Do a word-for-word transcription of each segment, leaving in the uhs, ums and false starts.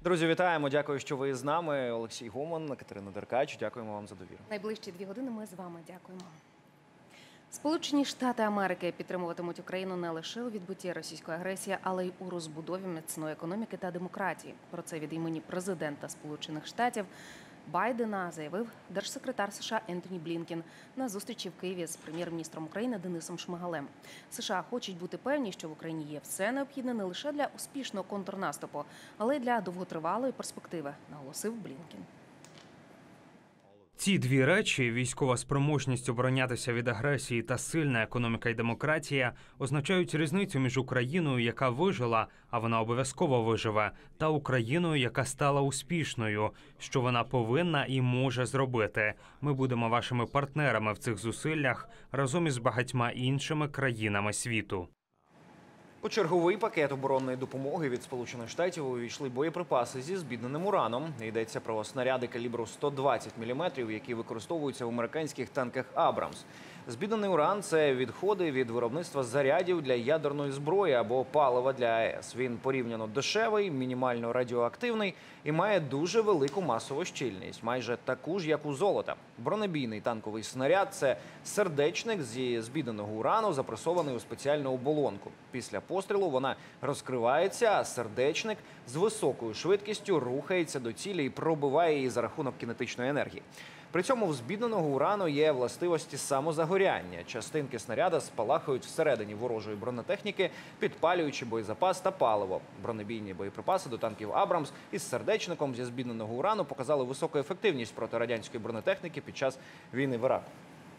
Друзі, вітаємо. Дякую, що ви з нами. Олексій Гуман, Катерина Деркач. Дякуємо вам за довіру. Найближчі дві години ми з вами. Дякуємо. Сполучені Штати Америки підтримуватимуть Україну не лише у відбитті російської агресії, але й у розбудові міцної економіки та демократії. Про це від імені президента Сполучених Штатів Байдена заявив держсекретар США Ентоні Блінкен на зустрічі в Києві з прем'єр-міністром України Денисом Шмигалем. США хочуть бути певні, що в Україні є все необхідне не лише для успішного контрнаступу, але й для довготривалої перспективи, наголосив Блінкен. Ці дві речі – військова спроможність оборонятися від агресії та сильна економіка і демократія – означають різницю між Україною, яка вижила, а вона обов'язково виживе, та Україною, яка стала успішною, що вона повинна і може зробити. Ми будемо вашими партнерами в цих зусиллях разом із багатьма іншими країнами світу. У черговий пакет оборонної допомоги від Сполучених Штатів увійшли боєприпаси зі збідненим ураном. Йдеться про снаряди калібру сто двадцять міліметрів, які використовуються в американських танках «Абрамс». Збіднений уран – це відходи від виробництва зарядів для ядерної зброї або палива для АЕС. Він порівняно дешевий, мінімально радіоактивний і має дуже велику масову щільність, майже таку ж, як у золота. Бронебійний танковий снаряд – це сердечник зі збідненого урану, запресований у спеціальну оболонку. Після пострілу вона розкривається, а сердечник з високою швидкістю рухається до цілі і пробиває її за рахунок кінетичної енергії. При цьому в збідненого урану є властивості самозагоряння. Частинки снаряда спалахують всередині ворожої бронетехніки, підпалюючи боєзапас та паливо. Бронебійні боєприпаси до танків «Абрамс» із сердечником зі збідненого урану показали високу ефективність проти радянської бронетехніки під час війни в Іраку.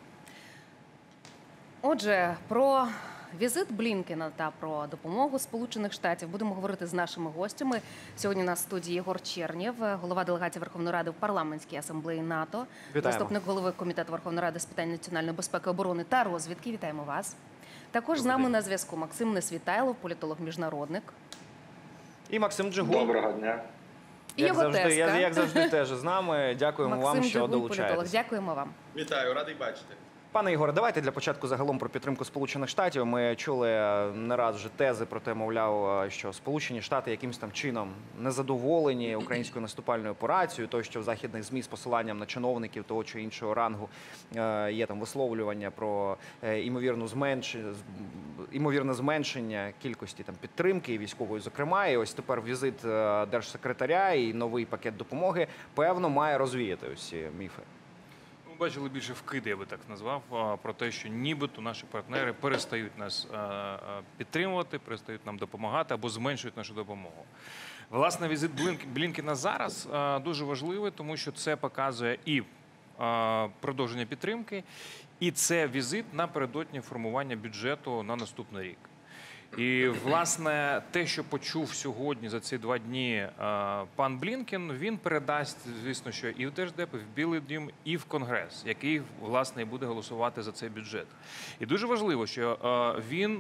Отже, про візит Блінкена та про допомогу Сполучених Штатів будемо говорити з нашими гостями. Сьогодні у нас в студії Єгор Чернєв, голова делегації Верховної Ради в Парламентській асамблеї НАТО, Вітаємо. Заступник голови Комітету Верховної Ради з питань національної безпеки, оборони та розвідки. Вітаємо вас. Також з нами на зв'язку Максим Несвітайлов, політолог-міжнародник. І Максим Джигун. Доброго дня. І Як його завжди, тезка. як, як завжди теж з нами. Дякуємо Максим вам, що Джигун, політолог. долучаєтесь. Дякуємо вам. Вітаю, радий бачити. Пане Ігоре, давайте для початку загалом про підтримку Сполучених Штатів. Ми чули не раз вже тези про те, мовляв, що Сполучені Штати якимось там чином незадоволені українською наступальною операцією, то, що в західних ЗМІ з посиланням на чиновників того чи іншого рангу є там висловлювання про імовірну зменшення, імовірне зменшення кількості там підтримки військової, зокрема. І ось тепер візит держсекретаря і новий пакет допомоги, певно, має розвіяти усі міфи. Ми бачили більше вкиди, я би так назвав, про те, що нібито наші партнери перестають нас підтримувати, перестають нам допомагати або зменшують нашу допомогу. Власне, візит Блінкена зараз дуже важливий, тому що це показує і продовження підтримки, і це візит напередодні формування бюджету на наступний рік. І, власне, те, що почув сьогодні за ці два дні пан Блінкен, він передасть, звісно, що і в Держдеп, і в Білий дім, і в Конгрес, який, власне, і буде голосувати за цей бюджет. І дуже важливо, що він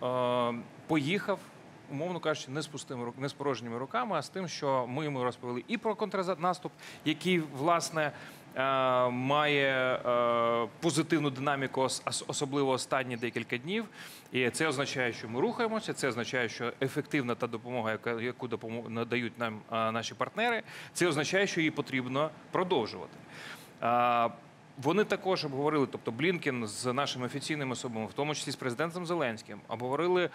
поїхав, умовно кажучи, не з пустими, не з порожніми руками, а з тим, що ми йому розповіли і про контрнаступ, який, власне, має позитивну динаміку, особливо останні декілька днів. І це означає, що ми рухаємося, це означає, що ефективна та допомога, яку надають нам наші партнери, це означає, що її потрібно продовжувати. Вони також обговорили, тобто Блінкен з нашими офіційними особами, в тому числі з президентом Зеленським, обговорили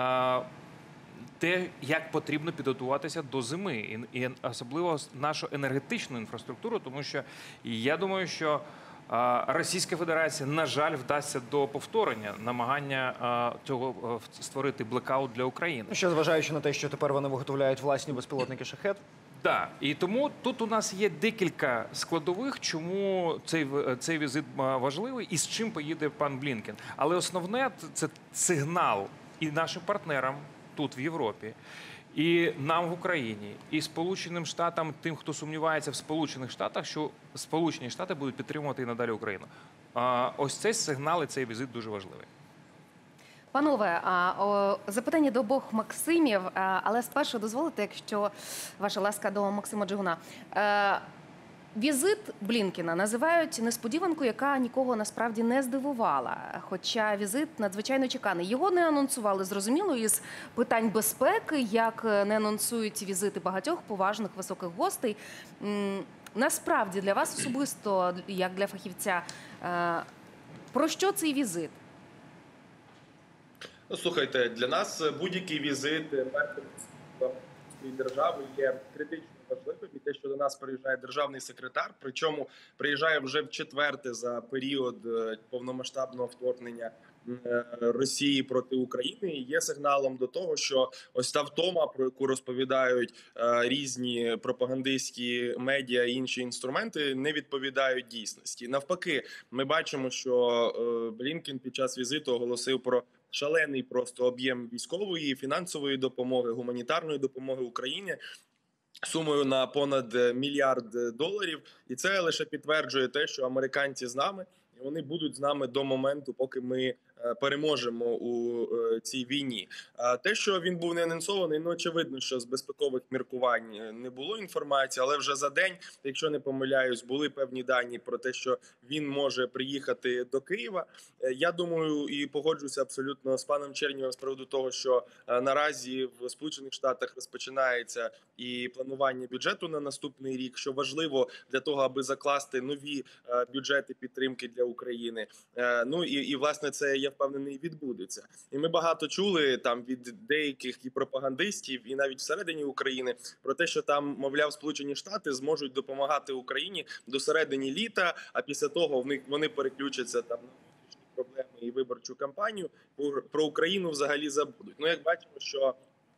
те, як потрібно підготуватися до зими, і особливо нашу енергетичну інфраструктуру, тому що я думаю, що Російська Федерація, на жаль, вдасться до повторення намагання цього створити блекаут для України. Ще зважаючи на те, що тепер вони виготовляють власні безпілотники «Шахед». Так, і тому тут у нас є декілька складових, чому цей, цей візит важливий і з чим поїде пан Блінкен. Але основне – це сигнал і нашим партнерам тут, в Європі, і нам в Україні, і Сполученим Штатам, тим, хто сумнівається в Сполучених Штатах, що Сполучені Штати будуть підтримувати і надалі Україну. Ось цей сигнал і цей візит дуже важливий. Панове, запитання до обох Максимів, але спершу дозволите, якщо ваша ласка, до Максима Джигуна. Візит Блінкена називають несподіванкою, яка нікого насправді не здивувала. Хоча візит надзвичайно чеканий. Його не анонсували, зрозуміло, із питань безпеки, як не анонсують візити багатьох поважних високих гостей. М, Насправді, для вас особисто, як для фахівця, е, про що цей візит? Ну, слухайте, для нас будь-який візит першої держави є критично важливим. І те, що до нас приїжджає державний секретар, причому приїжджає вже в четверте за період повномасштабного вторгнення Росії проти України, є сигналом до того, що ось та втома, про яку розповідають е, різні пропагандистські медіа і інші інструменти, не відповідають дійсності. Навпаки, ми бачимо, що е, Блінкен під час візиту оголосив про шалений просто об'єм військової, фінансової допомоги, гуманітарної допомоги Україні сумою на понад мільярд доларів. І це лише підтверджує те, що американці з нами, і вони будуть з нами до моменту, поки ми переможемо у цій війні. А те, що він був не анонсований, ну очевидно, що з безпекових міркувань не було інформації, але вже за день, якщо не помиляюсь, були певні дані про те, що він може приїхати до Києва. Я думаю і погоджуюся абсолютно з паном Чернєвим з приводу того, що наразі в Сполучених Штатах розпочинається і планування бюджету на наступний рік, що важливо для того, аби закласти нові бюджети підтримки для України. Ну і, і власне, це я впевнений, відбудеться. І ми багато чули там від деяких і пропагандистів, і навіть всередині України про те, що там, мовляв, Сполучені Штати зможуть допомагати Україні до середини літа, а після того в них вони переключаться там на внутрішні проблеми і виборчу кампанію. Про Україну взагалі забудуть. Ну, як бачимо, що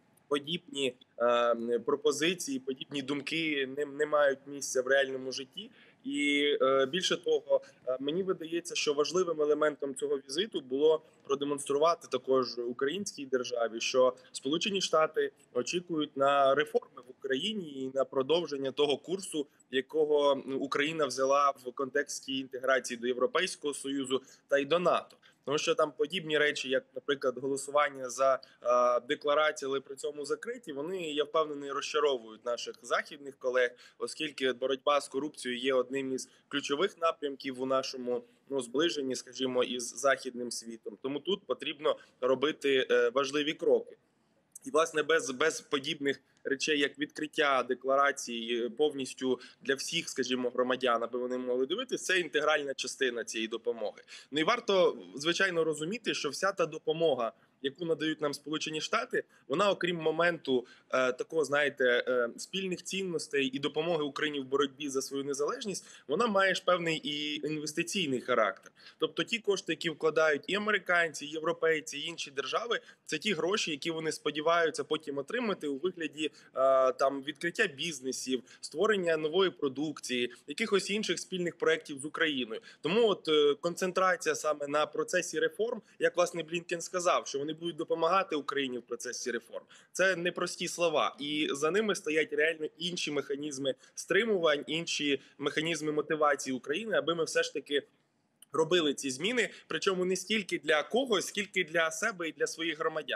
подібні е, пропозиції, подібні думки не, не мають місця в реальному житті. І е, більше того, е, мені видається, що важливим елементом цього візиту було продемонструвати також українській державі, що Сполучені Штати очікують на реформи в Україні і на продовження того курсу, якого Україна взяла в контексті інтеграції до Європейського Союзу та й до НАТО. Тому що там подібні речі, як, наприклад, голосування за е, декларації, але при цьому закриті, вони, я впевнений, розчаровують наших західних колег, оскільки боротьба з корупцією є одним із ключових напрямків у нашому ну, зближенні, скажімо, із західним світом. Тому тут потрібно робити е, важливі кроки. І, власне, без, без подібних речей, як відкриття декларації повністю для всіх, скажімо, громадян, аби вони могли дивитися, це інтегральна частина цієї допомоги. Ну і варто, звичайно, розуміти, що вся та допомога, яку надають нам Сполучені Штати, вона, окрім моменту е, такого, знаєте, е, спільних цінностей і допомоги Україні в боротьбі за свою незалежність, вона має ж певний і інвестиційний характер. Тобто ті кошти, які вкладають і американці, і європейці, і інші держави, це ті гроші, які вони сподіваються потім отримати у вигляді е, там відкриття бізнесів, створення нової продукції, якихось інших спільних проєктів з Україною. Тому от е, концентрація саме на процесі реформ, як, власне, Блінкен сказав, що вони будуть допомагати Україні в процесі реформ. Це не прості слова. І за ними стоять реально інші механізми стримувань, інші механізми мотивації України, аби ми все ж таки робили ці зміни, причому не стільки для когось, скільки для себе і для своїх громадян.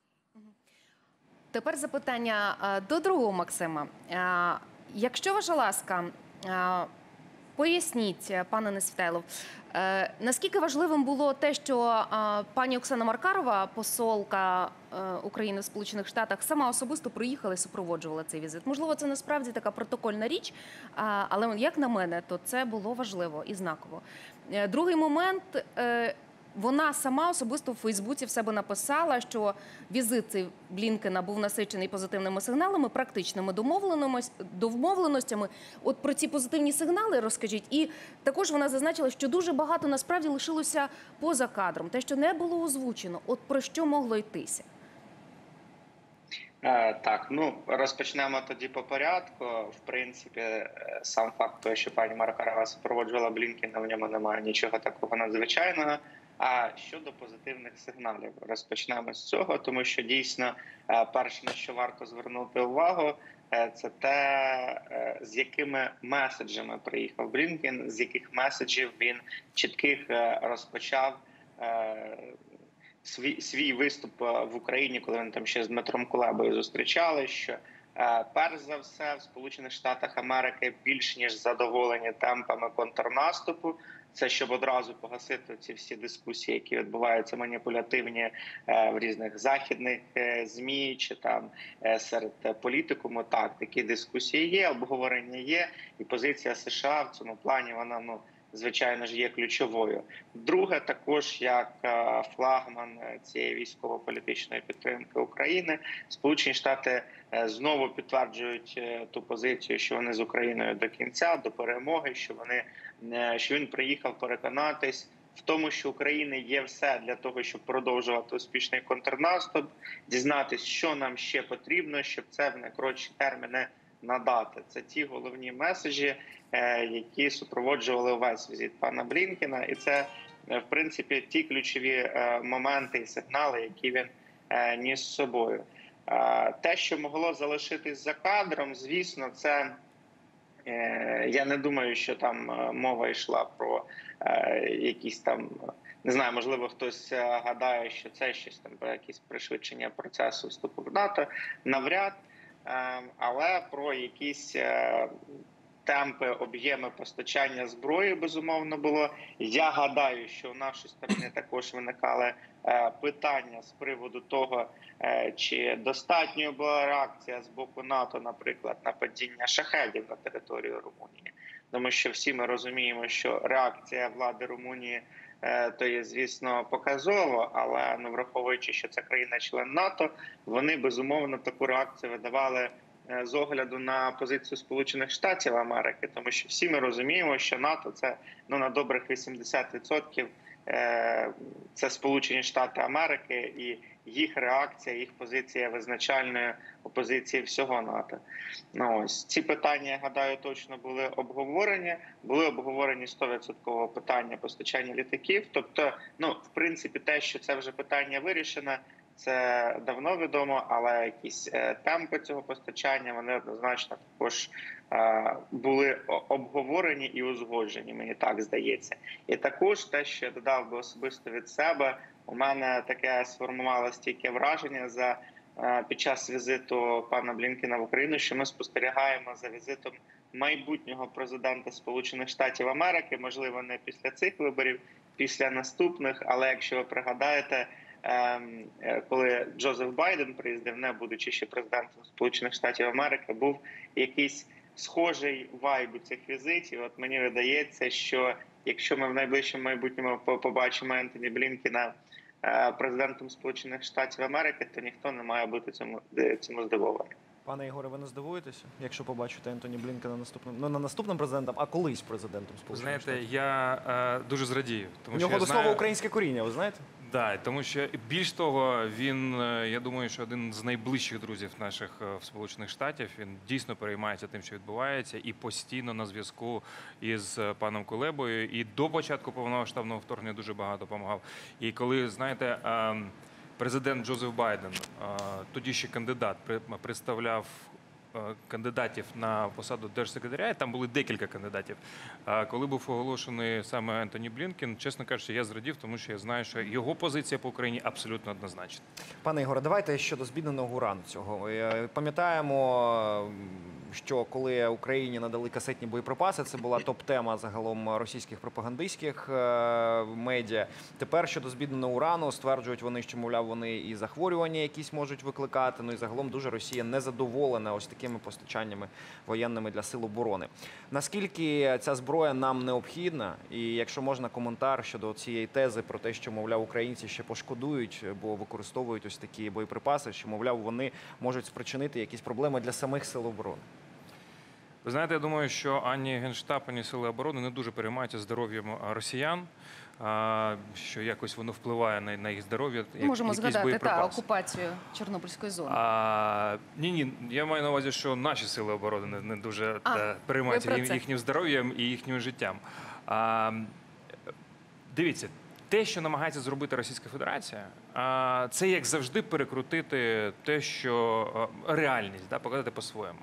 Тепер запитання до другого Максима. Якщо ваша ласка, поясніть, пане Несвітайлов, наскільки важливим було те, що пані Оксана Маркарова, посолка України в Сполучених Штатах, сама особисто приїхала і супроводжувала цей візит? Можливо, це насправді така протокольна річ, але, як на мене, то це було важливо і знаково. Другий момент – вона сама особисто в Фейсбуці в себе написала, що візит цей Блінкена був насичений позитивними сигналами, практичними домовленостями. От про ці позитивні сигнали розкажіть. І також вона зазначила, що дуже багато насправді лишилося поза кадром, те, що не було озвучено. От про що могло йтися? Так, ну розпочнемо тоді по порядку. В принципі, сам факт того, що пані Маркарова супроводжувала Блінкена, в ньому немає нічого такого надзвичайного. А щодо позитивних сигналів, розпочнемо з цього, тому що дійсно перше, на що варто звернути увагу, це те, з якими меседжами приїхав Блінкен, з яких меседжів він чітких розпочав свій, свій виступ в Україні, коли він там ще з Дмитром Кулебою зустрічали, що Е, Перш за все, в Сполучених Штатах Америки більш ніж задоволені темпами контрнаступу. Це щоб одразу погасити ці всі дискусії, які відбуваються маніпулятивні е, в різних західних е, ЗМІ чи там е, серед політикуму. Так, такі дискусії є, обговорення є, і позиція США в цьому плані вона ну звичайно ж є ключовою. Друге, також як е, флагман цієї військово-політичної підтримки України, Сполучені Штати е, знову підтверджують е, ту позицію, що вони з Україною до кінця, до перемоги, що вони е, що він приїхав переконатись в тому, що України є все для того, щоб продовжувати успішний контрнаступ, дізнатись, що нам ще потрібно, щоб це в найкоротші терміни надати. Це ті головні меседжі, які супроводжували увесь візит пана Блінкена. І це, в принципі, ті ключові моменти і сигнали, які він ніс з собою. Те, що могло залишитись за кадром, звісно, це я не думаю, що там мова йшла про якісь там, не знаю, можливо, хтось гадає, що це щось там про якісь пришвидшення процесу вступу в НАТО, навряд, але про якісь темпи, об'єми постачання зброї, безумовно, було. Я гадаю, що в нашій стороні також виникали питання з приводу того, чи достатньою була реакція з боку НАТО, наприклад, на падіння шахедів на територію Румунії. Тому що всі ми розуміємо, що реакція влади Румунії то є, звісно, показово, але ну, враховуючи, що це країна-член НАТО, вони, безумовно, таку реакцію видавали з огляду на позицію Сполучених Штатів Америки, тому що всі ми розуміємо, що НАТО це ну на добрих вісімдесят відсотків це Сполучені Штати Америки, і їх реакція, їх позиція є визначальною у позиції всього НАТО. Ну ось ці питання, я гадаю, точно були обговорені. Були обговорені сто відсотків питання постачання літаків. Тобто, ну в принципі, те, що це вже питання вирішене, це давно відомо, але якісь темпи цього постачання, вони однозначно також були обговорені і узгоджені, мені так здається. І також те, що я додав би особисто від себе, у мене таке сформувалося тільки враження за під час візиту пана Блінкена в Україну, що ми спостерігаємо за візитом майбутнього президента Сполучених Штатів Америки, можливо, не після цих виборів, після наступних, але якщо ви пригадаєте, коли Джозеф Байден приїздив, не будучи ще президентом Сполучених Штатів Америки, був якийсь схожий вайб у цих візитів. От мені видається, що якщо ми в найближчому майбутньому побачимо Ентоні Блінкена президентом Сполучених Штатів Америки, то ніхто не має бути цьому, цьому здивований. Пане Ігоре, ви не здивуєтеся, якщо побачите Ентоні Блінкена наступним, ну не наступним президентом, а колись президентом Сполучених Штатів? Знаєте, я е, дуже зрадію. Тому У нього що до знаю... слова українське коріння, ви знаєте? Так, тому що більш того, він, я думаю, що один з найближчих друзів наших в Сполучених Штатів, він дійсно переймається тим, що відбувається, і постійно на зв'язку із паном Кулебою, і до початку повномасштабного вторгнення дуже багато допомагав. І коли, знаєте, президент Джозеф Байден, тоді ще кандидат, представляв кандидатів на посаду держсекретаря, і там були декілька кандидатів. Коли був оголошений саме Ентоні Блінкен, чесно кажучи, я зрадів, тому що я знаю, що його позиція по Україні абсолютно однозначна. Пане Ігоре, давайте щодо збідненого урану цього. Пам'ятаємо, що коли Україні надали касетні боєприпаси, це була топ-тема загалом російських пропагандистських медіа. Тепер щодо збідненого урану стверджують вони, що, мовляв, вони і захворювання якісь можуть викликати, ну і загалом дуже Росія незадоволена ось такими постачаннями воєнними для сил оборони. Наскільки ця зброя нам необхідна? І якщо можна, коментар щодо цієї тези про те, що, мовляв, українці ще пошкодують, бо використовують ось такі боєприпаси, що, мовляв, вони можуть спричинити якісь проблеми для самих сил оборони. Ви знаєте, я думаю, що ані Генштаб, ані Сили оборони не дуже переймаються здоров'ям росіян, що якось воно впливає на, на їх здоров'я. Можемо згадати та окупацію Чорнобильської зони. А, ні, ні, я маю на увазі, що наші Сили оборони не, не дуже а, та, переймаються їх, їхнім здоров'ям і їхнім життям. А, дивіться, те, що намагається зробити Російська Федерація, це, як завжди, перекрутити те, що реальність, да, показати по-своєму.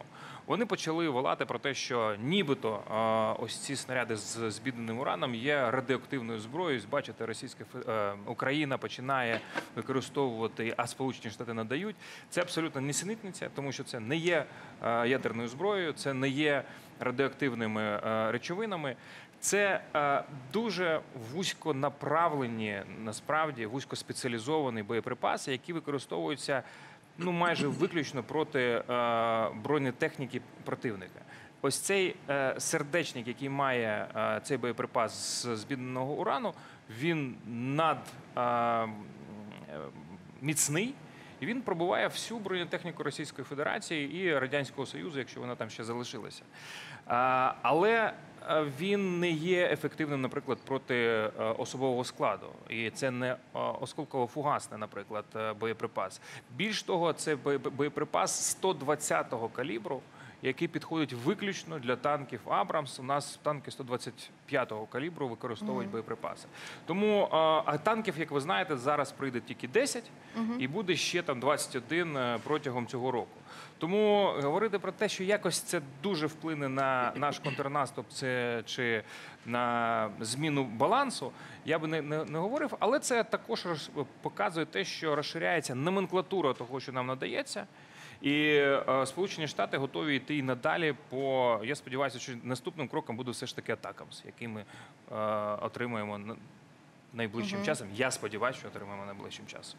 вони почали волати про те, що нібито ось ці снаряди з збідненим ураном є радіоактивною зброєю. Бачите, Російська Україна починає використовувати, а Сполучені Штати надають. Це абсолютно нісенітниця, тому що це не є ядерною зброєю, це не є радіоактивними речовинами. Це е, дуже вузько направлені, насправді, вузько спеціалізовані боєприпаси, які використовуються ну, майже виключно проти е, бронетехніки противника. Ось цей е, сердечник, який має е, цей боєприпас з збідненого урану, він над е, міцний, і він пробиває всю бронетехніку Російської Федерації і Радянського Союзу, якщо вона там ще залишилася. Е, але він не є ефективним, наприклад, проти особового складу. І це не осколково-фугасний, наприклад, боєприпас. Більш того, це боєприпас сто двадцятого калібру, який підходить виключно для танків «Абрамс». У нас танки сто двадцять п'ятого калібру використовують mm-hmm. боєприпаси. Тому а танків, як ви знаєте, зараз прийде тільки десять, mm-hmm. і буде ще там двадцять один протягом цього року. Тому говорити про те, що якось це дуже вплине на наш контрнаступ це, чи на зміну балансу, я би не, не, не говорив. Але це також показує те, що розширяється номенклатура того, що нам надається. І е, Сполучені Штати готові йти і надалі по, я сподіваюся, що наступним кроком буде все ж таки атакамс, який ми е, отримаємо найближчим угу. часом. Я сподіваюся, що отримаємо найближчим часом.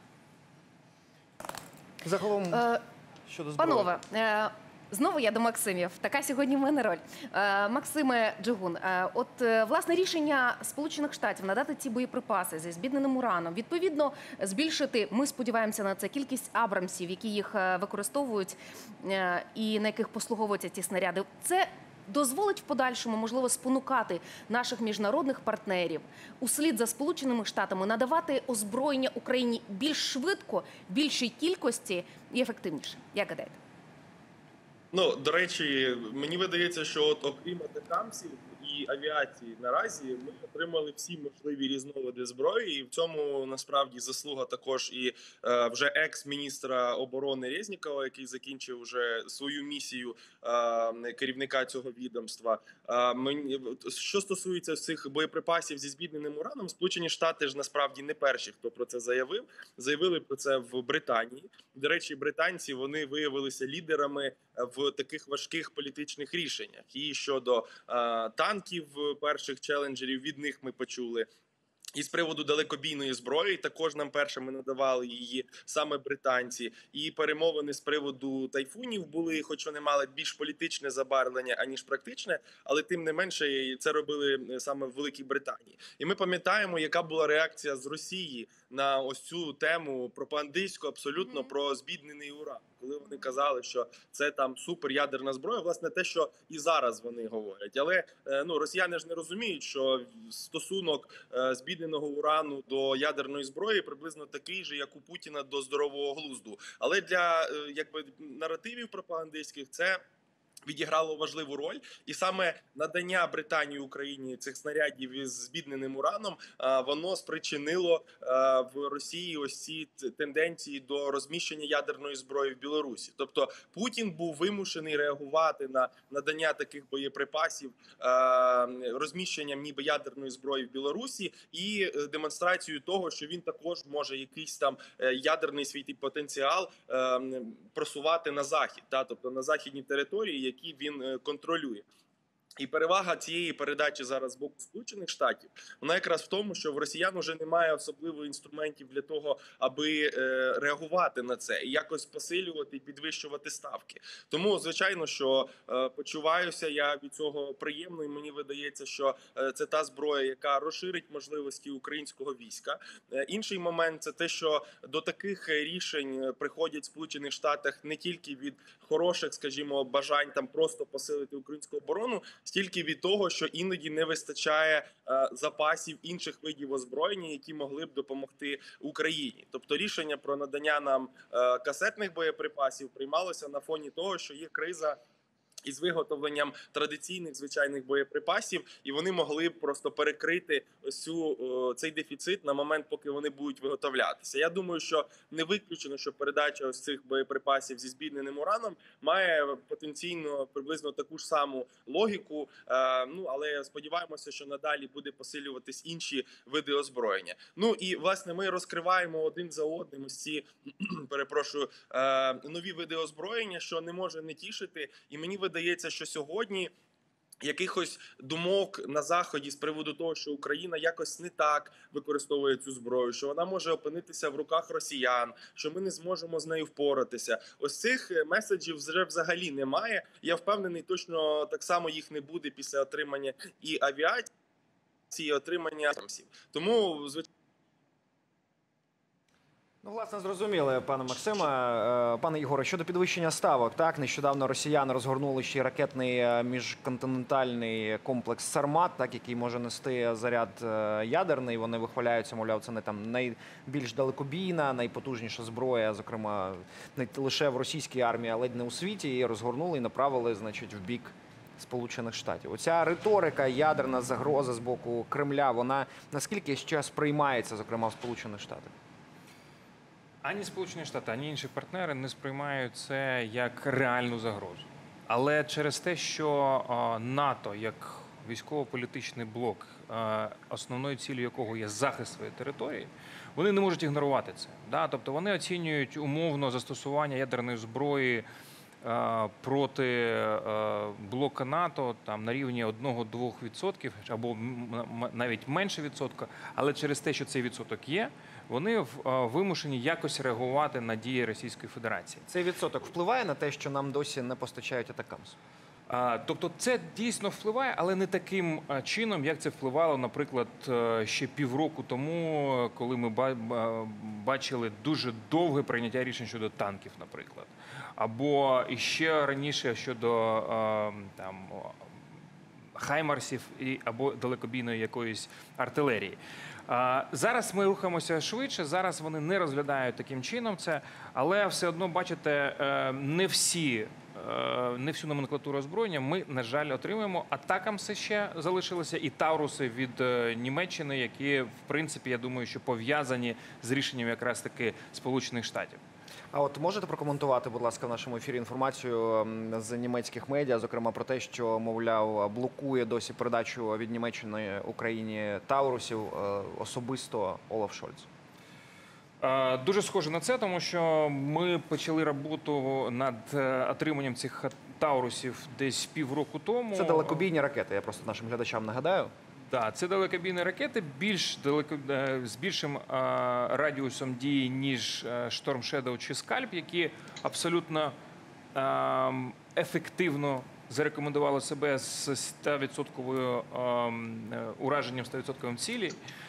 Загалом, е, щодо зброї. Панове, е, знову я до Максимів. Така сьогодні в мене роль. Е, Максиме Джигун, е, от, е, власне, рішення Сполучених Штатів надати ці боєприпаси зі збідненим ураном, відповідно, збільшити, ми сподіваємося на це, кількість «Абрамсів», які їх е, використовують е, і на яких послуговуються ці снаряди. Це дозволить в подальшому, можливо, спонукати наших міжнародних партнерів услід за Сполученими Штатами надавати озброєння Україні більш швидко, в більшій кількості і ефективніше. Як гадаєте? Ну, до речі, мені видається, що от окрім атакамсів і авіації наразі ми отримали всі можливі різновиди зброї, і в цьому насправді заслуга також і е, вже екс-міністра оборони Резнікова, який закінчив вже свою місію е, керівника цього відомства. Е, мені, що стосується цих боєприпасів зі збідненим ураном, Сполучені Штати ж насправді не перші, хто про це заявив. Заявили про це в Британії. До речі, британці, вони виявилися лідерами в таких важких політичних рішеннях. І щодо е, танків перших челенджерів, від них ми почули. І з приводу далекобійної зброї також нам першими надавали її саме британці. І перемовини з приводу тайфунів були, хоч вони мали більш політичне забарвлення, аніж практичне, але тим не менше це робили саме в Великій Британії. І ми пам'ятаємо, яка була реакція з Росії на ось цю тему пропагандистську, абсолютно mm-hmm. про збіднений уран. Коли вони казали, що це там суперядерна зброя, власне, те, що і зараз вони говорять. Але ну, росіяни ж не розуміють, що стосунок збідненого урану до ядерної зброї приблизно такий же, як у Путіна до здорового глузду. Але для якби наративів пропагандистських це відіграло важливу роль, і саме надання Британії Україні цих снарядів із збідненим ураном, воно спричинило в Росії ось ці тенденції до розміщення ядерної зброї в Білорусі. Тобто Путін був вимушений реагувати на надання таких боєприпасів розміщенням ніби ядерної зброї в Білорусі і демонстрацією того, що він також може якийсь там ядерний свій потенціал просувати на захід, тобто на західні території, які він контролює. І перевага цієї передачі зараз з боку Сполучених Штатів, вона якраз в тому, що в росіян вже немає особливо інструментів для того, аби е, реагувати на це і якось посилювати і підвищувати ставки. Тому, звичайно, що е, почуваюся я від цього приємно, і мені видається, що е, це та зброя, яка розширить можливості українського війська. Е, інший момент – це те, що до таких рішень приходять в Сполучених Штатах не тільки від хороших, скажімо, бажань там просто посилити українську оборону, стільки від того, що іноді не вистачає е, запасів інших видів озброєння, які могли б допомогти Україні. Тобто рішення про надання нам е, касетних боєприпасів приймалося на фоні того, що є криза із виготовленням традиційних звичайних боєприпасів, і вони могли б просто перекрити ось цю, цей дефіцит на момент, поки вони будуть виготовлятися. Я думаю, що не виключено, що передача ось цих боєприпасів зі збідненим ураном має потенційно приблизно таку ж саму логіку. Ну, але сподіваємося, що надалі буде посилюватись інші види озброєння. Ну і власне ми розкриваємо один за одним ось ці, перепрошую, нові види озброєння, що не може не тішити. І мені видається, що сьогодні якихось думок на Заході з приводу того, що Україна якось не так використовує цю зброю, що вона може опинитися в руках росіян, що ми не зможемо з нею впоратися. Ось цих меседжів вже взагалі немає. Я впевнений, точно так само їх не буде після отримання і авіації, і отримання атомсів. Тому, звичайно, Ну, власне, зрозуміли, пане Максиме. Е, Пане Єгоре, щодо підвищення ставок, так, нещодавно росіяни розгорнули ще й ракетний е, міжконтинентальний комплекс «Сармат», так, який може нести заряд е, ядерний. Вони вихваляються, мовляв, це не там найбільш далекобійна, найпотужніша зброя, зокрема, не лише в російській армії, а ледь не у світі. Її розгорнули і направили, значить, в бік Сполучених Штатів. Оця риторика, ядерна загроза з боку Кремля, вона наскільки ще сприймається, зокрема, в Сполучених Штатах? Ані Сполучені Штати, ані інші партнери не сприймають це як реальну загрозу. Але через те, що НАТО як військово-політичний блок, основною ціллю якого є захист своєї території, вони не можуть ігнорувати це. Тобто вони оцінюють умовно застосування ядерної зброї проти блока НАТО там на рівні одного-двох відсотків або навіть менше відсотка, але через те, що цей відсоток є, вони вимушені якось реагувати на дії Російської Федерації. Цей відсоток впливає на те, що нам досі не постачають атакамс? Тобто це дійсно впливає, але не таким чином, як це впливало, наприклад, ще півроку тому, коли ми бачили дуже довге прийняття рішень щодо танків, наприклад. Або іще раніше щодо там, хаймарсів або далекобійної якоїсь артилерії. Зараз ми рухаємося швидше, зараз вони не розглядають таким чином це, але все одно, бачите, не всі, не всю номенклатуру озброєння ми, на жаль, отримуємо. Атакамси ще залишилися і Тауруси від Німеччини, які, в принципі, я думаю, що пов'язані з рішенням якраз таки Сполучених Штатів. А от можете прокоментувати, будь ласка, в нашому ефірі інформацію з німецьких медіа, зокрема про те, що, мовляв, блокує досі передачу від Німеччини Україні Таурусів особисто Олаф Шольц? Дуже схоже на це, тому що ми почали роботу над отриманням цих Таурусів десь півроку тому. Це далекобійні ракети, я просто нашим глядачам нагадаю. Так, це далекобійні ракети більш далеко, з більшим а, радіусом дії, ніж Storm Shadow чи Скальп, які абсолютно а, ефективно зарекомендували себе з ста відсотків ураженням ста відсотків цілі.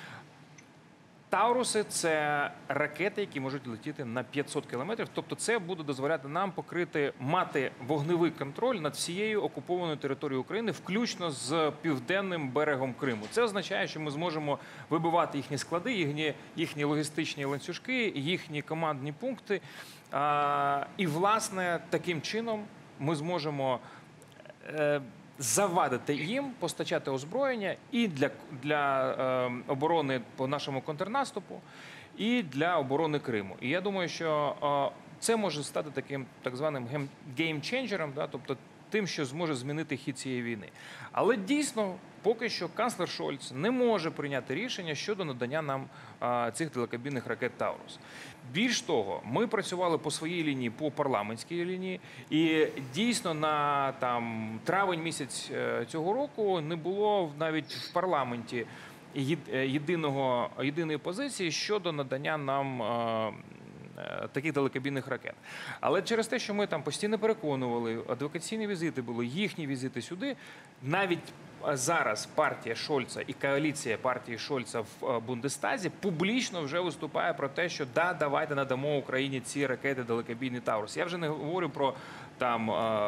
Тауруси – це ракети, які можуть летіти на п'ятсот кілометрів. Тобто це буде дозволяти нам покрити, мати вогневий контроль над всією окупованою територією України, включно з південним берегом Криму. Це означає, що ми зможемо вибивати їхні склади, їхні, їхні логістичні ланцюжки, їхні командні пункти. А, і, власне, таким чином ми зможемо е, завадити їм постачати озброєння і для, для е, оборони по нашому контрнаступу, і для оборони Криму. І я думаю, що е, це може стати таким так званим геймченджером, да, тобто тим, що зможе змінити хід цієї війни. Але дійсно, поки що канцлер Шольц не може прийняти рішення щодо надання нам а, цих далекобійних ракет «Таурус». Більш того, ми працювали по своїй лінії, по парламентській лінії, і дійсно на там, травень місяць цього року не було навіть в парламенті єдиного, єдиної позиції щодо надання нам а, таких далекобійних ракет. Але через те, що ми там постійно переконували, адвокаційні візити були, їхні візити сюди, навіть зараз партія Шольца і коаліція партії Шольца в Бундестазі публічно вже виступає про те, що да, давайте надамо Україні ці ракети далекобійний Таурус. Я вже не говорю про там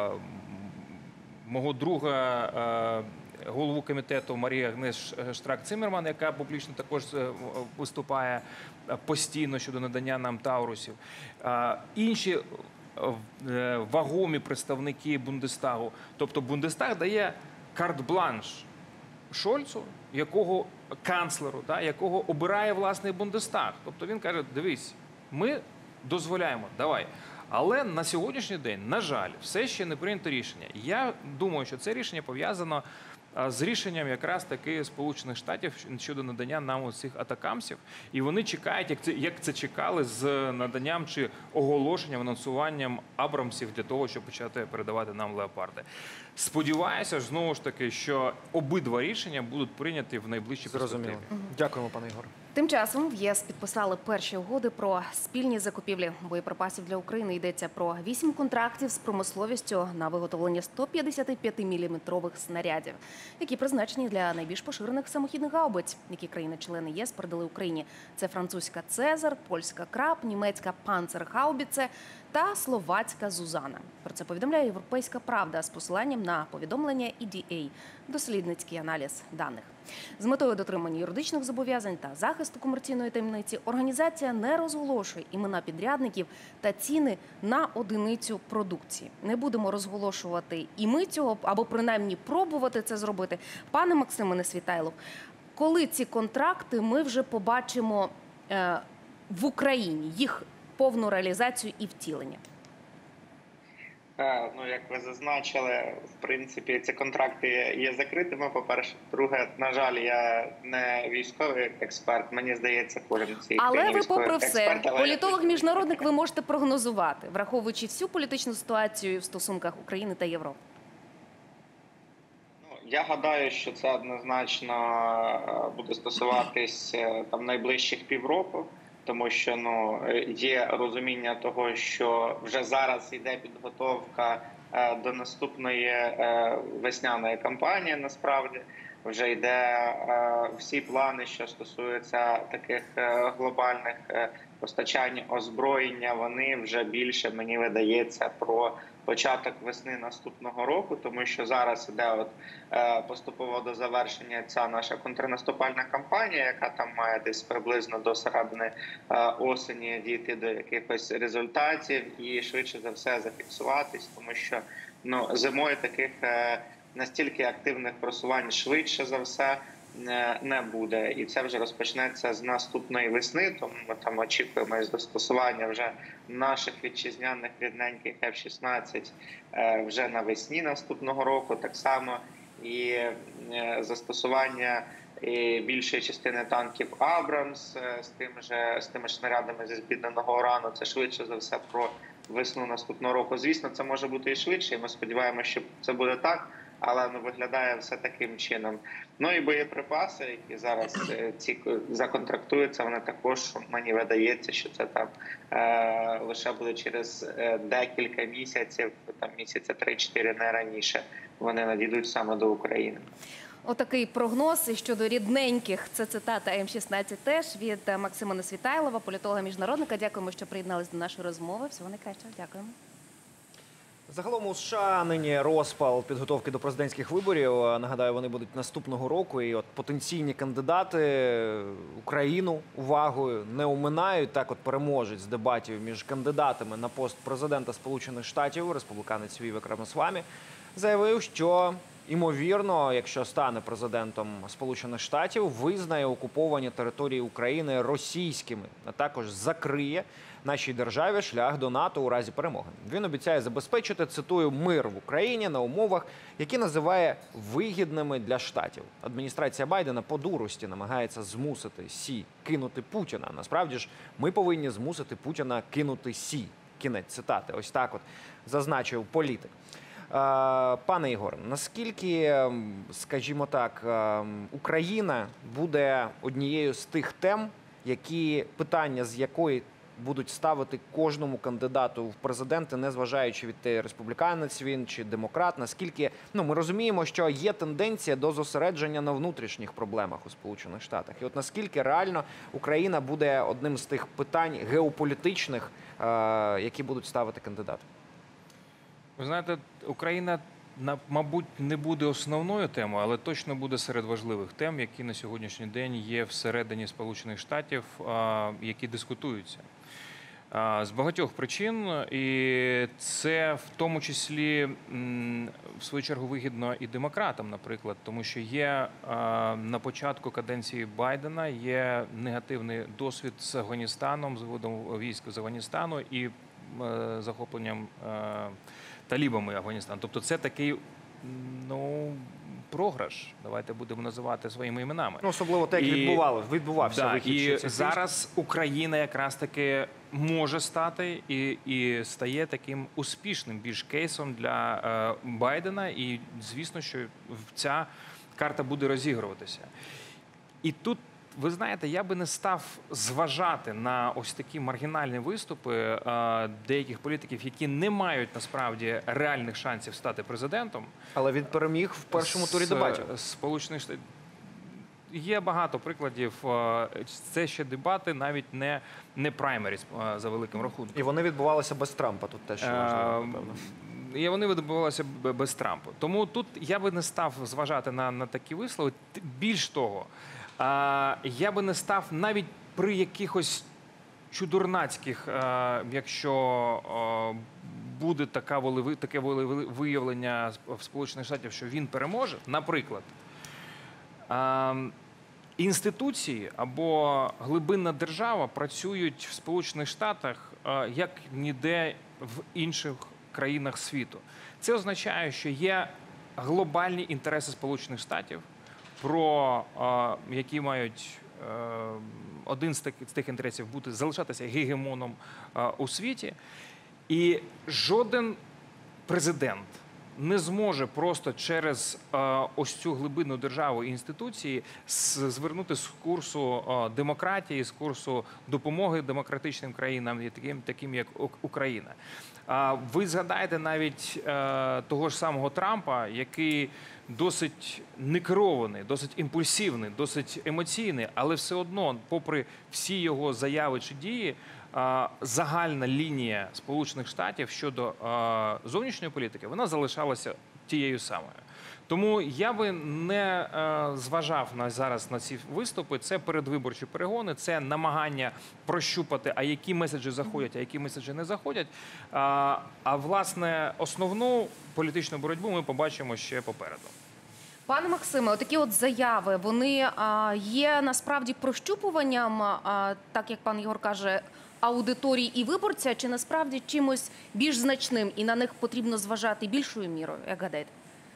мого друга, голову комітету Марії Агнес Штрак-Циммерман, яка публічно також виступає постійно щодо надання нам Таурусів. Інші е, вагомі представники Бундестагу. Тобто Бундестаг дає карт-бланш Шольцу, якого канцлеру, да, якого обирає власний Бундестаг. Тобто він каже: дивись, ми дозволяємо, давай. Але на сьогоднішній день, на жаль, все ще не прийнято рішення. Я думаю, що це рішення пов'язано з рішенням якраз таки Сполучених Штатів щодо надання нам цих атакамсів. І вони чекають, як це, як це чекали з наданням чи оголошенням, анонсуванням Абрамсів для того, щоб почати передавати нам леопарди. Сподіваюся, знову ж таки, що обидва рішення будуть прийняті в найближчій перспективі. Зрозуміло. Дякуємо, пане Ігоре. Тим часом в ЄС підписали перші угоди про спільні закупівлі боєприпасів для України. Йдеться про вісім контрактів з промисловістю на виготовлення сто п'ятдесят п'ять міліметрових снарядів, які призначені для найбільш поширених самохідних гаубиць, які країни-члени ЄС передали Україні. Це французька «Цезар», польська «Краб», німецька «Панцергаубіце» та словацька «Зузана». Про це повідомляє «Європейська правда» з посиланням на повідомлення і ді ей – дослідницький аналіз даних. З метою дотримання юридичних зобов'язань та захисту комерційної таємниці організація не розголошує імена підрядників та ціни на одиницю продукції. Не будемо розголошувати і ми цього, або принаймні пробувати це зробити. Пане Максиме Несвітайлов, коли ці контракти ми вже побачимо е, в Україні, їх повну реалізацію і втілення? Ну, як ви зазначили, в принципі, ці контракти є закритими, по-перше. Друге, на жаль, я не військовий експерт, мені здається, кожен в цій Але країні ви, військовий попри все, експерт, але- політолог-міжнародник, ви можете прогнозувати, враховуючи всю політичну ситуацію в стосунках України та Європи. Ну, я гадаю, що це однозначно буде стосуватись там найближчих півроку. Тому що ну є розуміння того, що вже зараз йде підготовка е, до наступної е, весняної кампанії. Насправді вже йде е, всі плани, що стосуються таких е, глобальних е, постачань озброєння. Вони вже більше, мені видається, про початок весни наступного року, тому що зараз іде от е, поступово до завершення ця наша контрнаступальна кампанія, яка там має десь приблизно до середини е, осені дійти до якихось результатів і швидше за все зафіксуватись, тому що ну зимою таких е, настільки активних просувань швидше за все не буде, і це вже розпочнеться з наступної весни. Тому ми там очікуємо застосування вже наших вітчизняних рідненьких еф шістнадцять вже навесні наступного року. Так само і застосування більшої частини танків Абрамс з тим же з тими ж снарядами зі збідненого урану. Це швидше за все про весну наступного року. Звісно, це може бути і швидше. І ми сподіваємося, що це буде так. Але ну виглядає все таким чином. Ну і боєприпаси, які зараз ці законтрактуються, вони також, мені видається, що це там е, лише буде через декілька місяців, там місяця три-чотири, не раніше, вони надійдуть саме до України. Отакий прогноз. І щодо рідненьких, це цитата ем шістнадцять теж від Максима Несвітайлова, політолога-міжнародника. Дякуємо, що приєднались до нашої розмови. Всього найкращого. Дякуємо. Загалом у США нині розпал підготовки до президентських виборів. Нагадаю, вони будуть наступного року. І от потенційні кандидати Україну увагою не оминають. Так от переможець дебатів між кандидатами на пост президента Сполучених Штатів, республіканець Вівек Рамасвамі, заявив, що ймовірно, якщо стане президентом Сполучених Штатів, визнає окуповані території України російськими, а також закриє нашій державі шлях до НАТО у разі перемоги. Він обіцяє забезпечити, цитую, мир в Україні на умовах, які називає вигідними для Штатів. Адміністрація Байдена по дурості намагається змусити Сі кинути Путіна. Насправді ж, ми повинні змусити Путіна кинути Сі. Кінець цитати. Ось так от зазначив політик. Пане Ігоре, наскільки, скажімо так, Україна буде однією з тих тем, які питання з якої будуть ставити кожному кандидату в президенти, незважаючи від те, республіканець він чи демократ, наскільки, ну, ми розуміємо, що є тенденція до зосередження на внутрішніх проблемах у Сполучених Штатах. І от наскільки реально Україна буде одним з тих питань геополітичних, які будуть ставити кандидати? Ви знаєте, Україна, мабуть, не буде основною темою, але точно буде серед важливих тем, які на сьогоднішній день є всередині Сполучених Штатів, які дискутуються. А, З багатьох причин, і це в тому числі м, в свою чергу вигідно і демократам, наприклад, тому що є а, на початку каденції Байдена є негативний досвід з Афганістаном, з виводом військ з Афганістану і е, захопленням е, талібами Афганістану. Тобто це такий, ну, програш, давайте будемо називати своїми іменами. Ну, особливо те, як І- відбувалося, відбувався Да, вихід і ще цих військ. зараз Україна якраз таки може стати і, і стає таким успішним більш кейсом для е, Байдена. І звісно, що ця карта буде розігруватися. І тут, ви знаєте, я би не став зважати на ось такі маргінальні виступи е, деяких політиків, які не мають насправді реальних шансів стати президентом. Але він переміг в першому турі З- дебатів. Сполучених Штатів. Є багато прикладів. Е, Це ще дебати, навіть не, не праймеріс е, за великим рахунком. І вони відбувалися без Трампа, тут теж важливо, Е, напевно. І вони відбувалися б- без Трампа. Тому тут я би не став зважати на, на такі вислови. Т- Більш того, е, я би не став навіть при якихось чудернацьких, е, якщо е, буде така волеви, таке волевиявлення в Сполучених Штатів, що він переможе, наприклад, е, інституції або глибинна держава працюють в Сполучених Штатах е, як ніде в інших країнах світу. Це означає, що є глобальні інтереси Сполучених Штатів, про е, які мають е, один з таких з тих інтересів бути залишатися гегемоном е, у світі, і жоден президент не зможе просто через е, ось цю глибинну державу і інституції с- звернути з курсу е, демократії, з курсу допомоги демократичним країнам, і таким, таким як У- Україна. А ви згадаєте навіть е, того ж самого Трампа, який досить некерований, досить імпульсивний, досить емоційний, але все одно, попри всі його заяви чи дії, е, загальна лінія Сполучених Штатів щодо е, зовнішньої політики, вона залишалася тією самою. Тому я би не е, зважав на зараз на ці виступи. Це передвиборчі перегони, це намагання прощупати, а які меседжі заходять, а які меседжі не заходять. А, а власне, основну політичну боротьбу ми побачимо ще попереду. Пане Максиме, отакі от заяви, вони а, є насправді прощупуванням, а, так як пан Єгор каже, аудиторії і виборця, чи насправді чимось більш значним, і на них потрібно зважати більшою мірою, як гадаєте?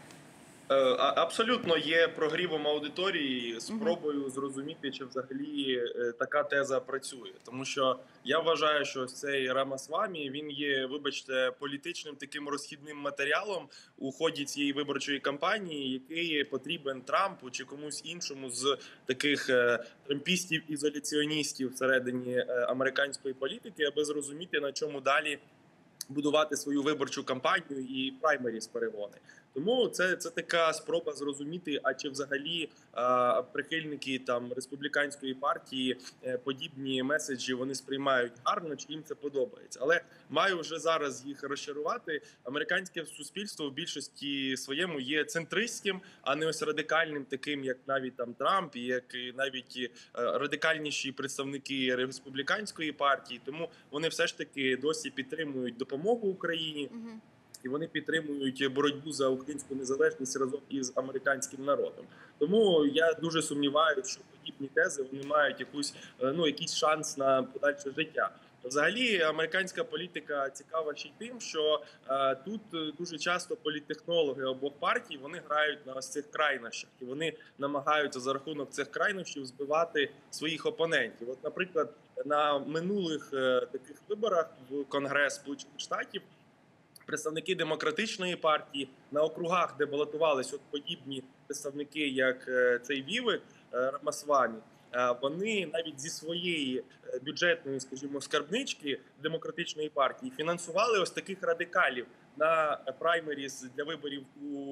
Е, а- Абсолютно є прогрівом аудиторії, спробою зрозуміти, чи взагалі е, така теза працює. Тому що я вважаю, що ось цей Рамасвамі, він є, вибачте, політичним таким розхідним матеріалом у ході цієї виборчої кампанії, який потрібен Трампу чи комусь іншому з таких е, трампістів-ізоляціоністів всередині е, американської політики, аби зрозуміти, на чому далі будувати свою виборчу кампанію і праймеріс перегони. Тому це, це така спроба зрозуміти, а чи взагалі а, прихильники там республіканської партії е, подібні меседжі вони сприймають гарно, чи їм це подобається. Але маю вже зараз їх розчарувати. Американське суспільство в більшості своєму є центристським, а не ось радикальним, таким як навіть там Трамп, і як і навіть е, радикальніші представники республіканської партії. Тому вони все ж таки досі підтримують допомогу Україні. І вони підтримують боротьбу за українську незалежність разом із американським народом. Тому я дуже сумніваюся, що подібні тези вони мають якусь ну якийсь шанс на подальше життя. Взагалі, американська політика цікава ще й тим, що е, тут дуже часто політтехнологи обох партій вони грають на ось цих крайнощах, і вони намагаються за рахунок цих крайнощів збивати своїх опонентів. От, наприклад, на минулих е, таких виборах в Конгрес Сполучених Штатів представники демократичної партії на округах, де балотувались от подібні представники, як цей Вівек Рамасвамі, вони навіть зі своєї бюджетної, скажімо, скарбнички демократичної партії фінансували ось таких радикалів на праймеріс для виборів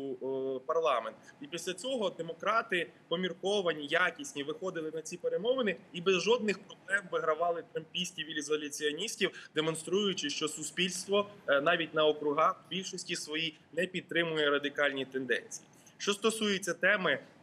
у парламент. І після цього демократи помірковані, якісні, виходили на ці перемовини і без жодних проблем вигравали трампістів і ізоляціоністів, демонструючи, що суспільство навіть на округах в більшості своїй не підтримує радикальні тенденції. Що стосується теми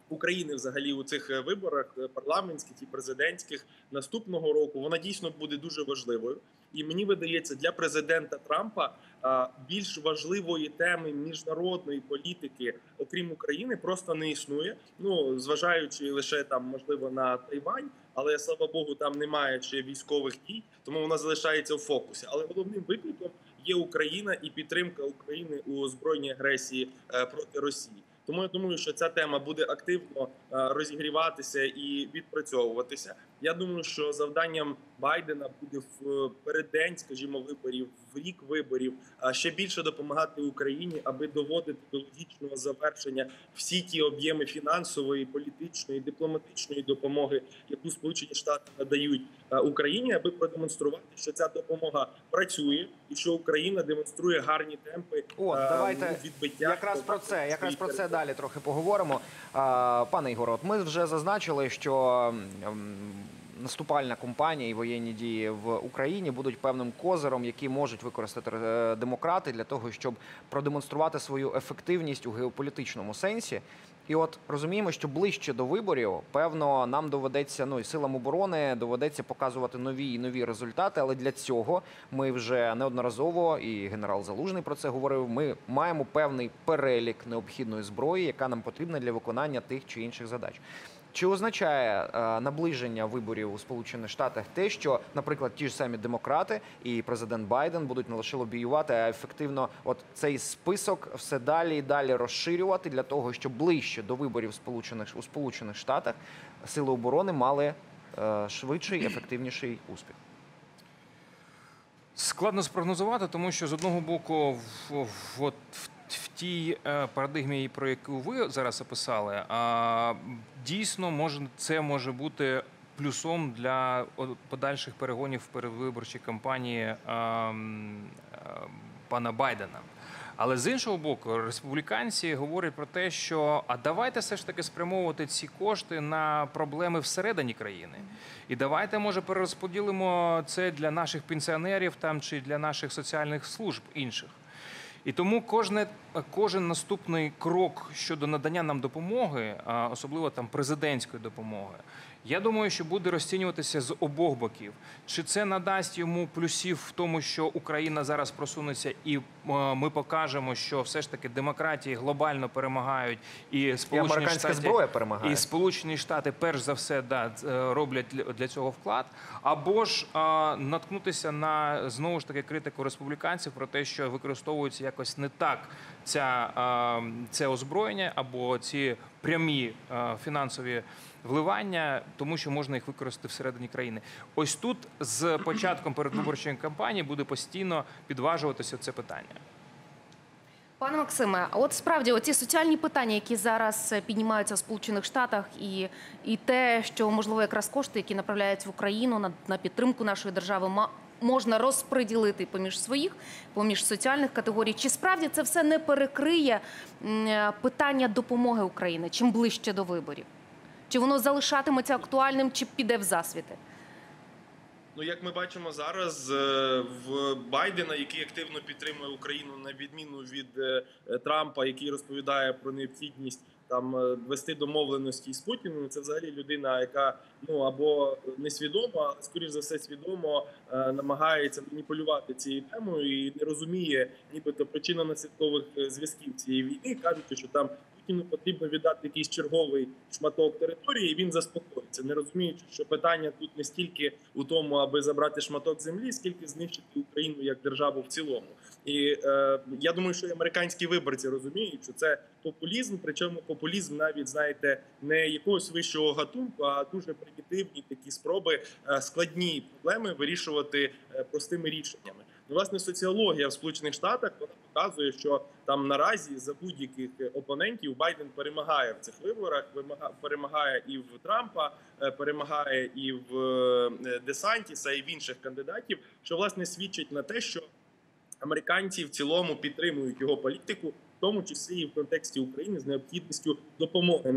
України взагалі у цих виборах парламентських і президентських наступного року, вона дійсно буде дуже важливою. І мені видається, для президента Трампа більш важливої теми міжнародної політики, окрім України, просто не існує. Ну, зважаючи лише там, можливо, на Тайвань, але, слава Богу, там немає ще військових дій, тому вона залишається в фокусі. Але головним викликом є Україна і підтримка України у збройній агресії проти Росії. Тому я думаю, що ця тема буде активно розігріватися і відпрацьовуватися. Я думаю, що завданням Байдена буде в переддень, скажімо, виборів, в рік виборів, ще більше допомагати Україні, аби доводити до логічного завершення всі ті об'єми фінансової, політичної, дипломатичної допомоги, яку Сполучені Штати надають Україні, аби продемонструвати, що ця допомога працює і що Україна демонструє гарні темпи От, давайте відбиття. Якраз про це, якраз про це далі трохи поговоримо. Пане Ігоре, от ми вже зазначили, що наступальна кампанія і воєнні дії в Україні будуть певним козиром, який можуть використати демократи для того, щоб продемонструвати свою ефективність у геополітичному сенсі. І от розуміємо, що ближче до виборів, певно, нам доведеться, ну і силам оборони доведеться показувати нові і нові результати, але для цього ми вже неодноразово, і генерал Залужний про це говорив, ми маємо певний перелік необхідної зброї, яка нам потрібна для виконання тих чи інших задач. Чи означає е, наближення виборів у Сполучених Штатах те, що, наприклад, ті ж самі демократи і президент Байден будуть не лише лобіювати, а ефективно от цей список все далі і далі розширювати для того, щоб ближче до виборів Сполучених, у Сполучених Штатах сили оборони мали е, швидший, ефективніший успіх? Складно спрогнозувати, тому що з одного боку в, в, в, в тій парадигмі, про яку ви зараз описали, дійсно може, це може бути плюсом для подальших перегонів в передвиборчій кампанії пана Байдена. Але з іншого боку, республіканці говорять про те, що а давайте все ж таки спрямовувати ці кошти на проблеми всередині країни. І давайте, може, перерозподілимо це для наших пенсіонерів там, чи для наших соціальних служб інших. І тому кожне, кожен наступний крок щодо надання нам допомоги, особливо там президентської допомоги, я думаю, що буде розцінюватися з обох боків. Чи це надасть йому плюсів в тому, що Україна зараз просунеться і ми покажемо, що все ж таки демократії глобально перемагають і Сполучені і Штати, зброя перемагає. І Сполучені Штати перш за все да, роблять для цього вклад, або ж а, наткнутися на знову ж таки критику республіканців про те, що використовується якось не так ця, а, це озброєння або ці прямі а, фінансові вливання, тому що можна їх використати всередині країни. Ось тут з початком передвиборчої кампанії буде постійно підважуватися це питання. Пане Максиме, от справді оці соціальні питання, які зараз піднімаються в Сполучених Штатах, і, і те, що, можливо, якраз кошти, які направляють в Україну на, на підтримку нашої держави, можна розподілити поміж своїх, поміж соціальних категорій. Чи справді це все не перекриє питання допомоги Україні, чим ближче до виборів? Чи воно залишатиметься актуальним, чи піде в засвіти? Ну, як ми бачимо зараз, в Байдена, який активно підтримує Україну, на відміну від Трампа, який розповідає про необхідність там вести домовленості з Путіним, це взагалі людина, яка ну або несвідомо, але скоріш за все свідомо намагається маніпулювати цією темою і не розуміє, нібито причинно-наслідкових зв'язків цієї війни, кажучи, що там Путіну потрібно віддати якийсь черговий шматок території, і він заспокоїться, не розуміючи, що питання тут не стільки у тому, аби забрати шматок землі, скільки знищити Україну як державу в цілому. І е, я думаю, що американські виборці розуміють, що це популізм, причому популізм навіть, знаєте, не якогось вищого гатунку, а дуже примітивні такі спроби е, складні проблеми вирішувати е, простими рішеннями. Ну, власне, соціологія в Сполучених Штатах вона показує, що там наразі за будь-яких опонентів Байден перемагає в цих виборах, перемагає і в Трампа, перемагає і в Десантіса, і в інших кандидатів, що, власне, свідчить на те, що американці в цілому підтримують його політику, в тому числі і в контексті України з необхідністю допомоги нам.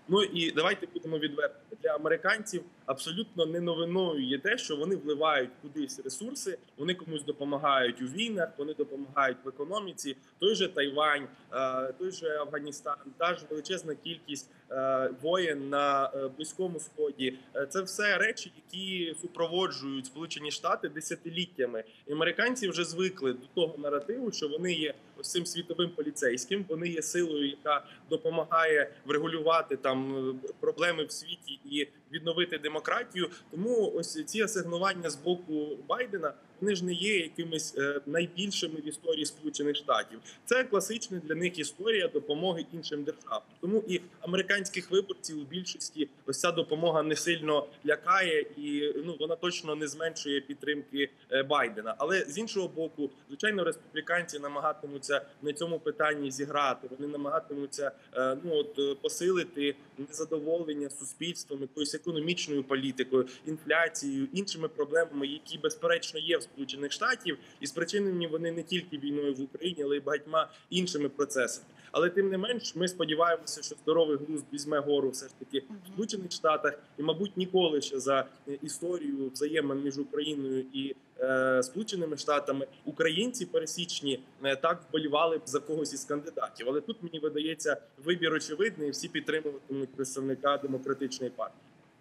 Ну і давайте будемо відверті. Для американців абсолютно не новиною є те, що вони вливають кудись ресурси, вони комусь допомагають у війнах, вони допомагають в економіці. Той же Тайвань, той же Афганістан, та ж величезна кількість воєн на Близькому Сході. Це все речі, які супроводжують Сполучені Штати десятиліттями. І американці вже звикли до того наративу, що вони є ось цим світовим поліцейським, вони є силою, яка допомагає врегулювати там проблеми в світі і відновити демократію. Тому ось ці асигнування з боку Байдена, вони ж не є якимись найбільшими в історії Сполучених Штатів. Це класична для них історія допомоги іншим державам. Тому і американських виборців у більшості ось ця допомога не сильно лякає і ну вона точно не зменшує підтримки Байдена. Але з іншого боку, звичайно, республіканці намагатимуться на цьому питанні зіграти. Вони намагатимуться ну от посилити незадоволення суспільством, якоюсь економічною політикою, інфляцією, іншими проблемами, які безперечно є в Сполучених Штатів, і спричинені вони не тільки війною в Україні, але й багатьма іншими процесами. Але тим не менш, ми сподіваємося, що здоровий глузд візьме гору все ж таки в Сполучених Штатах, і, мабуть, ніколи ще за історію взаємин між Україною і е, Сполученими Штатами українці пересічні е, так вболівали б за когось із кандидатів. Але тут, мені видається, вибір очевидний, і всі підтримуватимуть представника демократичної партії.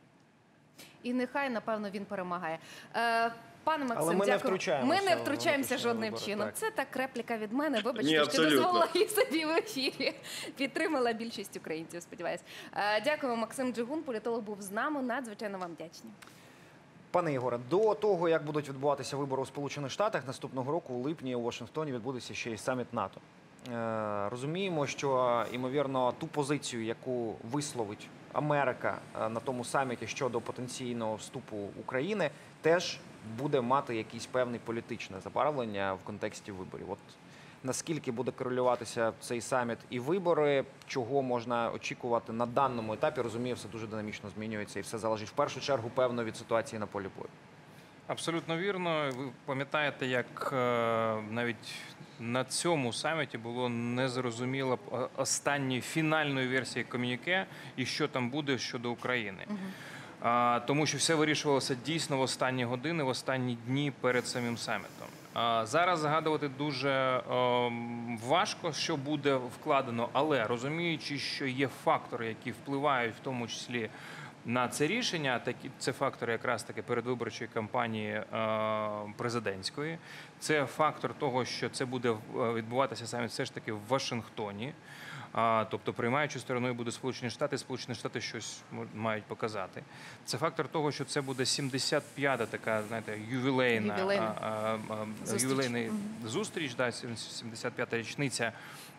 І нехай, напевно, він перемагає. Е, Пане Максим, Але ми не дякую. втручаємося Ми не в втручаємося внутрішні жодним вибори, чином. так. Це так репліка від мене. Вибачте, Ні, що абсолютно. дозволила її собі в ефірі. Підтримала більшість українців, сподіваюся. Е, Дякуємо. Максим Джигун, політолог, був з нами. Надзвичайно вам вдячні. Пане Ігоре, до того, як будуть відбуватися вибори у Сполучених Штатах, наступного року у липні у Вашингтоні відбудеться ще й саміт НАТО. Е, розуміємо, що, ймовірно, ту позицію, яку висловить Америка на тому саміті щодо потенційного вступу України, теж буде мати якесь певне політичне забарвлення в контексті виборів. От наскільки буде корелюватися цей саміт і вибори, чого можна очікувати на даному етапі, розумію, все дуже динамічно змінюється і все залежить в першу чергу, певно, від ситуації на полі бою. Абсолютно вірно. Ви пам'ятаєте, як е, навіть на цьому саміті було незрозуміло останньої фінальної версії ком'юніке і що там буде щодо України. Угу. А, тому що все вирішувалося дійсно в останні години, в останні дні перед самим самітом. А, зараз згадувати дуже е, важко, що буде вкладено, але розуміючи, що є фактори, які впливають в тому числі на це рішення, такі це фактори якраз таки передвиборчої кампанії е, президентської. Це фактор того, що це буде відбуватися саме все ж таки в Вашингтоні. А, тобто приймаючою стороною буде Сполучені Штати, Сполучені Штати щось мають показати. Це фактор того, що це буде сімдесят п'ята така, знаєте, ювілейна, Ювілейна. а, а, Зустріч. ювілейний Угу. зустріч, да, сімдесят п'ята річниця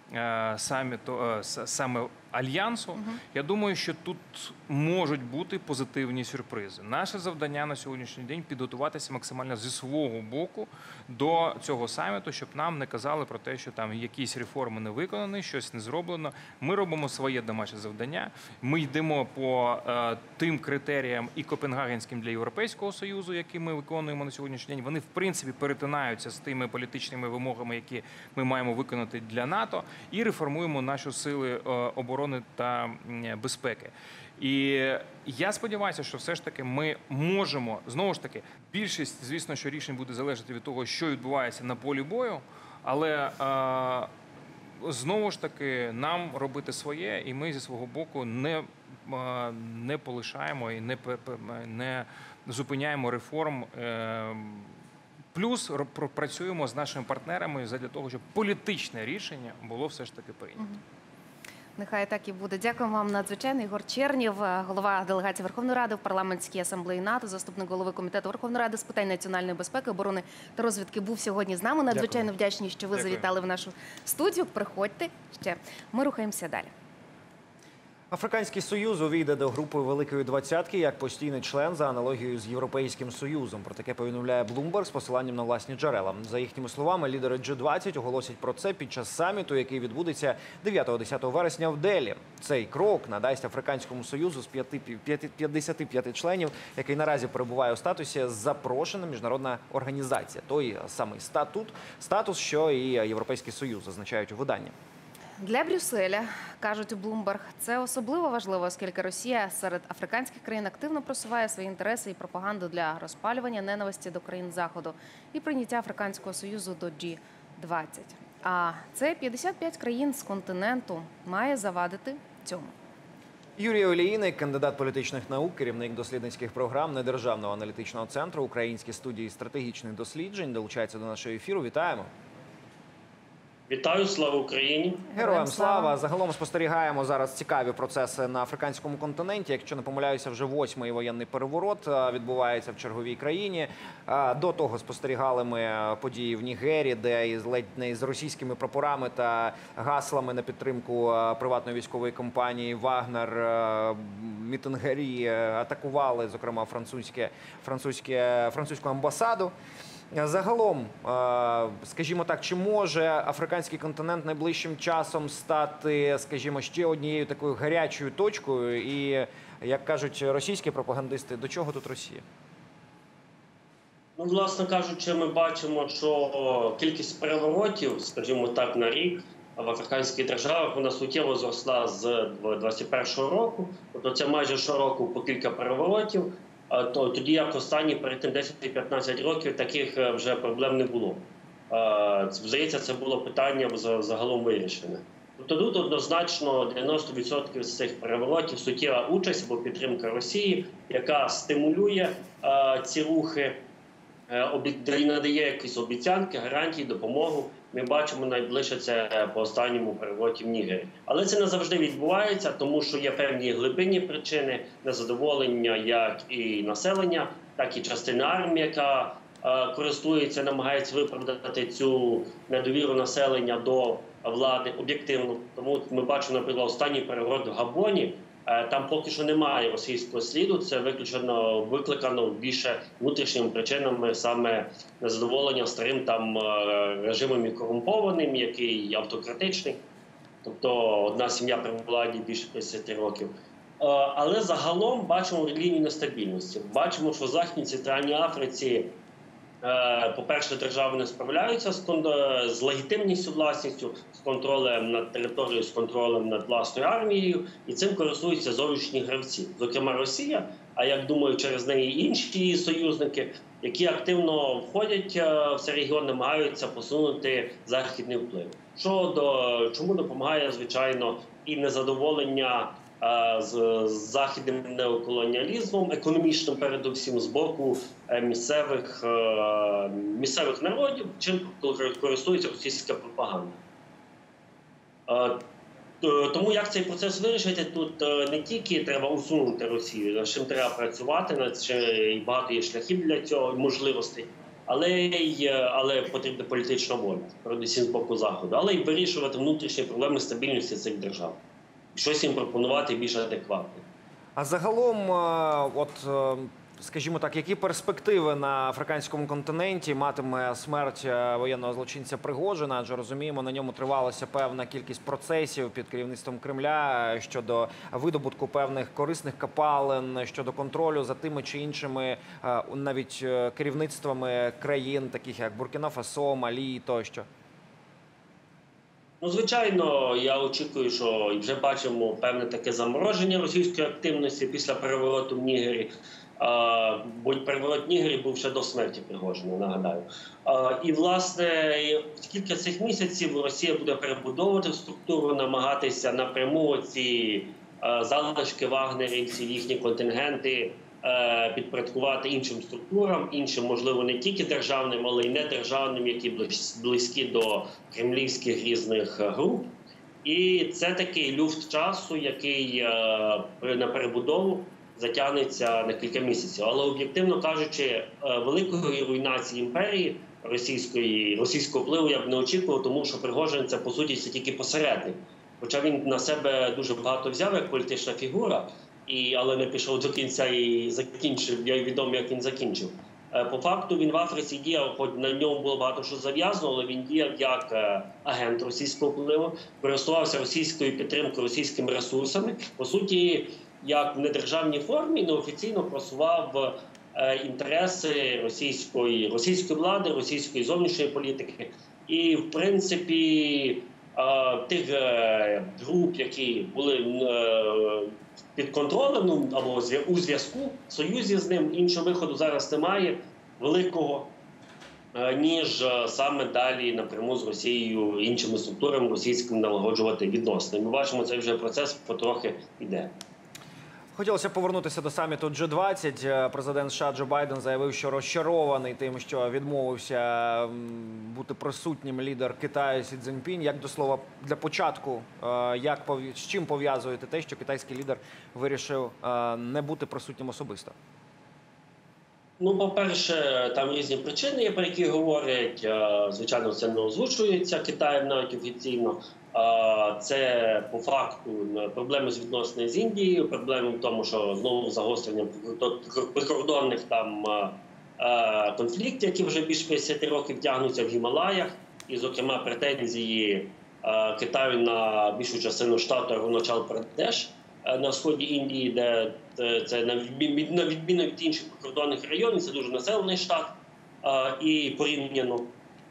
саміту, саме Альянсу. Угу. Я думаю, що тут можуть бути позитивні сюрпризи. Наше завдання на сьогоднішній день підготуватися максимально зі свого боку до цього саміту, щоб нам не казали про те, що там якісь реформи не виконані, щось не зроблено. Ми робимо своє домашнє завдання. Ми йдемо по е, тим критеріям і копенгагенським для Європейського Союзу, які ми виконуємо на сьогоднішній день. Вони, в принципі, перетинаються з тими політичними вимогами, які ми маємо виконати для НАТО, і реформуємо наші сили е, оборони та безпеки. І я сподіваюся, що все ж таки ми можемо, знову ж таки, більшість, звісно, що рішень буде залежати від того, що відбувається на полі бою, але е, знову ж таки нам робити своє, і ми зі свого боку не, е, не полишаємо і не, не зупиняємо реформ. Е, Плюс працюємо з нашими партнерами для того, щоб політичне рішення було все ж таки прийнято. Нехай так і буде. Дякую вам надзвичайно. Ігор Чернєв, голова делегації Верховної Ради в парламентській асамблеї НАТО, заступник голови комітету Верховної Ради з питань національної безпеки, оборони та розвідки, був сьогодні з нами. Надзвичайно вдячні, що ви Дякую. завітали в нашу студію. Приходьте ще. Ми рухаємося далі. Африканський Союз увійде до групи Великої Двадцятки як постійний член за аналогією з Європейським Союзом. Про таке повідомляє Bloomberg з посиланням на власні джерела. За їхніми словами, лідери джі двадцять оголосять про це під час саміту, який відбудеться дев'ятого-десятого вересня в Делі. Цей крок надасть Африканському Союзу з п'ятдесяти п'яти членів, який наразі перебуває у статусі запрошена міжнародна організація. Той самий статут, статус, що і Європейський Союз, зазначають у виданні. Для Брюсселя, кажуть у Bloomberg, це особливо важливо, оскільки Росія серед африканських країн активно просуває свої інтереси і пропаганду для розпалювання ненависті до країн Заходу і прийняття Африканського Союзу до джі двадцять. А це п'ятдесят п'ять країн з континенту має завадити цьому. Юрій Олійник, кандидат політичних наук, керівник дослідницьких програм Недержавного аналітичного центру Української студії стратегічних досліджень, долучається до нашого ефіру. Вітаємо. Вітаю, слава Україні! Героям слава! Загалом спостерігаємо зараз цікаві процеси на африканському континенті. Якщо не помиляюся, вже восьмий воєнний переворот відбувається в черговій країні. До того спостерігали ми події в Нігері, де із ледь не з російськими прапорами та гаслами на підтримку приватної військової компанії «Вагнер» мітингарі атакували, зокрема, французьке, французьке, французьку амбасаду. Загалом, скажімо так, чи може африканський континент найближчим часом стати, скажімо, ще однією такою гарячою точкою? І, як кажуть російські пропагандисти, до чого тут Росія? Ну, власне кажучи, ми бачимо, що кількість переворотів, скажімо так, на рік в африканських державах, вона суттєво зросла з двадцять першого року. Тобто це майже щороку по кілька переворотів. То тоді, як останні перед тим десять-п'ятнадцять років, таких вже проблем не було. Здається, це було питання загалом вирішене. Тобто тут однозначно дев'яносто відсотків з цих переворотів суттєва участь або підтримка Росії, яка стимулює ці рухи, надає якісь обіцянки, гарантії, допомогу. Ми бачимо найближче це по останньому перевороті в Нігері. Але це не завжди відбувається, тому що є певні глибинні причини незадоволення як і населення, так і частини армії, яка е, користується, намагається виправдати цю недовіру населення до влади об'єктивно. Тому ми бачимо, наприклад, останній переворот в Габоні. Там поки що немає російського сліду, це виключено, викликано більше внутрішніми причинами, саме незадоволення старим там режимом і корумпованим, який автократичний. Тобто одна сім'я при владі більше п'ятдесят років. Але загалом бачимо лінію нестабільності. Бачимо, що в Західній Центральній Африці, по-перше, держави не справляються з, з легітимністю власністю, з контролем над територією, з контролем над власною армією, і цим користуються зовнішні гравці, зокрема Росія, а як думаю, через неї інші її союзники, які активно входять в цей регіон, намагаються посунути західний вплив. Щодо чому допомагає, звичайно, і незадоволення з західним неоколоніалізмом, економічним передусім, з боку місцевих, місцевих народів, чим користується російська пропаганда. Тому як цей процес вирішити, тут не тільки треба усунути Росію, над чим треба працювати, над чим і багато є шляхів для цього, можливостей, але, й, але потрібна політична воля, передусім з боку Заходу, але й вирішувати внутрішні проблеми стабільності цих держав. Щось їм пропонувати більш адекватне. А загалом, от, скажімо так, які перспективи на африканському континенті матиме смерть воєнного злочинця Пригожина? Адже розуміємо, на ньому тривалася певна кількість процесів під керівництвом Кремля щодо видобутку певних корисних копалин, щодо контролю за тими чи іншими навіть керівництвами країн, таких як Буркіна-Фасо, Малі тощо. Ну, звичайно, я очікую, що і вже бачимо певне таке замороження російської активності після перевороту в Нігері. А, бо переворот в Нігері був ще до смерті Пригожина, нагадаю. А, і, власне, кілька цих місяців Росія буде перебудовувати структуру, намагатися напряму ці а, залишки вагнерівців, їхні контингенти підпорядкувати іншим структурам, іншим, можливо, не тільки державним, але й недержавним, які близькі до кремлівських різних груп. І це такий люфт часу, який на перебудову затягнеться на кілька місяців. Але, об'єктивно кажучи, великої руйнації імперії російської, російського впливу я б не очікував, тому що Пригожин – це, по суті, це тільки посередник. Хоча він на себе дуже багато взяв як політична фігура, І, але не пішов до кінця і закінчив, я відомо, як він закінчив. По факту він в Африці діяв, хоч на ньому було багато що зав'язано, але він діяв як агент російського впливу, користувався російською підтримкою, російськими ресурсами. По суті, як в недержавній формі, неофіційно просував інтереси російської, російської влади, російської зовнішньої політики. І, в принципі, тих груп, які були під контролем, ну, або у зв'язку, в союзі з ним, іншого виходу зараз немає великого, ніж саме далі напряму з Росією, іншими структурами російськими налагоджувати відносини. Ми бачимо, цей вже процес потрохи йде. Хотілося б повернутися до саміту джі двадцять. Президент США Джо Байден заявив, що розчарований тим, що відмовився бути присутнім лідер Китаю Сі Цзіньпінь. Як до слова, для початку, як, з чим пов'язуєте те, що китайський лідер вирішив не бути присутнім особисто? Ну, по-перше, там різні причини є, про які говорять. Звичайно, це не озвучується Китаєм навіть офіційно. Це, по факту, проблеми з відносинами з Індією, проблеми в тому, що знову загострення прикордонних там конфліктів, які вже більше п'ятдесят років тягнуться в Гімалаях, і, зокрема, претензії Китаю на більшу частину штату Аруначал-Прадеш на сході Індії, де це на відміну від інших прикордонних районів, це дуже населений штат, і порівняно.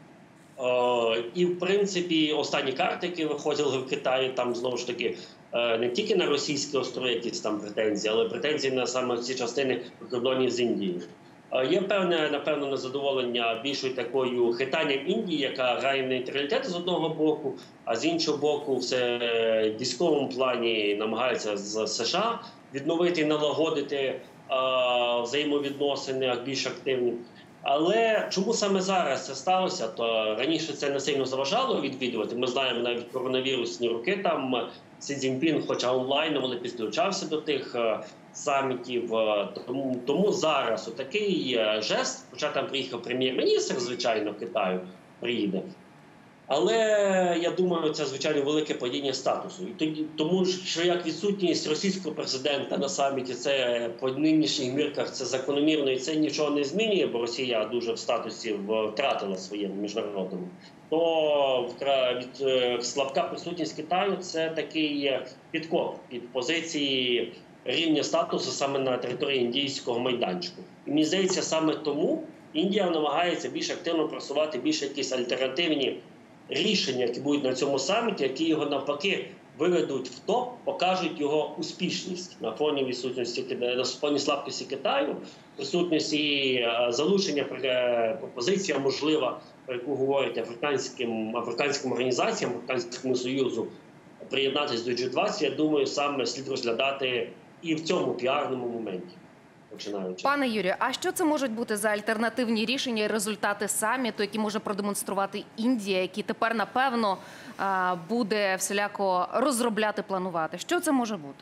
І, в принципі, останні карти, які виходили в Китаї, там, знову ж таки, не тільки на російські острови якісь там претензії, але претензії на саме ці частини прикордонів з Індією. Є певне, напевно, незадоволення більшою такою хитанням Індії, яка грає в нейтралітет з одного боку, а з іншого боку, все в військовому плані намагається з США відновити і налагодити а, взаємовідносини більш активні. Але чому саме зараз це сталося, то раніше це не сильно заважало відвідувати. Ми знаємо, навіть коронавірусні роки там Сі Цзіньпін, хоча онлайн, але підключався до тих самітів. Тому, тому зараз отакий жест, хоча там приїхав прем'єр-міністр, звичайно, Китаю приїде. Але, я думаю, це, звичайно, велике падіння статусу. І тоді, тому що як відсутність російського президента на саміті, це по нинішніх мірках це закономірно, і це нічого не змінює, бо Росія дуже в статусі втратила своєму міжнародному. То від слабка присутність Китаю – це такий підкоп під позиції рівня статусу саме на території індійського майданчику. І мені здається, саме тому Індія намагається більш активно просувати більш якісь альтернативні рішення, які будуть на цьому саміті, які його навпаки виведуть в топ, покажуть його успішність на фоні відсутності, на фоні слабкості Китаю, присутності і залучення пропозиція можлива, про яку говорять африканським, африканським організаціям, Африканському Союзу, приєднатися до джі двадцять, я думаю, саме слід розглядати і в цьому піарному моменті. Починаючи. Пане Юрію, а що це можуть бути за альтернативні рішення і результати саміту, які може продемонструвати Індія, які тепер, напевно, буде всіляко розробляти, планувати? Що це може бути?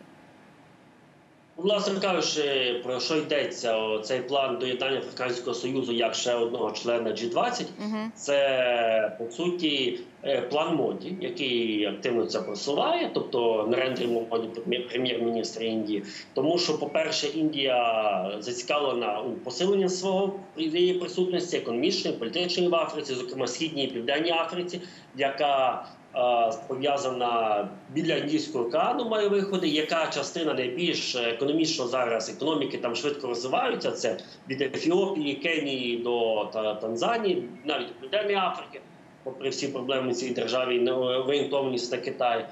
Власне кажучи, про що йдеться цей план доєднання Африканського Союзу як ще одного члена джі двадцять, угу. Це, по суті, план Моді, який активно це просуває, тобто Нарендра Моді, прем'єр-міністр Індії. Тому що, по-перше, Індія зацікавлена у посиленні свого її присутності економічної, політичної в Африці, зокрема Східній і Південній Африці, яка пов'язана біля Індійського океану, має виходи, яка частина найбільш економічно зараз економіки там швидко розвиваються, це від Ефіопії, Кенії до Танзанії, навіть до Південної Африки, попри всі проблеми в цій державі, неорієнтованість на Китай.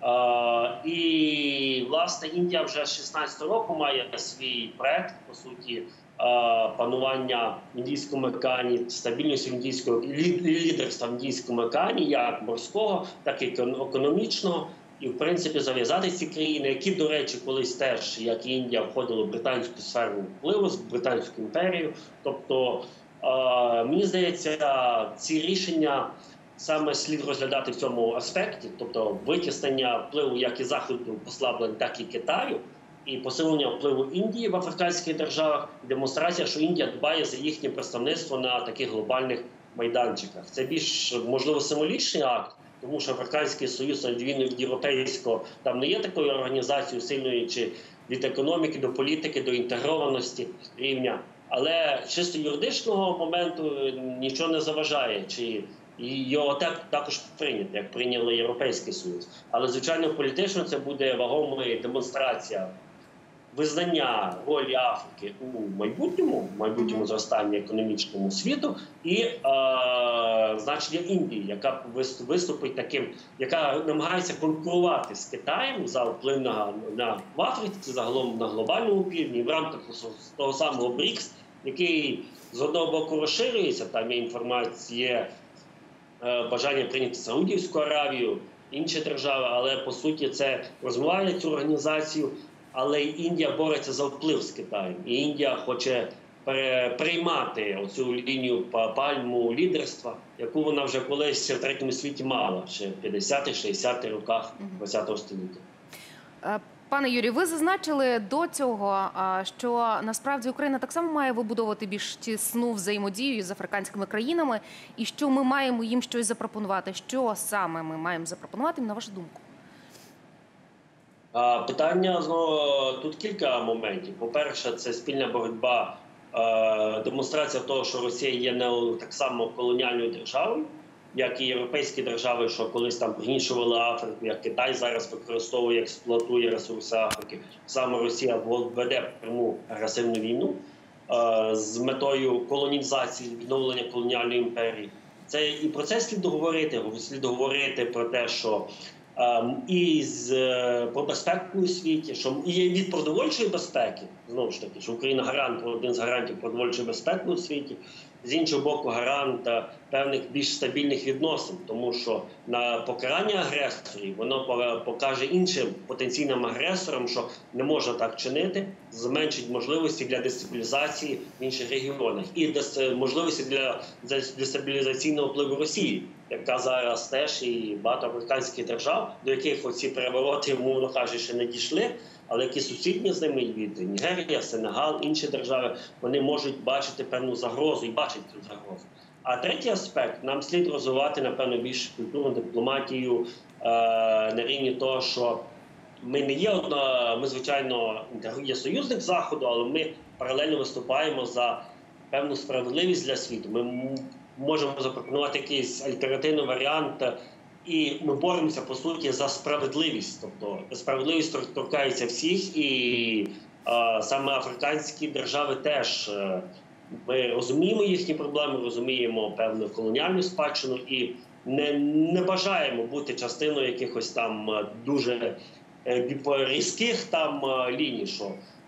І, власне, Індія вже з шістнадцятого року має свій проект, по суті, панування в Індійському океані, стабільність індійського лідерства в Індійському океані, як морського, так і економічного. І, в принципі, зав'язати ці країни, які, до речі, колись теж, як і Індія, входили в британську сферу впливу, в Британську імперію. Тобто, мені здається, ці рішення саме слід розглядати в цьому аспекті, тобто витіснення впливу як і Заходу послаблень, так і Китаю, і посилення впливу Індії в африканських державах, демонстрація, що Індія дбає за їхнє представництво на таких глобальних майданчиках. Це більш, можливо, символічний акт, тому що Африканський Союз, на відміну від європейського, там не є такою організацією сильною чи від економіки до політики, до інтегрованості рівня. Але чисто юридичного моменту нічого не заважає, чи і його так, також прийнято, як прийняли Європейський Союз. Але, звичайно, політично це буде вагома демонстрація визнання ролі Африки у майбутньому, в майбутньому зростанні економічному світу, і е, значення Індії, яка виступить таким, яка намагається конкурувати з Китаєм за вплив на, на в Африці, загалом на глобальному півдні, в рамках того самого БРІКС, який з одного боку розширюється, там є інформація, є е, бажання прийняти Саудівську Аравію, інші держави, але по суті це розвиває цю організацію. Але Індія бореться за вплив з Китаєм. І Індія хоче переймати оцю лінію пальму лідерства, яку вона вже колись в третьому світі мала, ще в п'ятдесятих-шістдесятих роках ХХ століття. Пане Юрію, ви зазначили до цього, що насправді Україна так само має вибудовувати більш тісну взаємодію з африканськими країнами, і що ми маємо їм щось запропонувати. Що саме ми маємо запропонувати, на вашу думку? Питання, тут кілька моментів. По-перше, це спільна боротьба, демонстрація того, що Росія є не так само колоніальною державою, як і європейські держави, що колись там пригнічували Африку, як Китай зараз використовує, експлуатує ресурси Африки. Саме Росія веде пряму агресивну війну з метою колонізації, відновлення колоніальної імперії. Це і про це слід говорити, слід говорити про те, що і з, про безпеку у світі, що і від продовольчої безпеки, знову ж таки, що Україна гарант, один з гарантів продовольчої безпеки у світі, з іншого боку гарант певних більш стабільних відносин, тому що на покарання агресорів воно покаже іншим потенційним агресорам, що не можна так чинити, зменшить можливості для дестабілізації в інших регіонах і можливості для дестабілізаційного впливу Росії, яка зараз теж і багато африканських держав, до яких оці перевороти, мовно кажучи, ще не дійшли, але які сусідні з ними від Нігерія, Сенегал, інші держави, вони можуть бачити певну загрозу і бачать цю загрозу. А третій аспект, нам слід розвивати, напевно, більш культурну дипломатію е, на рівні того, що ми не є одна, ми, звичайно, є союзник Заходу, але ми паралельно виступаємо за певну справедливість для світу. Ми можемо запропонувати якийсь альтернативний варіант, і ми боремося, по суті, за справедливість. Тобто справедливість торкається всіх, і а, саме африканські держави теж, ми розуміємо їхні проблеми, розуміємо певну колоніальну спадщину і не, не бажаємо бути частиною якихось там дуже різких там ліній, що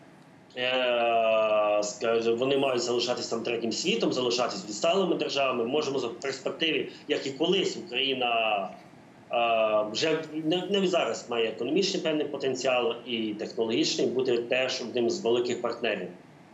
вони мають залишатися там третім світом, залишатися відсталими державами. Можемо в перспективі, як і колись Україна вже не, не зараз має економічний певний потенціал і технологічний, бути теж одним з великих партнерів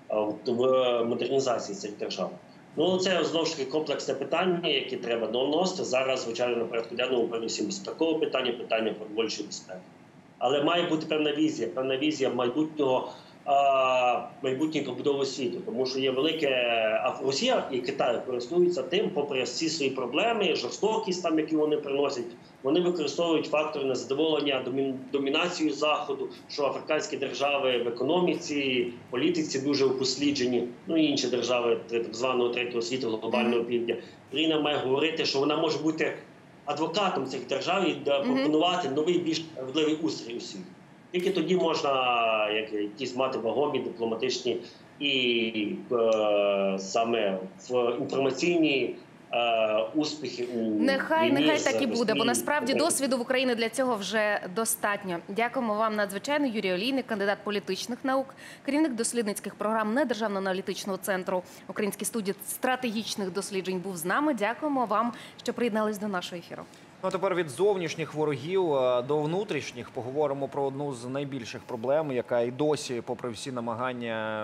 в модернізації цих держав. Ну, це, знову ж таки, комплексне питання, яке треба доносити. Зараз, звичайно, на порядку денному передусім безпекове питання, питання продовольчої безпеки. Але має бути певна візія, певна візія майбутнього майбутньої побудови світу, тому що є велике, а Росія і Китай користуються тим, попри всі свої проблеми, жорстокість там, які вони приносять, вони використовують фактори незадоволення домінацією Заходу, що африканські держави в економіці, політиці дуже упосліджені, ну і інші держави так званого третього світу, глобального півдня. Україна має говорити, що вона може бути адвокатом цих держав і пропонувати новий, більш справедливий устрій у світі. Тільки тоді можна як, якісь мати вагомі, дипломатичні і е, саме в інформаційні е, успіхи у Нехай, війні нехай з так і буде, бо Росією. насправді досвіду в Україні для цього вже достатньо. Дякуємо вам надзвичайно. Юрій Олійник, кандидат політичних наук, керівник дослідницьких програм Недержавного аналітичного центру Української студії стратегічних досліджень був з нами. Дякуємо вам, що приєднались до нашого ефіру. Ну, а тепер від зовнішніх ворогів до внутрішніх поговоримо про одну з найбільших проблем, яка і досі, попри всі намагання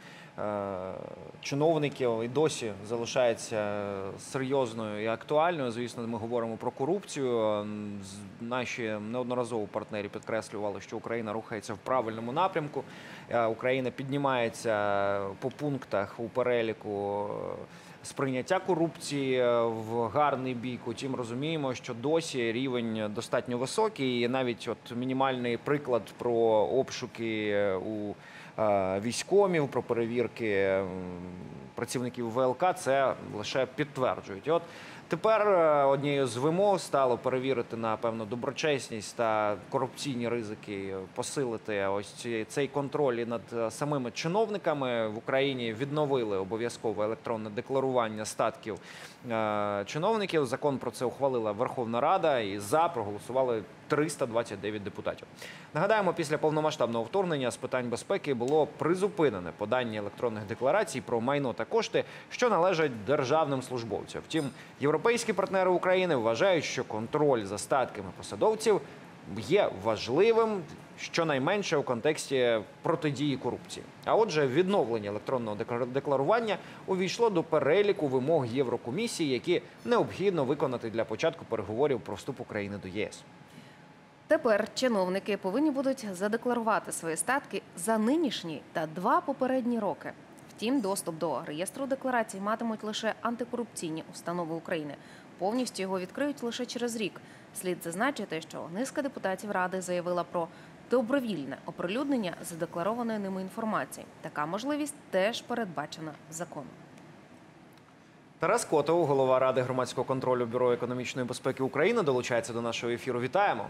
чиновників, і досі залишається серйозною і актуальною. Звісно, ми говоримо про корупцію. Наші неодноразово партнери підкреслювали, що Україна рухається в правильному напрямку. Україна піднімається по пунктах у переліку сприйняття корупції в гарний бік. Утім, розуміємо, що досі рівень достатньо високий. І навіть от мінімальний приклад про обшуки у військкомів, про перевірки працівників ВЛК це лише підтверджують. І от Тепер е, однією з вимог стало перевірити на певну доброчесність та корупційні ризики, посилити ось ці- цей контроль і над е, самими чиновниками. В Україні відновили обов'язкове електронне декларування статків е, чиновників. Закон про це ухвалила Верховна Рада і за проголосували триста двадцять дев'ять депутатів. Нагадаємо, після повномасштабного вторгнення з питань безпеки було призупинене подання електронних декларацій про майно та кошти, що належать державним службовцям. Втім, європейські партнери України вважають, що контроль за статками посадовців є важливим, щонайменше у контексті протидії корупції. А отже, відновлення електронного декла- декларування увійшло до переліку вимог Єврокомісії, які необхідно виконати для початку переговорів про вступ України до ЄС. Тепер чиновники повинні будуть задекларувати свої статки за нинішні та два попередні роки. Втім, доступ до реєстру декларацій матимуть лише антикорупційні установи України. Повністю його відкриють лише через рік. Слід зазначити, що низка депутатів Ради заявила про добровільне оприлюднення задекларованої ними інформації. Така можливість теж передбачена законом. Тарас Котов, голова Ради громадського контролю Бюро економічної безпеки України, долучається до нашого ефіру. Вітаємо.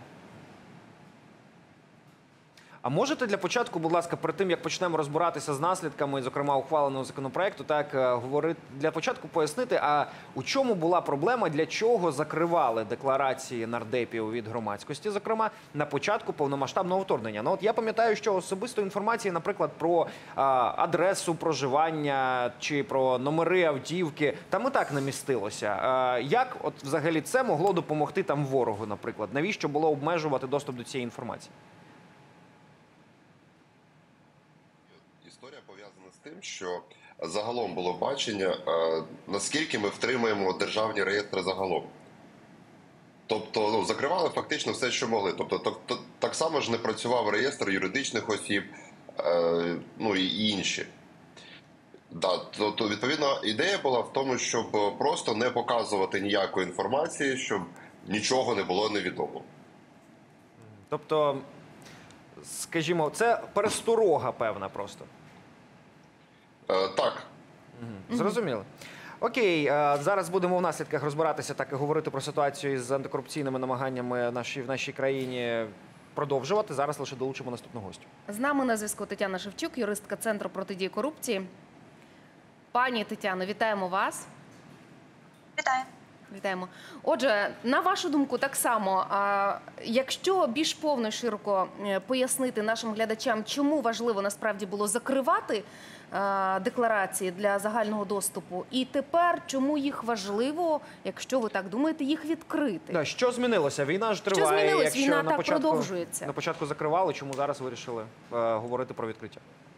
А можете для початку, будь ласка, перед тим, як почнемо розбиратися з наслідками, зокрема, ухваленого законопроекту, так, е, говорити, для початку пояснити, а у чому була проблема, для чого закривали декларації нардепів від громадськості, зокрема, на початку повномасштабного вторгнення? Ну, от я пам'ятаю, що особистої інформації, наприклад, про а, адресу проживання чи про номери автівки, там і так не містилося. А, як от взагалі це могло допомогти там ворогу, наприклад? Навіщо було обмежувати доступ до цієї інформації? Історія пов'язана з тим, що загалом було бачення, е, наскільки ми втримуємо державні реєстри загалом. Тобто, ну, закривали фактично все, що могли. Тобто, так, так, так само ж не працював реєстр юридичних осіб, е, ну і інші. Да, то, то, відповідно, ідея була в тому, щоб просто не показувати ніякої інформації, щоб нічого не було невідомо. Тобто, скажімо, це пересторога певна просто. Е, так. Зрозуміло. Окей, е, зараз будемо в наслідках розбиратися, так і говорити про ситуацію з антикорупційними намаганнями наші, в нашій країні продовжувати. Зараз лише долучимо наступного гостю. З нами на зв'язку Тетяна Шевчук, юристка Центру протидії корупції. Пані Тетяно, вітаємо вас. Вітаю. Вітаємо. Отже, на вашу думку, так само, а, якщо більш повно і широко е, пояснити нашим глядачам, чому важливо насправді було закривати е, декларації для загального доступу, і тепер чому їх важливо, якщо ви так думаєте, їх відкрити? Да, що змінилося? Війна ж Що триває. змінилось? Якщо Війна на так початку, продовжується. На початку закривали, чому зараз вирішили е, говорити про відкриття?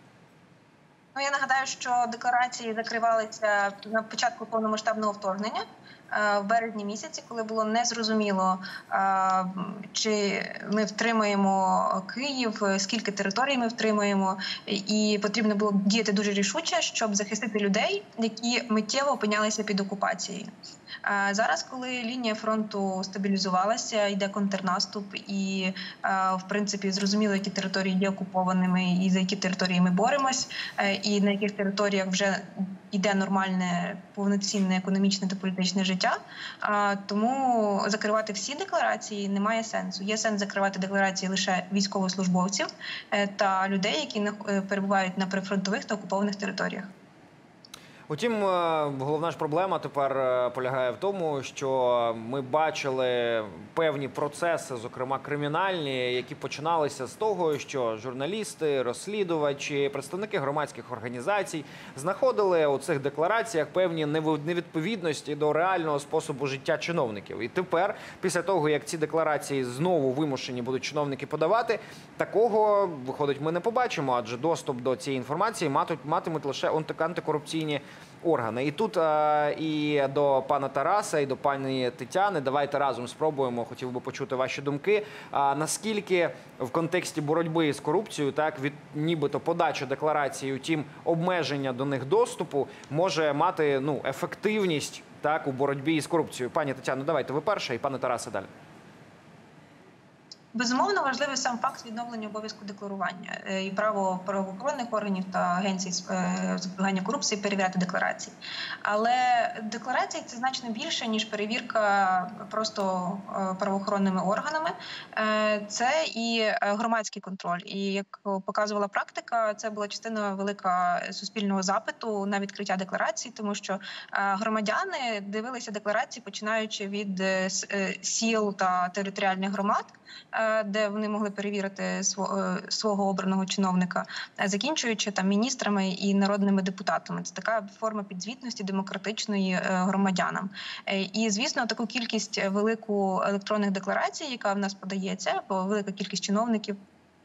Ну, я нагадаю, що декларації закривалися на початку повномасштабного вторгнення е, в березні місяці, коли було незрозуміло, е, чи ми втримаємо Київ, скільки територій ми втримаємо, і потрібно було діяти дуже рішуче, щоб захистити людей, які миттєво опинялися під окупацією. Е, Зараз, коли лінія фронту стабілізувалася, йде контрнаступ, і в принципі зрозуміло, які території є окупованими і за які території ми боремось, і на яких територіях вже йде нормальне, повноцінне економічне та політичне життя. Тому закривати всі декларації немає сенсу. Є сенс закривати декларації лише військовослужбовців та людей, які перебувають на прифронтових та окупованих територіях. Утім, головна ж проблема тепер полягає в тому, що ми бачили певні процеси, зокрема кримінальні, які починалися з того, що журналісти, розслідувачі, представники громадських організацій знаходили у цих деклараціях певні невідповідності до реального способу життя чиновників. І тепер, після того, як ці декларації знову вимушені будуть чиновники подавати, такого, виходить, ми не побачимо, адже доступ до цієї інформації матимуть лише антикорупційні органи. І тут а, і до пана Тараса, і до пані Тетяни, давайте разом спробуємо, хотів би почути ваші думки, а, наскільки в контексті боротьби з корупцією, так, від нібито подачі декларації, утім, обмеження до них доступу може мати, ну, ефективність, так, у боротьбі з корупцією. Пані Тетяно, давайте ви перша, і пане Тарасе далі. Безумовно, важливий сам факт відновлення обов'язку декларування і право правоохоронних органів та агенцій з запобігання корупції перевіряти декларації. Але декларації – це значно більше, ніж перевірка просто правоохоронними органами. Це і громадський контроль. І, як показувала практика, це була частина велика суспільного запиту на відкриття декларацій, тому що громадяни дивилися декларації, починаючи від сіл та територіальних громад, де вони могли перевірити свого обраного чиновника, закінчуючи там міністрами і народними депутатами. Це така форма підзвітності демократичної громадянам. І, звісно, таку кількість велику електронних декларацій, яка в нас подається, бо велика кількість чиновників,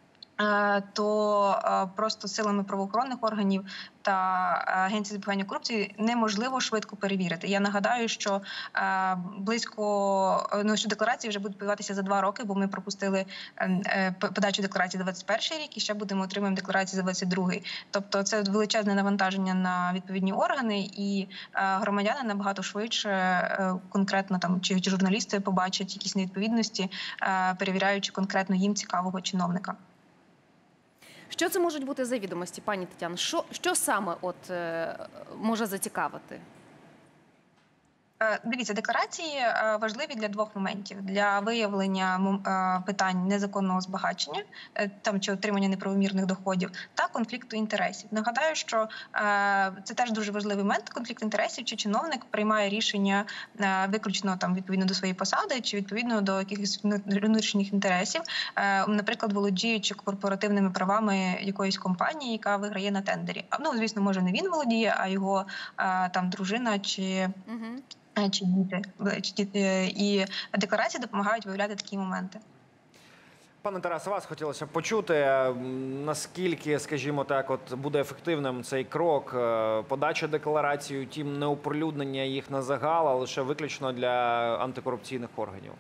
то просто силами правоохоронних органів та агенції запобігання корупції неможливо швидко перевірити. Я нагадаю, що близько, ну, що декларації вже будуть подаватися за два роки, бо ми пропустили подачу декларації за двадцять перший рік і ще будемо отримаємо декларації за двадцять другий. Тобто це величезне навантаження на відповідні органи, і громадяни набагато швидше конкретно там чи журналісти побачать якісь невідповідності, перевіряючи конкретно їм цікавого чиновника. Що це можуть бути за відомості, пані Тетяно? Що, що саме от, е, може зацікавити? Дивіться, декларації важливі для двох моментів: для виявлення питань незаконного збагачення там чи отримання неправомірних доходів та конфлікту інтересів. Нагадаю, що це теж дуже важливий момент – конфлікт інтересів, чи чиновник приймає рішення виключно там відповідно до своєї посади, чи відповідно до якихось внутрішніх інтересів, наприклад, володіючи корпоративними правами якоїсь компанії, яка виграє на тендері. Ну, звісно, може не він володіє, а його там дружина чи угу. Чи діти. Чи діти. І декларації допомагають виявляти такі моменти. Пане Тарасе, вас хотілося б почути, наскільки, скажімо так, от буде ефективним цей крок подача декларації, тім не оприлюднення їх на загал, а лише виключно для антикорупційних органів?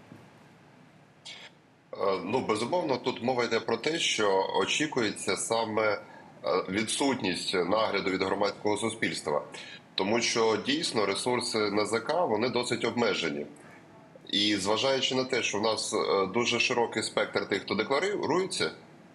Ну, безумовно, тут мова йде про те, що очікується саме відсутність нагляду від громадського суспільства. Тому що дійсно ресурси ен зе ка, вони досить обмежені. І зважаючи на те, що в нас дуже широкий спектр тих, хто декларується,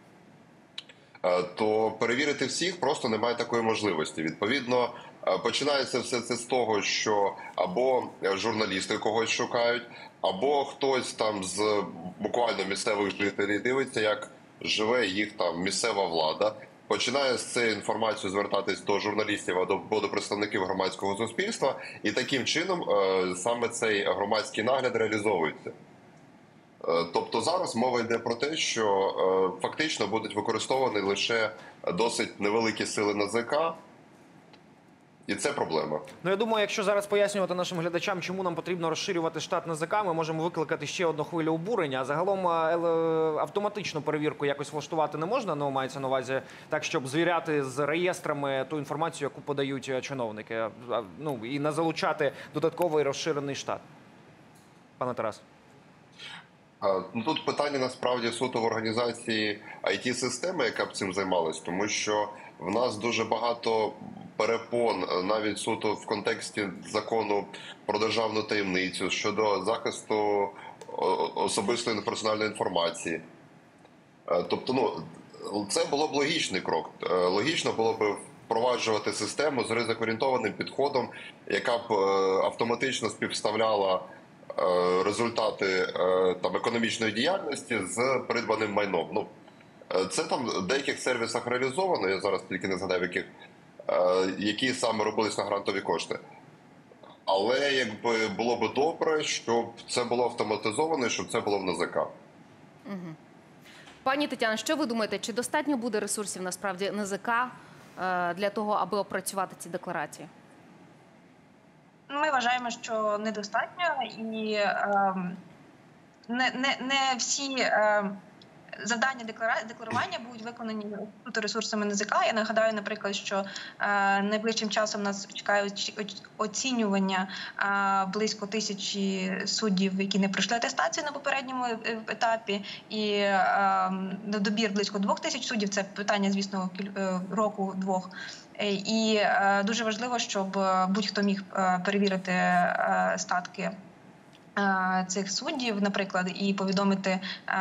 то перевірити всіх просто немає такої можливості. Відповідно, починається все це з того, що або журналісти когось шукають, або хтось там з буквально місцевих жителів дивиться, як живе їх там місцева влада, починає з цією інформацією звертатись до журналістів або до представників громадського суспільства, і таким чином саме цей громадський нагляд реалізовується. Тобто зараз мова йде про те, що фактично будуть використовані лише досить невеликі сили ен зе ка, і це проблема. Ну, я думаю, якщо зараз пояснювати нашим глядачам, чому нам потрібно розширювати штат ен зе ка, ми можемо викликати ще одну хвилю обурення. А загалом автоматичну перевірку якось влаштувати не можна, ну, мається на увазі так, щоб звіряти з реєстрами ту інформацію, яку подають чиновники, ну, і не залучати додатковий розширений штат. Пане Тарас. Ну, тут питання насправді суто в організації ай ті-системи, яка б цим займалась, тому що в нас дуже багато перепон, навіть суто в контексті закону про державну таємницю, щодо захисту особистої персональної інформації. Тобто, ну, це було б логічний крок. Логічно було б впроваджувати систему з ризикоорієнтованим підходом, яка б автоматично співставляла результати там економічної діяльності з придбаним майном. Ну, це там в деяких сервісах реалізовано, я зараз тільки не згадав, яких, які саме робились на грантові кошти. Але якби було б добре, щоб це було автоматизовано і щоб це було в ен зе ка. Угу. Пані Тетяно, що ви думаєте, чи достатньо буде ресурсів насправді ен зе ка для того, аби опрацювати ці декларації? Ми вважаємо, що недостатньо, і е, не, не, не всі е, завдання декларування будуть виконані ресурсами ен зе ка. Я нагадаю, наприклад, що е, найближчим часом нас чекає оцінювання е, близько тисячі суддів, які не пройшли атестацію на попередньому етапі, і е, добір близько двох тисяч суддів. Це питання, звісно, року-двох. І е, дуже важливо, щоб будь-хто міг е, перевірити е, статки цих суддів, наприклад, і повідомити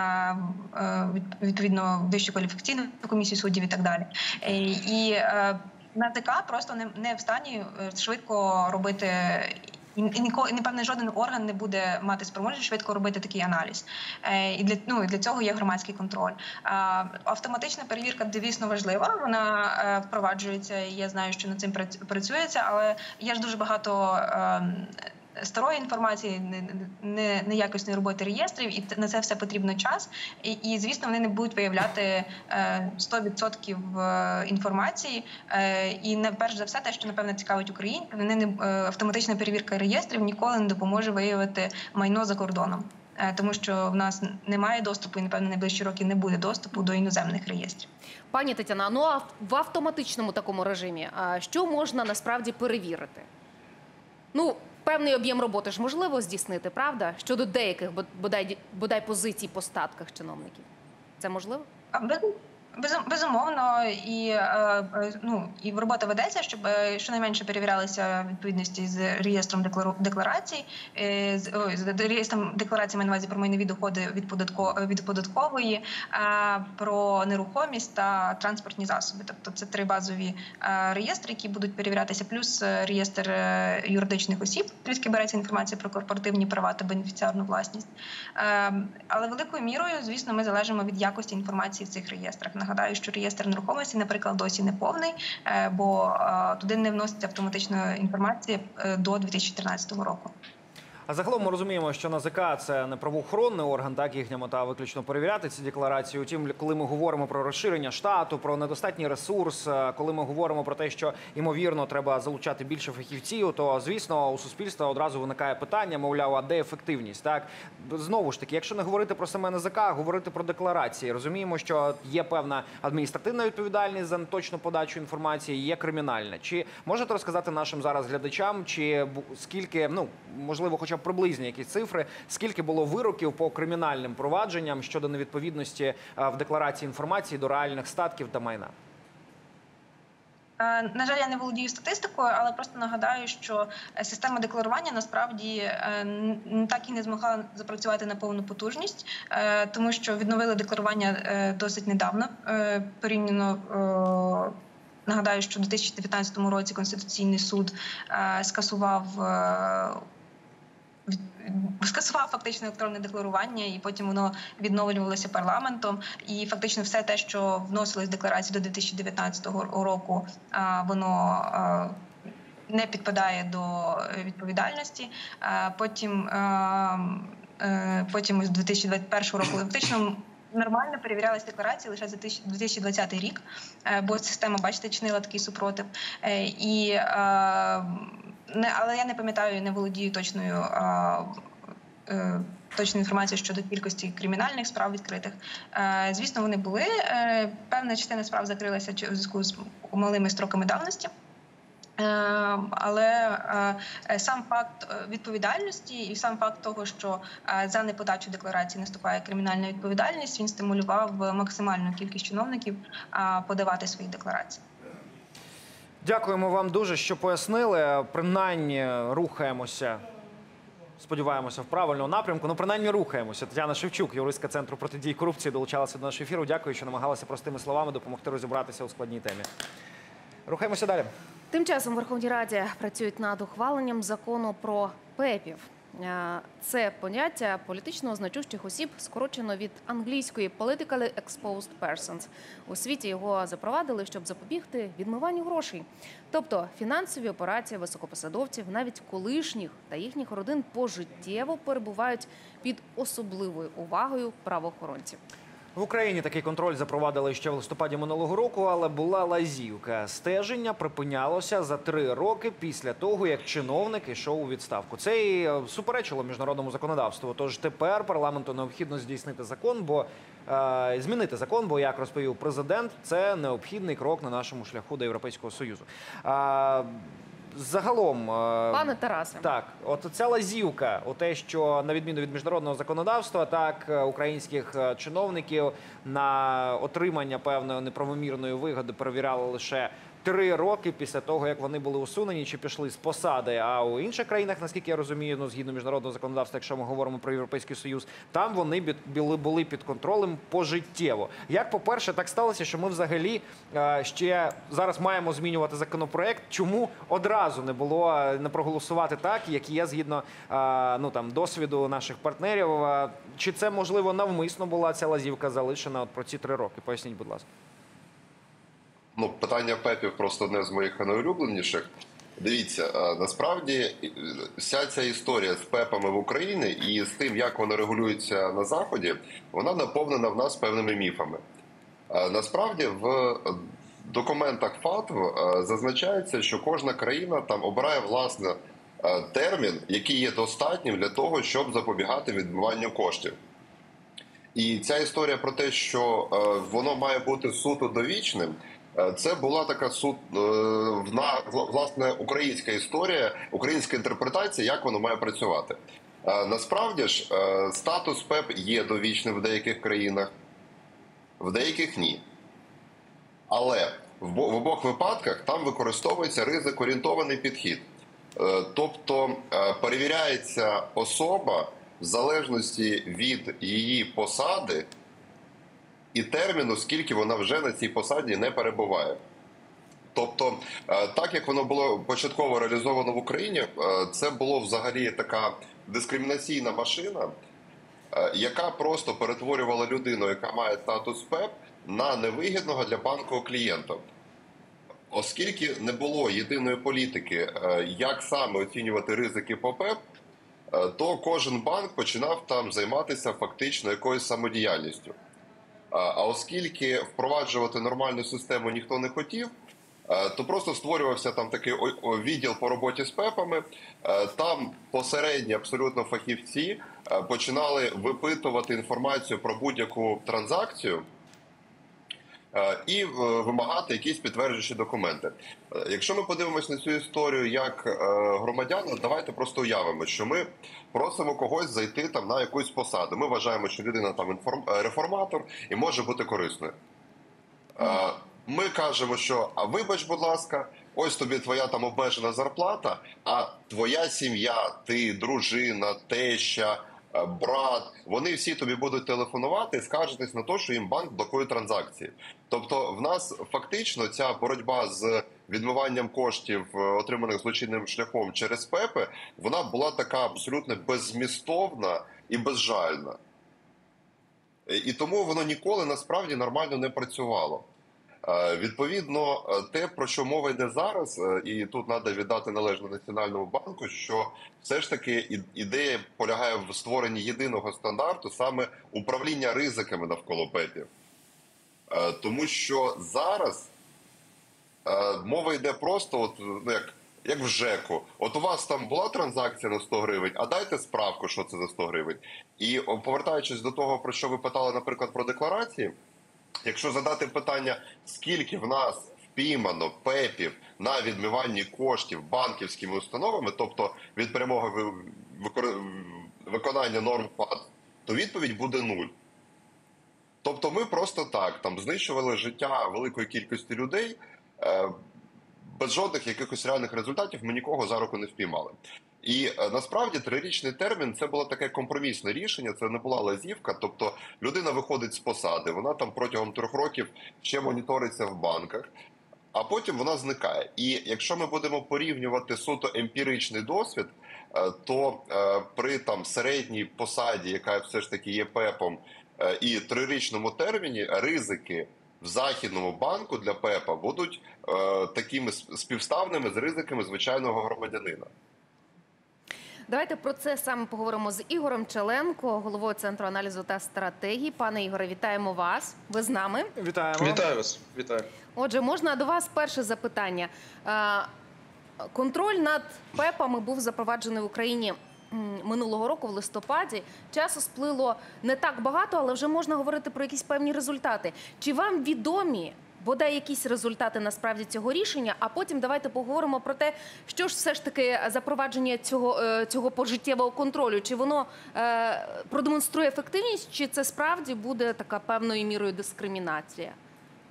відповідно Вищу кваліфікаційну комісію суддів і так далі. І НАЗК просто не, не в стані швидко робити. І ніколи, напевне, жоден орган не буде мати спроможність швидко робити такий аналіз. І для, ну, для цього є громадський контроль. Автоматична перевірка, звісно, важлива, вона впроваджується, і я знаю, що над цим працюється, але є ж дуже багато старої інформації, неякісної роботи реєстрів, і на це все потрібно час. І, і звісно, вони не будуть виявляти сто відсотків інформації. І, перш за все, те, що, напевно, цікавить Україну, вони не, автоматична перевірка реєстрів ніколи не допоможе виявити майно за кордоном. Тому що в нас немає доступу, і, напевно, найближчі роки не буде доступу до іноземних реєстрів. Пані Тетяна, ну а в автоматичному такому режимі що можна насправді перевірити? Ну, певний об'єм роботи ж можливо здійснити, правда? Щодо деяких, бодай, бодай позицій по статках чиновників. Це можливо? Безумовно, і, ну, і робота ведеться, щоб щонайменше перевірялися відповідності з реєстром декларацій, з, з реєстром декларацій, маю на увазі про майнові доходи від, податко, від податкової, про нерухомість та транспортні засоби. Тобто це три базові реєстри, які будуть перевірятися, плюс реєстр юридичних осіб, звідки береться інформація про корпоративні права та бенефіціарну власність. Але великою мірою, звісно, ми залежимо від якості інформації в цих реєстрах. Нагадаю, що реєстр нерухомості, наприклад, досі не повний, бо туди не вноситься автоматична інформація до дві тисячі тринадцятого року. А загалом ми розуміємо, що НАЗК – це не правоохоронний орган, так, їхня мета виключно перевіряти ці декларації. Утім, коли ми говоримо про розширення штату, про недостатній ресурс, коли ми говоримо про те, що, ймовірно, треба залучати більше фахівців, то, звісно, у суспільства одразу виникає питання, мовляв, а де ефективність, так? Знову ж таки, якщо не говорити про саме НАЗК, а говорити про декларації. Розуміємо, що є певна адміністративна відповідальність за неточну подачу інформації, є кримінальна. Чи можете розказати нашим зараз глядачам, чи скільки, ну, можливо, хоча приблизні якісь цифри, скільки було вироків по кримінальним провадженням щодо невідповідності в декларації інформації до реальних статків та майна? На жаль, я не володію статистикою, але просто нагадаю, що система декларування насправді так і не змогла запрацювати на повну потужність, тому що відновили декларування досить недавно, порівняно. Нагадаю, що у дві тисячі дев'ятнадцятому році Конституційний суд скасував скасував фактично електронне декларування, і потім воно відновлювалося парламентом. І фактично все те, що вносилось в декларацію до дві тисячі дев'ятнадцятого року, воно не підпадає до відповідальності. Потім, потім з дві тисячі двадцять першого року фактично нормально перевірялись декларації лише за дві тисячі двадцятий рік, бо система, бачите, чинила такий супротив. І Не, але я не пам'ятаю, не володію точною, а, е, точною інформацією щодо кількості кримінальних справ відкритих. Е, звісно, вони були. Е, певна частина справ закрилася у зв'язку з малими строками давності. Е, але е, сам факт відповідальності і сам факт того, що е, за неподачу декларації наступає кримінальна відповідальність, він стимулював максимальну кількість чиновників е, подавати свої декларації. Дякуємо вам дуже, що пояснили. Принаймні рухаємося, сподіваємося, в правильному напрямку. Ну, принаймні рухаємося. Тетяна Шевчук, юристка Центру протидії корупції, долучалася до нашого ефіру. Дякую, що намагалася простими словами допомогти розібратися у складній темі. Рухаємося далі. Тим часом в Верховній Раді працюють над ухваленням закону про ПЕПів. Це поняття політично значущих осіб, скорочено від англійської «politically exposed persons». У світі його запровадили, щоб запобігти відмиванню грошей. Тобто фінансові операції високопосадовців, навіть колишніх та їхніх родин, пожиттєво перебувають під особливою увагою правоохоронців. В Україні такий контроль запровадили ще в листопаді минулого року, але була лазівка. Стеження припинялося за три роки після того, як чиновник ішов у відставку. Це і суперечило міжнародному законодавству. Тож тепер парламенту необхідно здійснити закон, бо е, змінити закон, бо, як розповів президент, це необхідний крок на нашому шляху до Європейського Союзу. Е, Загалом, пане Тарасе, так, от ця лазівка, о те, що на відміну від міжнародного законодавства, так українських чиновників на отримання певної неправомірної вигоди перевіряли лише три роки після того, як вони були усунені чи пішли з посади. А у інших країнах, наскільки я розумію, ну, згідно міжнародного законодавства, якщо ми говоримо про Європейський Союз, там вони бі- були, були під контролем пожиттєво. Як, по-перше, так сталося, що ми взагалі е, ще зараз маємо змінювати законопроект? Чому одразу не було, е, не проголосувати так, як є згідно е, ну, там, досвіду наших партнерів? Е, Чи це, можливо, навмисно була ця лазівка залишена от про ці три роки? Поясніть, будь ласка. Ну, питання ПЕПів просто одне з моїх найулюбленіших. Дивіться, е, насправді е, вся ця історія з ПЕПами в Україні і з тим, як вони регулюються на Заході, вона наповнена в нас певними міфами. Е, Насправді в документах ФАТВ е, зазначається, що кожна країна там обирає власне е, термін, який є достатнім для того, щоб запобігати відмиванню коштів. І ця історія про те, що е, воно має бути суто довічним, е, це була така суд, е, вна, власне українська історія, українська інтерпретація, як воно має працювати. Е, насправді ж, е, статус ПЕП є довічним в деяких країнах, в деяких ні. Але в, бо- в обох випадках там використовується ризик-орієнтований підхід. Е, тобто е, перевіряється особа в залежності від її посади і терміну, скільки вона вже на цій посаді не перебуває. Тобто, е, так як воно було початково реалізовано в Україні, е, це було взагалі така дискримінаційна машина, е, яка просто перетворювала людину, яка має статус ПЕП, на невигідного для банку клієнта. Оскільки не було єдиної політики, е, як саме оцінювати ризики по ПЕП, е, то кожен банк починав там займатися фактично якоюсь самодіяльністю. А а оскільки впроваджувати нормальну систему ніхто не хотів, е, то просто створювався там такий о- о- відділ по роботі з ПЕПами. Е, Там посередні абсолютно фахівці е, починали випитувати інформацію про будь-яку транзакцію е, і е, вимагати якісь підтверджуючі документи. Е, Якщо ми подивимось на цю історію як е, громадяни, давайте просто уявимо, що ми просимо когось зайти там на якусь посаду. Ми вважаємо, що людина там інформ... е, реформатор і може бути корисною. Е, Ми кажемо, що а вибач, будь ласка, ось тобі твоя там обмежена зарплата, а твоя сім'я, ти, дружина, теща, е, брат, вони всі тобі будуть телефонувати і скаржитись на те, що їм банк блокує транзакції. Тобто в нас фактично ця боротьба з відмиванням коштів, е, отриманих злочинним шляхом через ПЕПи, вона була така абсолютно беззмістовна і безжальна. І і тому воно ніколи насправді нормально не працювало. Е, Відповідно, е, те, про що мова йде зараз, е, і тут треба віддати належне Національному банку, що все ж таки і- ідея полягає в створенні єдиного стандарту, саме управління ризиками навколо ПЕПів. Е, Тому що зараз е, мова йде просто, от, ну, як, як в ЖЕКу. От у вас там була транзакція на сто гривень, а дайте справку, що це за сто гривень. І о, повертаючись до того, про що ви питали, наприклад, про декларації, якщо задати питання, скільки в нас впіймано ПЕПів на відмиванні коштів банківськими установами, тобто від прямого ви- викор- виконання норм ФАТ, то відповідь буде нуль. Тобто ми просто так там знищували життя великої кількості людей, е, без жодних якихось реальних результатів ми нікого за руку не впіймали. І е, насправді трирічний термін – це було таке компромісне рішення, це не була лазівка, тобто людина виходить з посади, вона там протягом трьох років ще моніториться в банках, а потім вона зникає. І якщо ми будемо порівнювати суто емпіричний досвід, е, то е, при там середній посаді, яка все ж таки є ПЕПом, е, і трирічному терміні ризики в західному банку для ПЕПа будуть е, такими співставними з ризиками звичайного громадянина. Давайте про це саме поговоримо з Ігорем Челенко, головою Центру аналізу та стратегії. Пане Ігоре, вітаємо вас. Ви з нами. Вітаємо. Вітаю вас, вітаю. Отже, можна до вас перше запитання. Е, Контроль над ПЕПами був запроваджений в Україні м, минулого року, в листопаді. Часу сплило не так багато, але вже можна говорити про якісь певні результати. Чи вам відомі бодай якісь результати насправді цього рішення? А потім давайте поговоримо про те, що ж все ж таки запровадження цього, е, цього пожиттєвого контролю. Чи воно е, продемонструє ефективність, чи це справді буде така певною мірою дискримінація?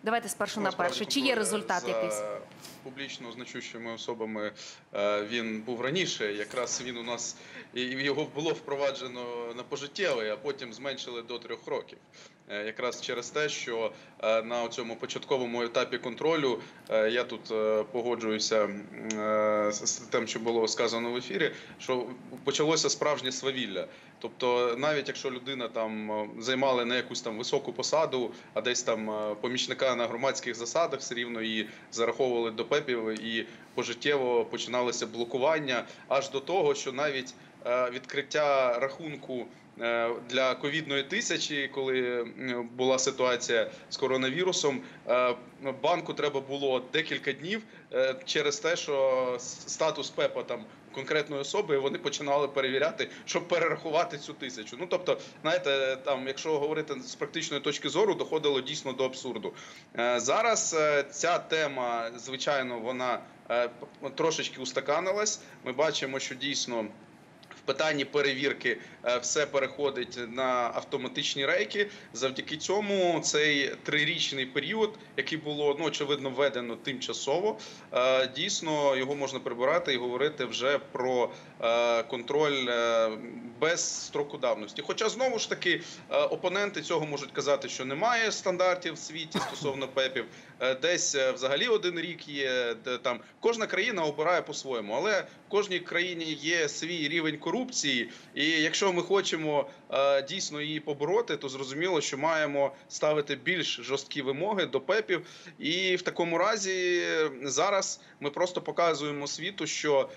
Давайте спершу на перше. Чи є результат за якийсь? Публічно значущими особами е, він був раніше. Якраз він у нас і його було впроваджено на пожиттєвий, а потім зменшили до трьох років. Е, Якраз через те, що е, на цьому початковому етапі контролю е, я тут е, погоджуюся е, з тим, що було сказано в ефірі, що почалося справжнє свавілля. Тобто, навіть якщо людина там займала не якусь там високу посаду, а десь там помічника на громадських засадах, все рівно її зараховували до ПЕПів і пожиттєво починалося блокування, аж до того, що навіть відкриття рахунку для ковідної тисячі, коли була ситуація з коронавірусом, банку треба було декілька днів через те, що статус ПЕПа там конкретної особи, вони починали перевіряти, щоб перерахувати цю тисячу. Ну, тобто, знаєте, там, якщо говорити з практичної точки зору, доходило дійсно до абсурду. Зараз ця тема, звичайно, вона трошечки устаканилась. Ми бачимо, що дійсно в питанні перевірки все переходить на автоматичні рейки. Завдяки цьому цей трирічний період, який було, ну, очевидно, введено тимчасово, дійсно його можна прибирати і говорити вже про контроль без строку давності. Хоча, знову ж таки, опоненти цього можуть казати, що немає стандартів в світі стосовно ПЕПів, десь взагалі один рік є, там кожна країна обирає по-своєму, але в кожній країні є свій рівень корупції, і якщо ми хочемо дійсно її побороти, то зрозуміло, що маємо ставити більш жорсткі вимоги до ПЕПів, і в такому разі зараз ми просто показуємо світу, що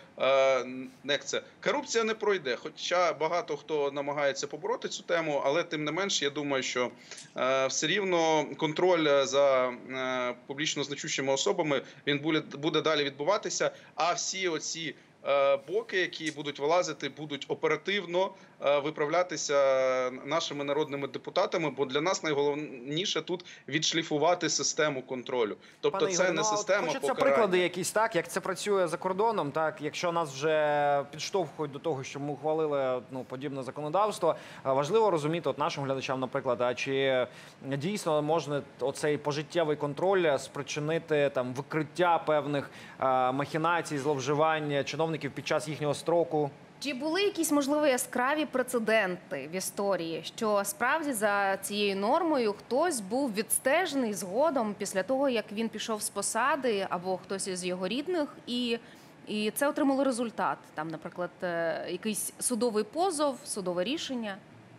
як це, корупція не пройде, хоча багато хто намагається побороти цю тему, але тим не менш, я думаю, що все рівно контроль за публічно значущими особами, він буде, буде далі відбуватися, а всі оці боки, які будуть вилазити, будуть оперативно виправлятися нашими народними депутатами, бо для нас найголовніше тут відшліфувати систему контролю. Тобто Пане це Ігоре, не ну, система хочеться покарання. приклади якісь, так, як це працює за кордоном, так, якщо нас вже підштовхують до того, що ми ухвалили, ну, подібне законодавство, важливо розуміти от нашим глядачам, наприклад, а чи дійсно можна оцей пожиттєвий контроль спричинити там викриття певних а, махінацій, зловживань чиновників під час їхнього строку? Чи були якісь, можливо, яскраві прецеденти в історії, що справді за цією нормою хтось був відстежений згодом після того, як він пішов з посади, або хтось із його рідних, і, і це отримало результат? Там, наприклад, якийсь судовий позов, судове рішення?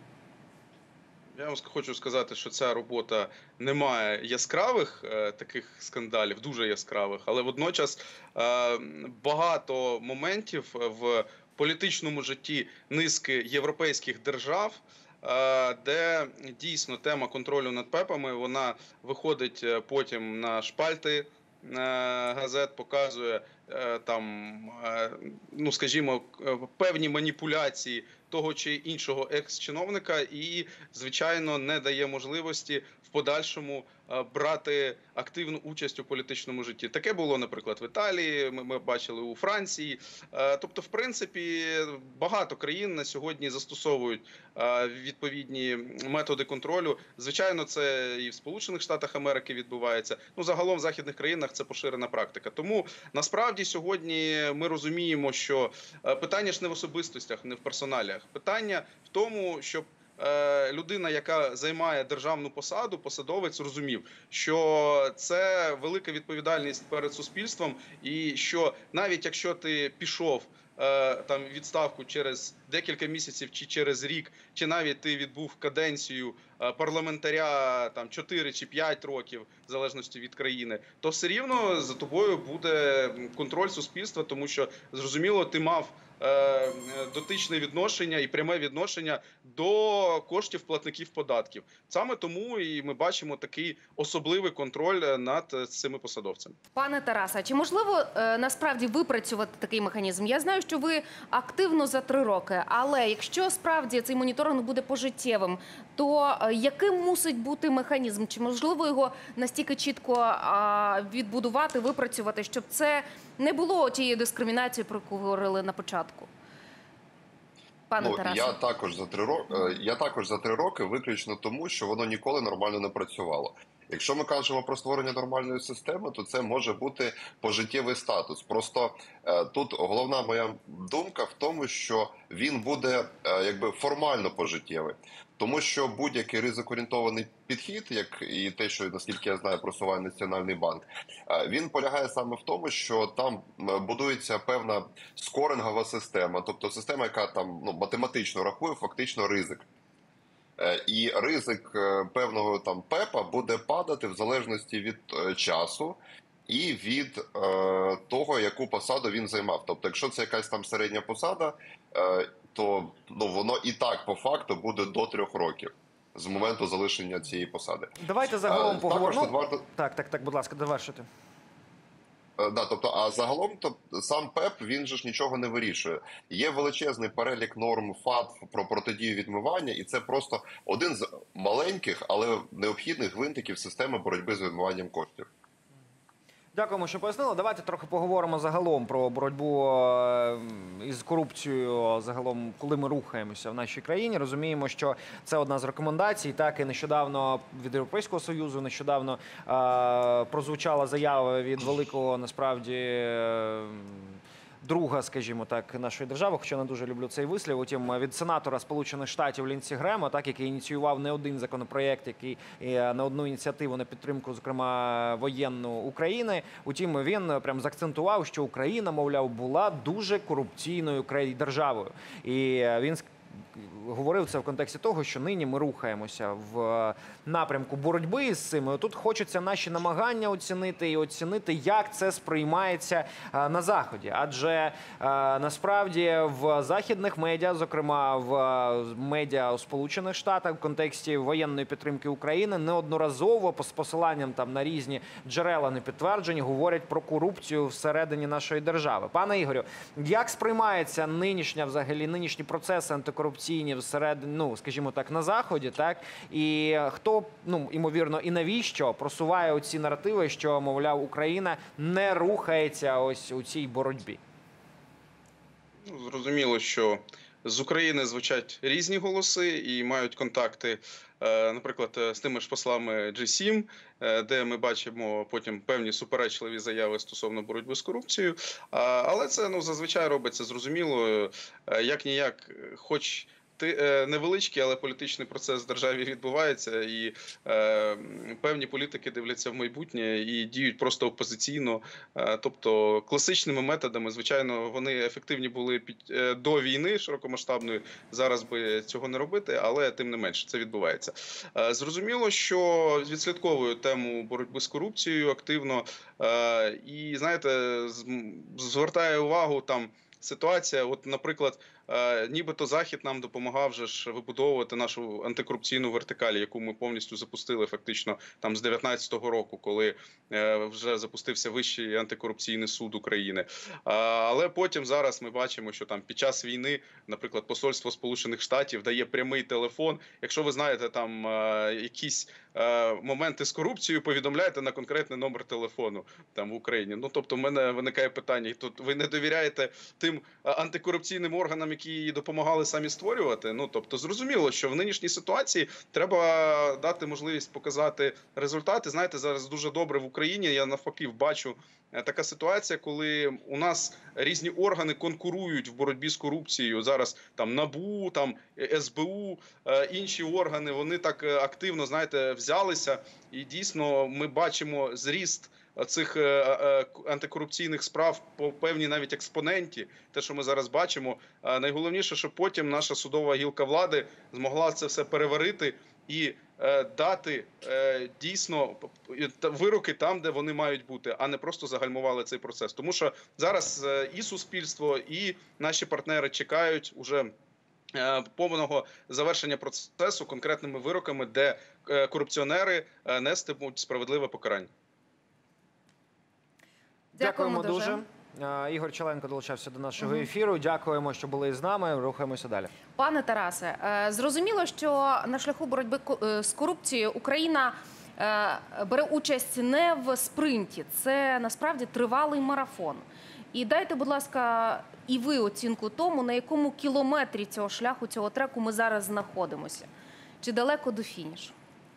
Я вам хочу сказати, що ця робота не має яскравих е, таких скандалів, дуже яскравих, але водночас е, багато моментів в політичному житті низки європейських держав, е, де дійсно тема контролю над ПЕПами, вона виходить потім на шпальти е, газет, показує е, там, е, ну скажімо, певні маніпуляції того чи іншого екс-чиновника і, звичайно, не дає можливості в подальшому брати активну участь у політичному житті. Таке було, наприклад, в Італії, ми, ми бачили у Франції. Тобто, в принципі, багато країн на сьогодні застосовують відповідні методи контролю. Звичайно, це і в Сполучених Штатах Америки відбувається. Ну, загалом в західних країнах це поширена практика. Тому, насправді, сьогодні ми розуміємо, що питання ж не в особистостях, не в персоналіях. Питання в тому, щоб людина, яка займає державну посаду, посадовець, розумів, що це велика відповідальність перед суспільством і що навіть якщо ти пішов там відставку через декілька місяців чи через рік, чи навіть ти відбув каденцію парламентаря там чотири чи п'ять років, в залежності від країни, то все рівно за тобою буде контроль суспільства, тому що, зрозуміло, ти мав дотичне відношення і пряме відношення до коштів платників податків. Саме тому і ми бачимо такий особливий контроль над цими посадовцями. Пане Тарасе, чи можливо насправді випрацювати такий механізм? Я знаю, що ви активно за три роки, але якщо справді цей моніторинг буде пожиттєвим, то яким мусить бути механізм? Чи можливо його настільки чітко відбудувати, випрацювати, щоб це не було тією дискримінацією, про яку говорили на початку? Пане Ну, Тарасе. я також за три роки, я також за три роки виключно тому, що воно ніколи нормально не працювало. Якщо ми кажемо про створення нормальної системи, то це може бути пожиттєвий статус. Просто е, тут головна моя думка в тому, що він буде е, якби формально пожиттєвий. Тому що будь-який ризикоорієнтований підхід, як і те, що, наскільки я знаю, просуває Національний банк, е, він полягає саме в тому, що там е, будується певна скорингова система, тобто система, яка там ну, математично рахує фактично ризик. І ризик певного там ПЕПа буде падати в залежності від часу і від е, того, яку посаду він займав. Тобто, якщо це якась там середня посада, е, то ну, воно і так по факту буде до трьох років з моменту залишення цієї посади. Давайте загалом Е, поговоримо. також тут варто... Так, так, так, будь ласка, довершити. Да, тобто, а загалом, то сам ПЕП, він же ж нічого не вирішує. Є величезний перелік норм ФАТФ про протидію відмивання, і це просто один з маленьких, але необхідних гвинтиків системи боротьби з відмиванням коштів. Дякуємо, що пояснили. Давайте трохи поговоримо загалом про боротьбу е, із корупцією, загалом, коли ми рухаємося в нашій країні. Розуміємо, що це одна з рекомендацій. Так, і нещодавно від Європейського Союзу, нещодавно е, прозвучала заява від великого, насправді, е, друга, скажімо так, нашої держави, хоча не дуже люблю цей вислів, утім, від сенатора Сполучених Штатів Лінсі Грема, так, який ініціював не один законопроєкт, який не одну ініціативу на підтримку, зокрема, воєнну України. Утім, він прям заакцентував, що Україна, мовляв, була дуже корупційною державою. І він говорив це в контексті того, що нині ми рухаємося в напрямку боротьби з цим. Тут хочеться наші намагання оцінити і оцінити, як це сприймається на Заході. Адже насправді в західних медіа, зокрема в медіа у Сполучених Штатах, в контексті воєнної підтримки України, неодноразово з посиланням там на різні джерела непідтверджені говорять про корупцію всередині нашої держави. Пане Ігорю, як сприймається нинішня, взагалі, нинішні процеси антикорупційні всередині, ну, скажімо так, на Заході, так? І хто, ну, ймовірно, і навіщо просуває оці наративи, що, мовляв, Україна не рухається ось у цій боротьбі? Ну, зрозуміло, що з України звучать різні голоси і мають контакти, наприклад, з тими ж послами джі сім, де ми бачимо потім певні суперечливі заяви стосовно боротьби з корупцією. Але це, ну, зазвичай робиться зрозуміло, як-ніяк, хоч невеличкий, але політичний процес в державі відбувається, і е, певні політики дивляться в майбутнє і діють просто опозиційно. Е, тобто класичними методами, звичайно, вони ефективні були під, е, до війни широкомасштабної, зараз би цього не робити, але тим не менше це відбувається. Е, зрозуміло, що відслідковую тему боротьби з корупцією активно е, і, знаєте, звертаю увагу там ситуація, от, наприклад, нібито Захід нам допомагав же ж вибудовувати нашу антикорупційну вертикаль, яку ми повністю запустили фактично там з дев'ятнадцятого року, коли вже запустився Вищий антикорупційний суд України. Але потім зараз ми бачимо, що там під час війни, наприклад, Посольство Сполучених Штатів дає прямий телефон. Якщо ви знаєте там якісь моменти з корупцією, повідомляйте на конкретний номер телефону там в Україні. Ну, тобто в мене виникає питання, тут ви не довіряєте тим антикорупційним органам, які її допомагали самі створювати? Ну, тобто зрозуміло, що в нинішній ситуації треба дати можливість показати результати. Знаєте, зараз дуже добре в Україні, я навпаки бачу така ситуація, коли у нас різні органи конкурують в боротьбі з корупцією. Зараз там НАБУ, там ес бе у, інші органи, вони так активно, знаєте, взялися. І дійсно ми бачимо зріст цих антикорупційних справ по певній навіть експоненті, те, що ми зараз бачимо. Найголовніше, що потім наша судова гілка влади змогла це все переварити і дати дійсно вироки там, де вони мають бути, а не просто загальмували цей процес. Тому що зараз і суспільство, і наші партнери чекають уже повного завершення процесу конкретними вироками, де корупціонери нестимуть справедливе покарання. Дякуємо дуже. Ігор Челенко долучався до нашого ефіру. Дякуємо, що були з нами. Рухаємося далі. Пане Тарасе, зрозуміло, що на шляху боротьби з корупцією Україна бере участь не в спринті. Це насправді тривалий марафон. І дайте, будь ласка, і ви оцінку тому, на якому кілометрі цього шляху, цього треку ми зараз знаходимося. Чи далеко до фінішу?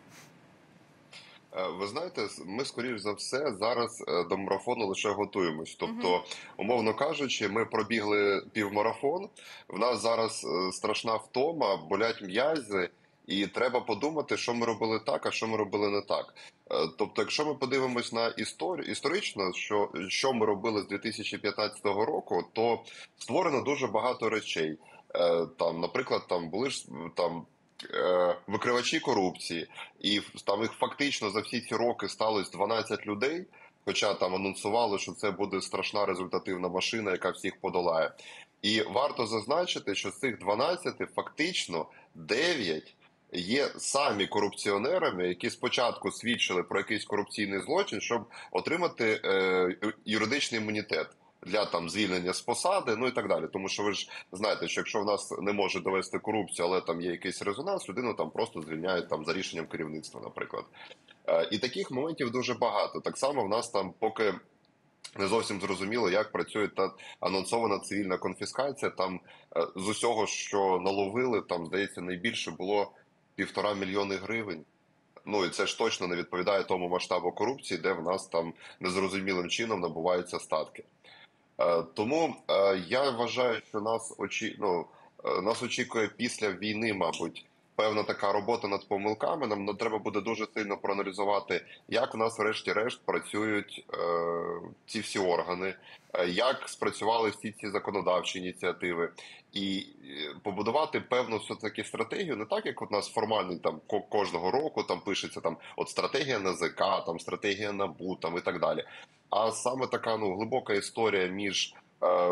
Ви знаєте, ми, скоріш за все, зараз до марафону лише готуємось. Тобто, умовно кажучи, ми пробігли півмарафон, в нас зараз страшна втома, болять м'язи, і треба подумати, що ми робили так, а що ми робили не так. Тобто, якщо ми подивимось на історію, історично, що, що ми робили з дві тисячі п'ятнадцятого року, то створено дуже багато речей. Там, наприклад, там були ж там викривачі корупції, і там їх фактично за всі ці роки сталося дванадцять людей, хоча там анонсували, що це буде страшна результативна машина, яка всіх подолає. І варто зазначити, що з цих дванадцяти фактично дев'ять є самі корупціонерами, які спочатку свідчили про якийсь корупційний злочин, щоб отримати е, юридичний імунітет для там звільнення з посади, ну і так далі. Тому що ви ж знаєте, що якщо в нас не може довести корупцію, але там є якийсь резонанс, людину там просто звільняють там за рішенням керівництва, наприклад. Е, і таких моментів дуже багато. Так само в нас там поки не зовсім зрозуміло, як працює та анонсована цивільна конфіскація. Там е, з усього, що наловили, там, здається, найбільше було півтора мільйони гривень. Ну і це ж точно не відповідає тому масштабу корупції, де в нас там незрозумілим чином набуваються статки. Е, тому е, я вважаю, що нас, очі... ну, е, нас очікує після війни, мабуть, певна така робота над помилками. Нам треба буде дуже сильно проаналізувати, як в нас врешті-решт працюють е, ці всі органи, е, як спрацювали всі ці законодавчі ініціативи. І побудувати певну все-таки стратегію, не так, як у нас формальний там кожного року там пишеться там от стратегія Н А З К, там стратегія Н А Б У, там і так далі. А саме така ну глибока історія між е,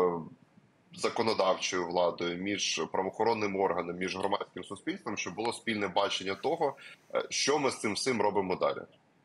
законодавчою владою, між правоохоронним органом, між громадським суспільством, щоб було спільне бачення того, що ми з цим всім робимо далі.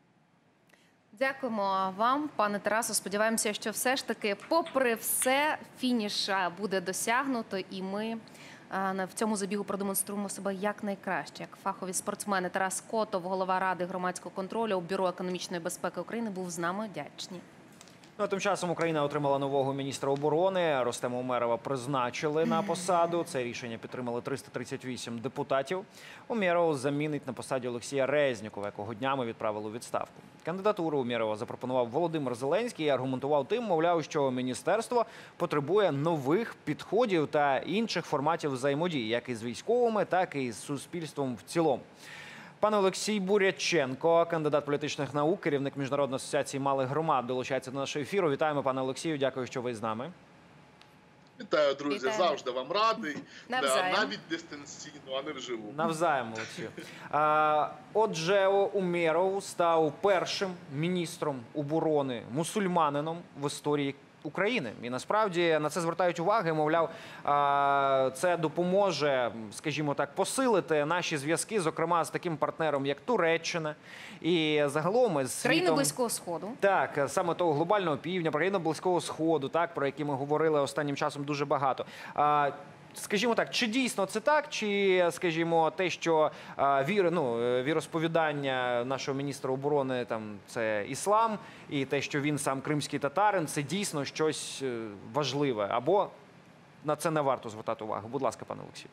Дякуємо вам, пане Тарасу. Сподіваємося, що все ж таки, попри все, фініш буде досягнуто, і ми в цьому забігу продемонструємо себе якнайкраще. Як фахові спортсмени, Тарас Котов, голова Ради громадського контролю у Бюро економічної безпеки України, був з нами. Вдячні. Ну, а тим часом Україна отримала нового міністра оборони. Ростема Умєрова призначили на посаду. Це рішення підтримали триста тридцять вісім депутатів. Умєров замінить на посаді Олексія Резнікова, якого днями відправили у відставку. Кандидатуру Умєрова запропонував Володимир Зеленський і аргументував тим, мовляв, що міністерство потребує нових підходів та інших форматів взаємодії, як із військовими, так і з суспільством в цілому. Пане Олексій Буряченко, кандидат політичних наук, керівник Міжнародної асоціації малих громад, долучається до нашого ефіру. Вітаємо, пане Олексію, дякую, що ви з нами. Вітаю, друзі, Вітаємо. Завжди вам радий, Навзаєм. навіть дистанційно, а не вживу. Навзаєм, Олексію. А, отже, Умєров став першим міністром оборони мусульманином в історії України. І насправді на це звертають увагу, мовляв, це допоможе, скажімо так, посилити наші зв'язки, зокрема з таким партнером, як Туреччина. І загалом з світом... Країни Близького Сходу. Так, саме того глобального півдня, країни Близького Сходу, так, про які ми говорили останнім часом дуже багато. Скажімо так, чи дійсно це так, чи, скажімо, те, що вір, ну, віросповідання нашого міністра оборони там це іслам, і те, що він сам кримський татарин, це дійсно щось важливе, або на це не варто звертати увагу? Будь ласка, пане Олексію.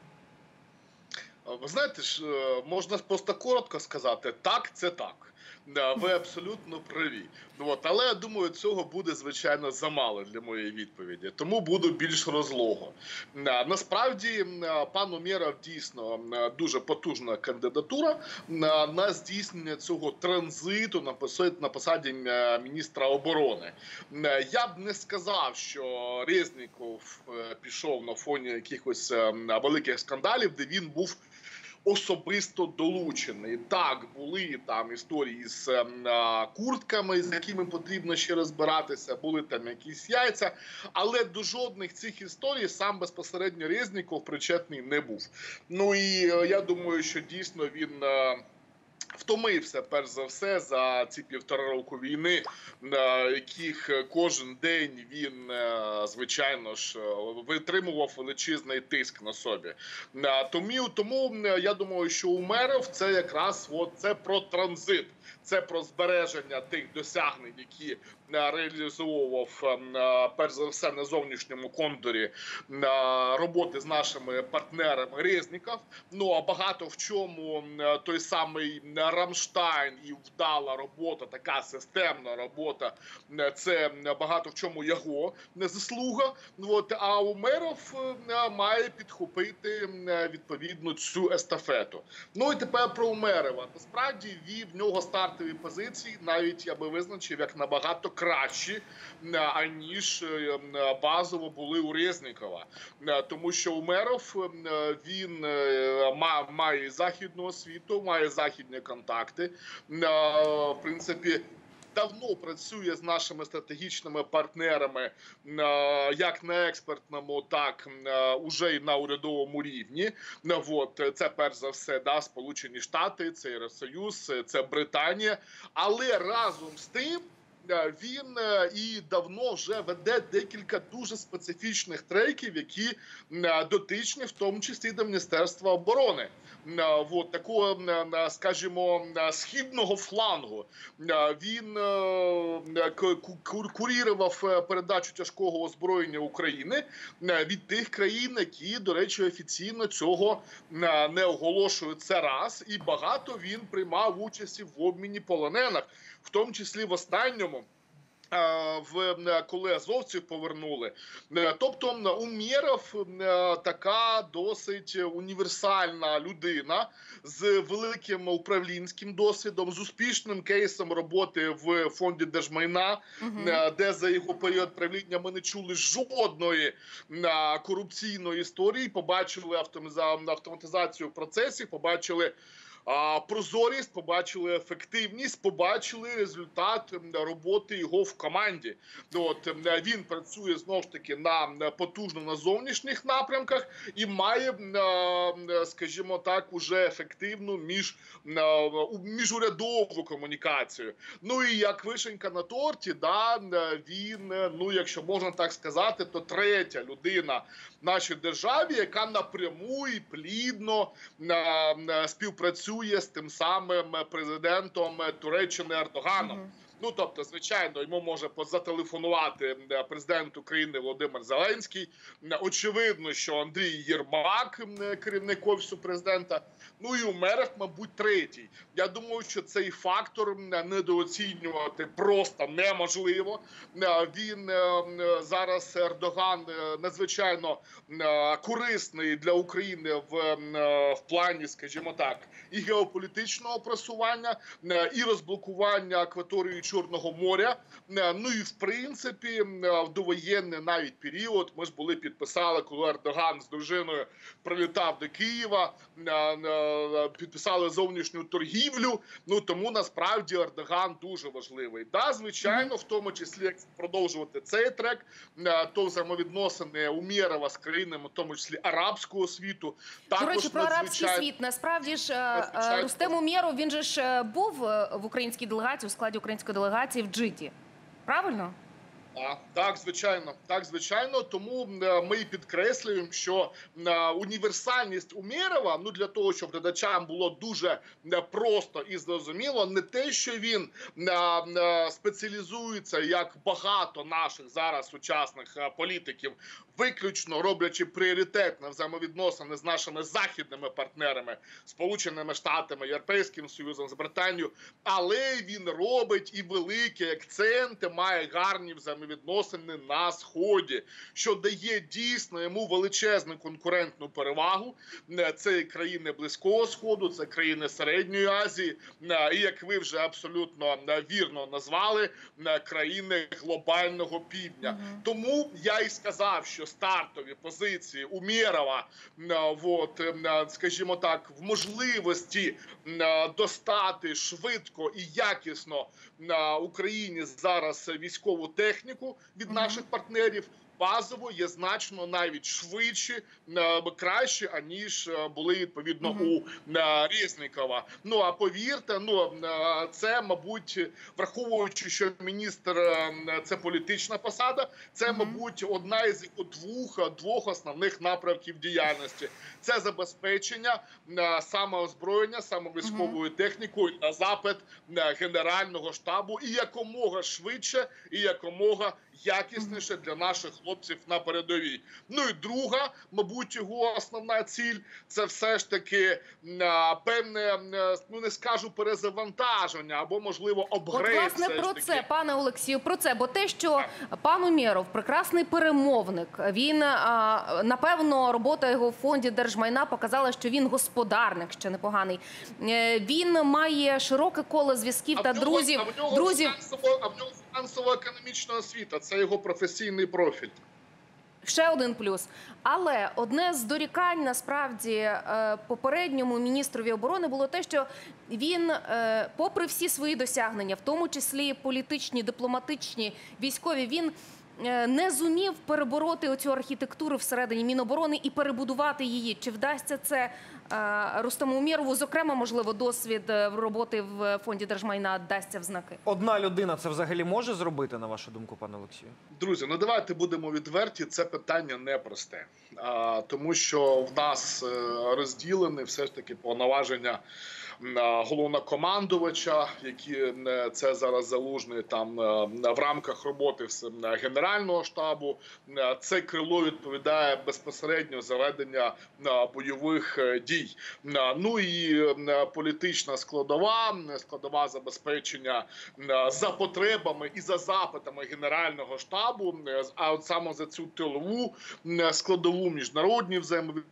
Ви знаєте ж, можна просто коротко сказати, так, це так. Ви абсолютно праві. От, але я думаю, цього буде, звичайно, замало для моєї відповіді. Тому буду більш розлого. Насправді, пан Умєров дійсно дуже потужна кандидатура на здійснення цього транзиту на посаді міністра оборони. Я б не сказав, що Резніков пішов на фоні якихось великих скандалів, де він був особисто долучений. Так, були там історії з е, куртками, з якими потрібно ще розбиратися, були там якісь яйця, але до жодних цих історій сам безпосередньо Резніков причетний не був. Ну і е, я думаю, що дійсно він... Е, втомився, перш за все, за ці півтора року війни, яких кожен день він, звичайно ж, витримував величезний тиск на собі. Тому, тому я думаю, що Умєров – це якраз от, це про транзит. Це про збереження тих досягнень, які реалізовував перш за все на зовнішньому кондорі роботи з нашими партнерами Резніков. Ну а багато в чому той самий Рамштайн і вдала робота, така системна робота, це багато в чому його заслуга. От, а Умеров має підхопити відповідно цю естафету. Ну і тепер про Умерова. Насправді він в нього стартові позиції, навіть я би визначив, як набагато кращі, аніж базово були у Резнікова. Тому що Умеров, він має західну освіту, має західні контакти. В принципі, давно працює з нашими стратегічними партнерами як на експертному, так уже і на урядовому рівні. От, це перш за все да, Сполучені Штати, це Євросоюз, це Британія. Але разом з тим він і давно вже веде декілька дуже специфічних треків, які дотичні в тому числі до Міністерства оборони. Вот, такого, скажімо, східного флангу. Він курірував передачу тяжкого озброєння України від тих країн, які, до речі, офіційно цього не оголошують. Це раз. І багато він приймав участі в обміні полонених, в тому числі в останньому, в коли азовців повернули. Тобто Умєров така досить універсальна людина з великим управлінським досвідом, з успішним кейсом роботи в фонді держмайна, угу. де за його період правління ми не чули жодної корупційної історії, побачили автоматизацію процесів, побачили прозорість, побачили ефективність, побачили результат роботи його в команді. От, він працює, знову ж таки, на потужно на зовнішніх напрямках і має, скажімо так, уже ефективну між, міжурядову комунікацію. Ну і як вишенька на торті, да, він, ну якщо можна так сказати, то третя людина в нашій державі, яка напряму і плідно співпрацює з тим самим президентом Туреччини Ердоганом. Mm-hmm. Ну, тобто, звичайно, йому може позателефонувати президент України Володимир Зеленський. Очевидно, що Андрій Єрмак, керівник Офісу президента, ну і Умеров, мабуть, третій. Я думаю, що цей фактор недооцінювати просто неможливо. Він зараз, Ердоган, надзвичайно корисний для України в, в плані, скажімо так, і геополітичного просування, і розблокування акваторії Чорного моря. Ну і в принципі в довоєнний навіть період ми ж були підписали, коли Ердоган з дружиною прилітав до Києва, підписали зовнішню торгівлю. Ну тому насправді Ердоган дуже важливий. Да, звичайно, в тому числі як продовжувати цей трек, то взаємовідносини Умєрова з країнами, в тому числі арабського світу. До речі, про арабський світ. Насправді ж Рустем Умєров, він же ж був в українській делегації, у складі української делегації в Джиді. Правильно? Так, так, звичайно, так, звичайно. Тому ми підкреслюємо, що універсальність Умєрова, ну для того, щоб глядачам було дуже просто і зрозуміло, не те, що він спеціалізується, як багато наших зараз сучасних політиків, виключно роблячи пріоритетне взаємовідносини з нашими західними партнерами, Сполученими Штатами, Європейським Союзом, з Британією, але він робить і великі акценти, має гарні взаємовідносини відносини на Сході, що дає дійсно йому величезну конкурентну перевагу. Це країни Близького Сходу, це країни Середньої Азії, і, як ви вже абсолютно вірно назвали, країни глобального півдня. Mm-hmm. Тому я і сказав, що стартові позиції Умєрова, от, скажімо так, в можливості достати швидко і якісно Україні зараз військову техніку від наших партнерів, базово є значно навіть швидші, краще, аніж були відповідно у Резнікова. Ну а повірте, ну це, мабуть, враховуючи, що міністр – це політична посада, це, мабуть, одна із двох, двох основних напрямків діяльності. Це забезпечення саме озброєння, саме військовою технікою на запит Генерального штабу і якомога швидше, і якомога якісніше для наших хлопців на передовій. Ну і друга, мабуть, його основна ціль – це все ж таки певне, ну не скажу перезавантаження, або, можливо, апгрейд. От, власне, про це, пане Олексію, про це. Бо те, що пан Умєров – прекрасний перемовник, він, напевно, робота його в фонді держмайна показала, що він господарник ще непоганий. Він має широке коло зв'язків та друзів. А в нього, друзів... а в нього фінансово-економічна освіта – це його професійний профіль. Ще один плюс. Але одне з дорікань, насправді, попередньому міністрові оборони було те, що він, попри всі свої досягнення, в тому числі політичні, дипломатичні, військові, він не зумів перебороти оцю архітектуру всередині Міноборони і перебудувати її. Чи вдасться це Рустему Умєрову? Зокрема, можливо, досвід роботи в фонді держмайна дасться в знаки. Одна людина це взагалі може зробити, на вашу думку, пане Олексію? Друзі, ну давайте будемо відверті, це питання непросте. А, тому що в нас розділені все ж таки повноваження головнокомандувача, які це зараз Залужний там в рамках роботи Генерального штабу. Це крило відповідає безпосередньо за ведення бойових дій. Ну і політична складова, складова забезпечення за потребами і за запитами Генерального штабу, а от саме за цю тилову складову, міжнародні взаємовідносини,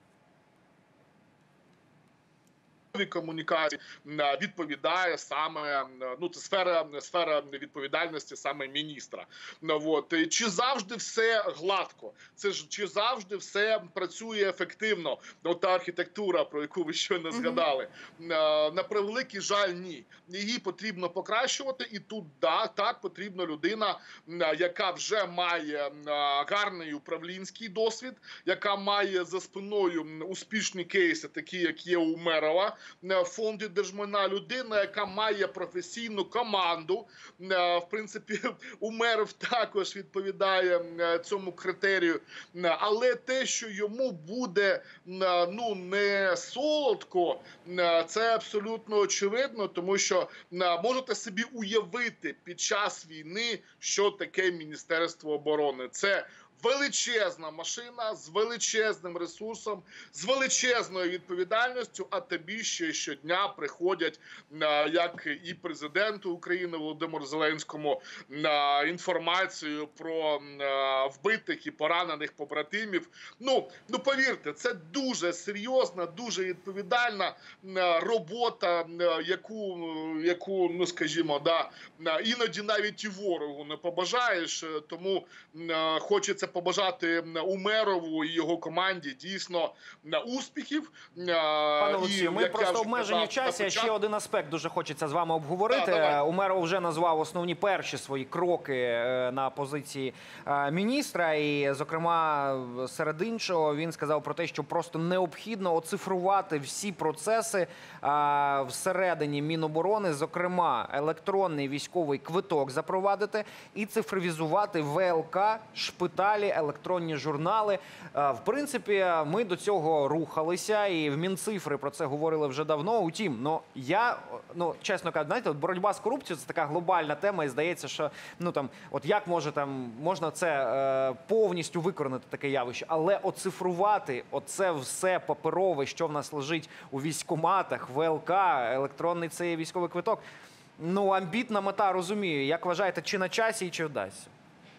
комунікації відповідає саме, ну це сфера, сфера відповідальності саме міністра. От. Чи завжди все гладко? Це ж чи завжди все працює ефективно? От та архітектура, про яку ви щойно згадали. Mm-hmm. На превеликий жаль, ні. Її потрібно покращувати, і тут да, так потрібна людина, яка вже має гарний управлінський досвід, яка має за спиною успішні кейси, такі як є у Умєрова, в фонді держмайна, людина, яка має професійну команду. В принципі, Умєров також відповідає цьому критерію. Але те, що йому буде ну, не солодко, це абсолютно очевидно, тому що можете собі уявити під час війни, що таке Міністерство оборони. Це величезна машина з величезним ресурсом, з величезною відповідальністю, а тобі ще щодня приходять, як і президенту України Володимиру Зеленському, інформацію про вбитих і поранених побратимів. Ну, ну повірте, це дуже серйозна, дуже відповідальна робота, яку, яку ну скажімо, да, іноді навіть і ворогу не побажаєш, тому хочеться побажати Умєрову і його команді дійсно успіхів. Пане Олексію, ми просто обмежені в часі, а ще один аспект дуже хочеться з вами обговорити. Да, Умєров вже назвав основні перші свої кроки на позиції міністра, і, зокрема, серед іншого, він сказав про те, що просто необхідно оцифрувати всі процеси всередині Міноборони, зокрема, електронний військовий квиток запровадити і цифровізувати ВЛК, шпиталі, електронні журнали. В принципі, ми до цього рухалися, і в Мінцифри про це говорили вже давно. Утім, ну, я, ну, чесно кажучи, знаєте, боротьба з корупцією – це така глобальна тема, і здається, що, ну, там, от як може, там, можна це е, повністю викоренити, таке явище, але оцифрувати оце все паперове, що в нас лежить у військкоматах, ВЛК, електронний цей військовий квиток, ну, амбітна мета, розумію. Як вважаєте, чи на часі і чи вдасться?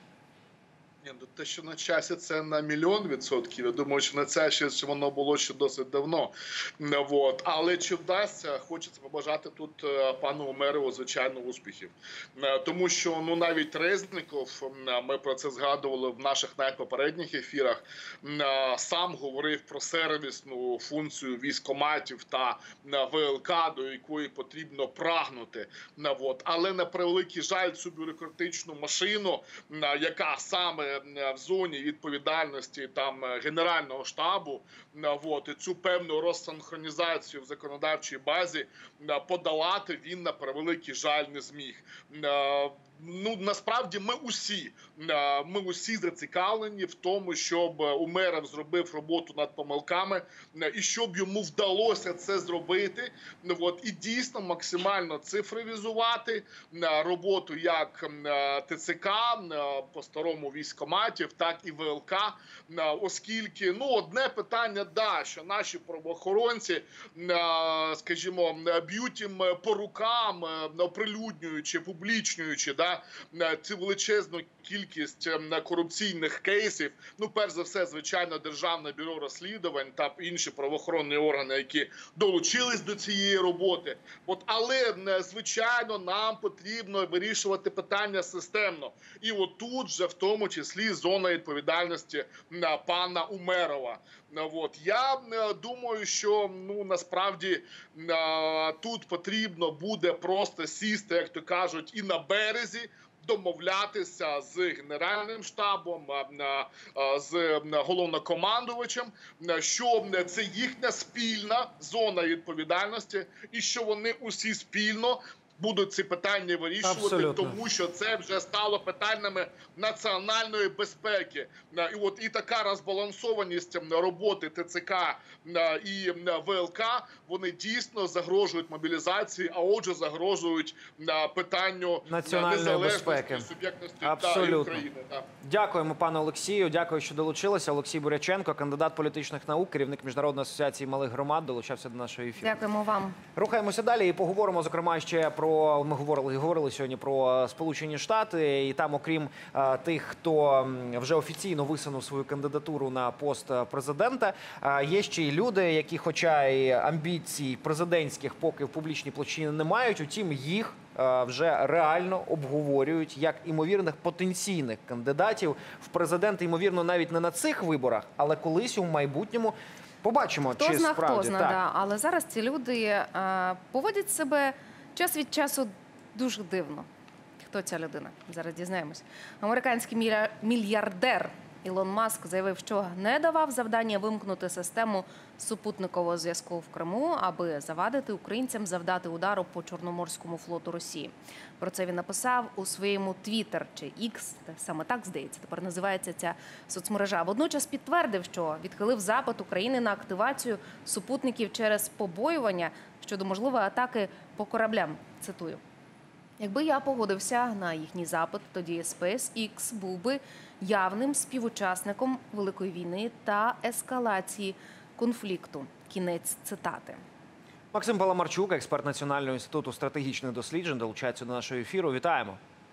Те, що на часі, це на мільйон відсотків. Я думаю, що на це ще що воно було ще досить давно. От. Але чи вдасться, хочеться побажати тут пану Умєрову, звичайно, успіхів. Тому що ну, навіть Резніков, ми про це згадували в наших навіть попередніх ефірах, сам говорив про сервісну функцію військкоматів та ВЛК, до якої потрібно прагнути. От. Але на превеликий жаль, цю бюрократичну машину, яка саме в зоні відповідальності там Генерального штабу, от, і цю певну розсинхронізацію в законодавчій базі подолати він, на превеликий жаль, не зміг. Ну, насправді ми усі, ми усі зацікавлені в тому, щоб Умеров зробив роботу над помилками і щоб йому вдалося це зробити. От, і дійсно максимально цифровізувати роботу як ТЦК по старому військкоматів, так і ВЛК, оскільки, ну, одне питання, да, що наші правоохоронці, скажімо, б'ють їм по рукам, оприлюднюючи, публічнюючи, да, цю величезну кількість корупційних кейсів. Ну, перш за все, звичайно, Державне бюро розслідувань та інші правоохоронні органи, які долучились до цієї роботи. От, але, звичайно, нам потрібно вирішувати питання системно. І отут вже в тому числі зона відповідальності пана Умерова. От. Я думаю, що, ну, насправді тут потрібно буде просто сісти, як то кажуть, і на березі, домовлятися з Генеральним штабом, з головнокомандувачем, що це їхня спільна зона відповідальності і що вони усі спільно будуть ці питання вирішувати, Абсолютно. тому що це вже стало питаннями національної безпеки. І от і така розбалансованість роботи ТЦК і ВЛК, вони дійсно загрожують мобілізації, а отже загрожують питанню національної безпеки. Суб'єктності Абсолютно. України. Так. Дякуємо, пане Олексію. Дякую, що долучилися. Олексій Буряченко, кандидат політичних наук, керівник Міжнародної асоціації малих громад, долучався до нашого ефіру. Дякуємо вам. Рухаємося далі і поговоримо, зокрема, ще про, ми говорили, говорили сьогодні про Сполучені Штати, і там, окрім а, тих, хто вже офіційно висунув свою кандидатуру на пост президента, а, є ще й люди, які, хоча й амбіцій президентських поки в публічній площині не мають, утім їх а, вже реально обговорюють як імовірних потенційних кандидатів в президенти, ймовірно, навіть не на цих виборах, але колись у майбутньому. Побачимо, Хто чи зна, справді хто зна, так. да. Але зараз ці люди е, поводять себе час від часу дуже дивно. Хто ця людина? Зараз дізнаємось. Американський мілья- мільярдер Ілон Маск заявив, що не давав завдання вимкнути систему супутникового зв'язку в Криму, аби завадити українцям завдати удару по Чорноморському флоту Росії. Про це він написав у своєму Twitter чи X, саме так, здається, тепер називається ця соцмережа. Водночас підтвердив, що відхилив запит України на активацію супутників через побоювання щодо можливої атаки по кораблям. Цитую. Якби я погодився на їхній запит, тоді SpaceX був би явним співучасником Великої війни та ескалації конфлікту. Кінець цитати. Максим Паламарчук, експерт Національного інституту стратегічних досліджень, долучається до нашого ефіру. Вітаємо.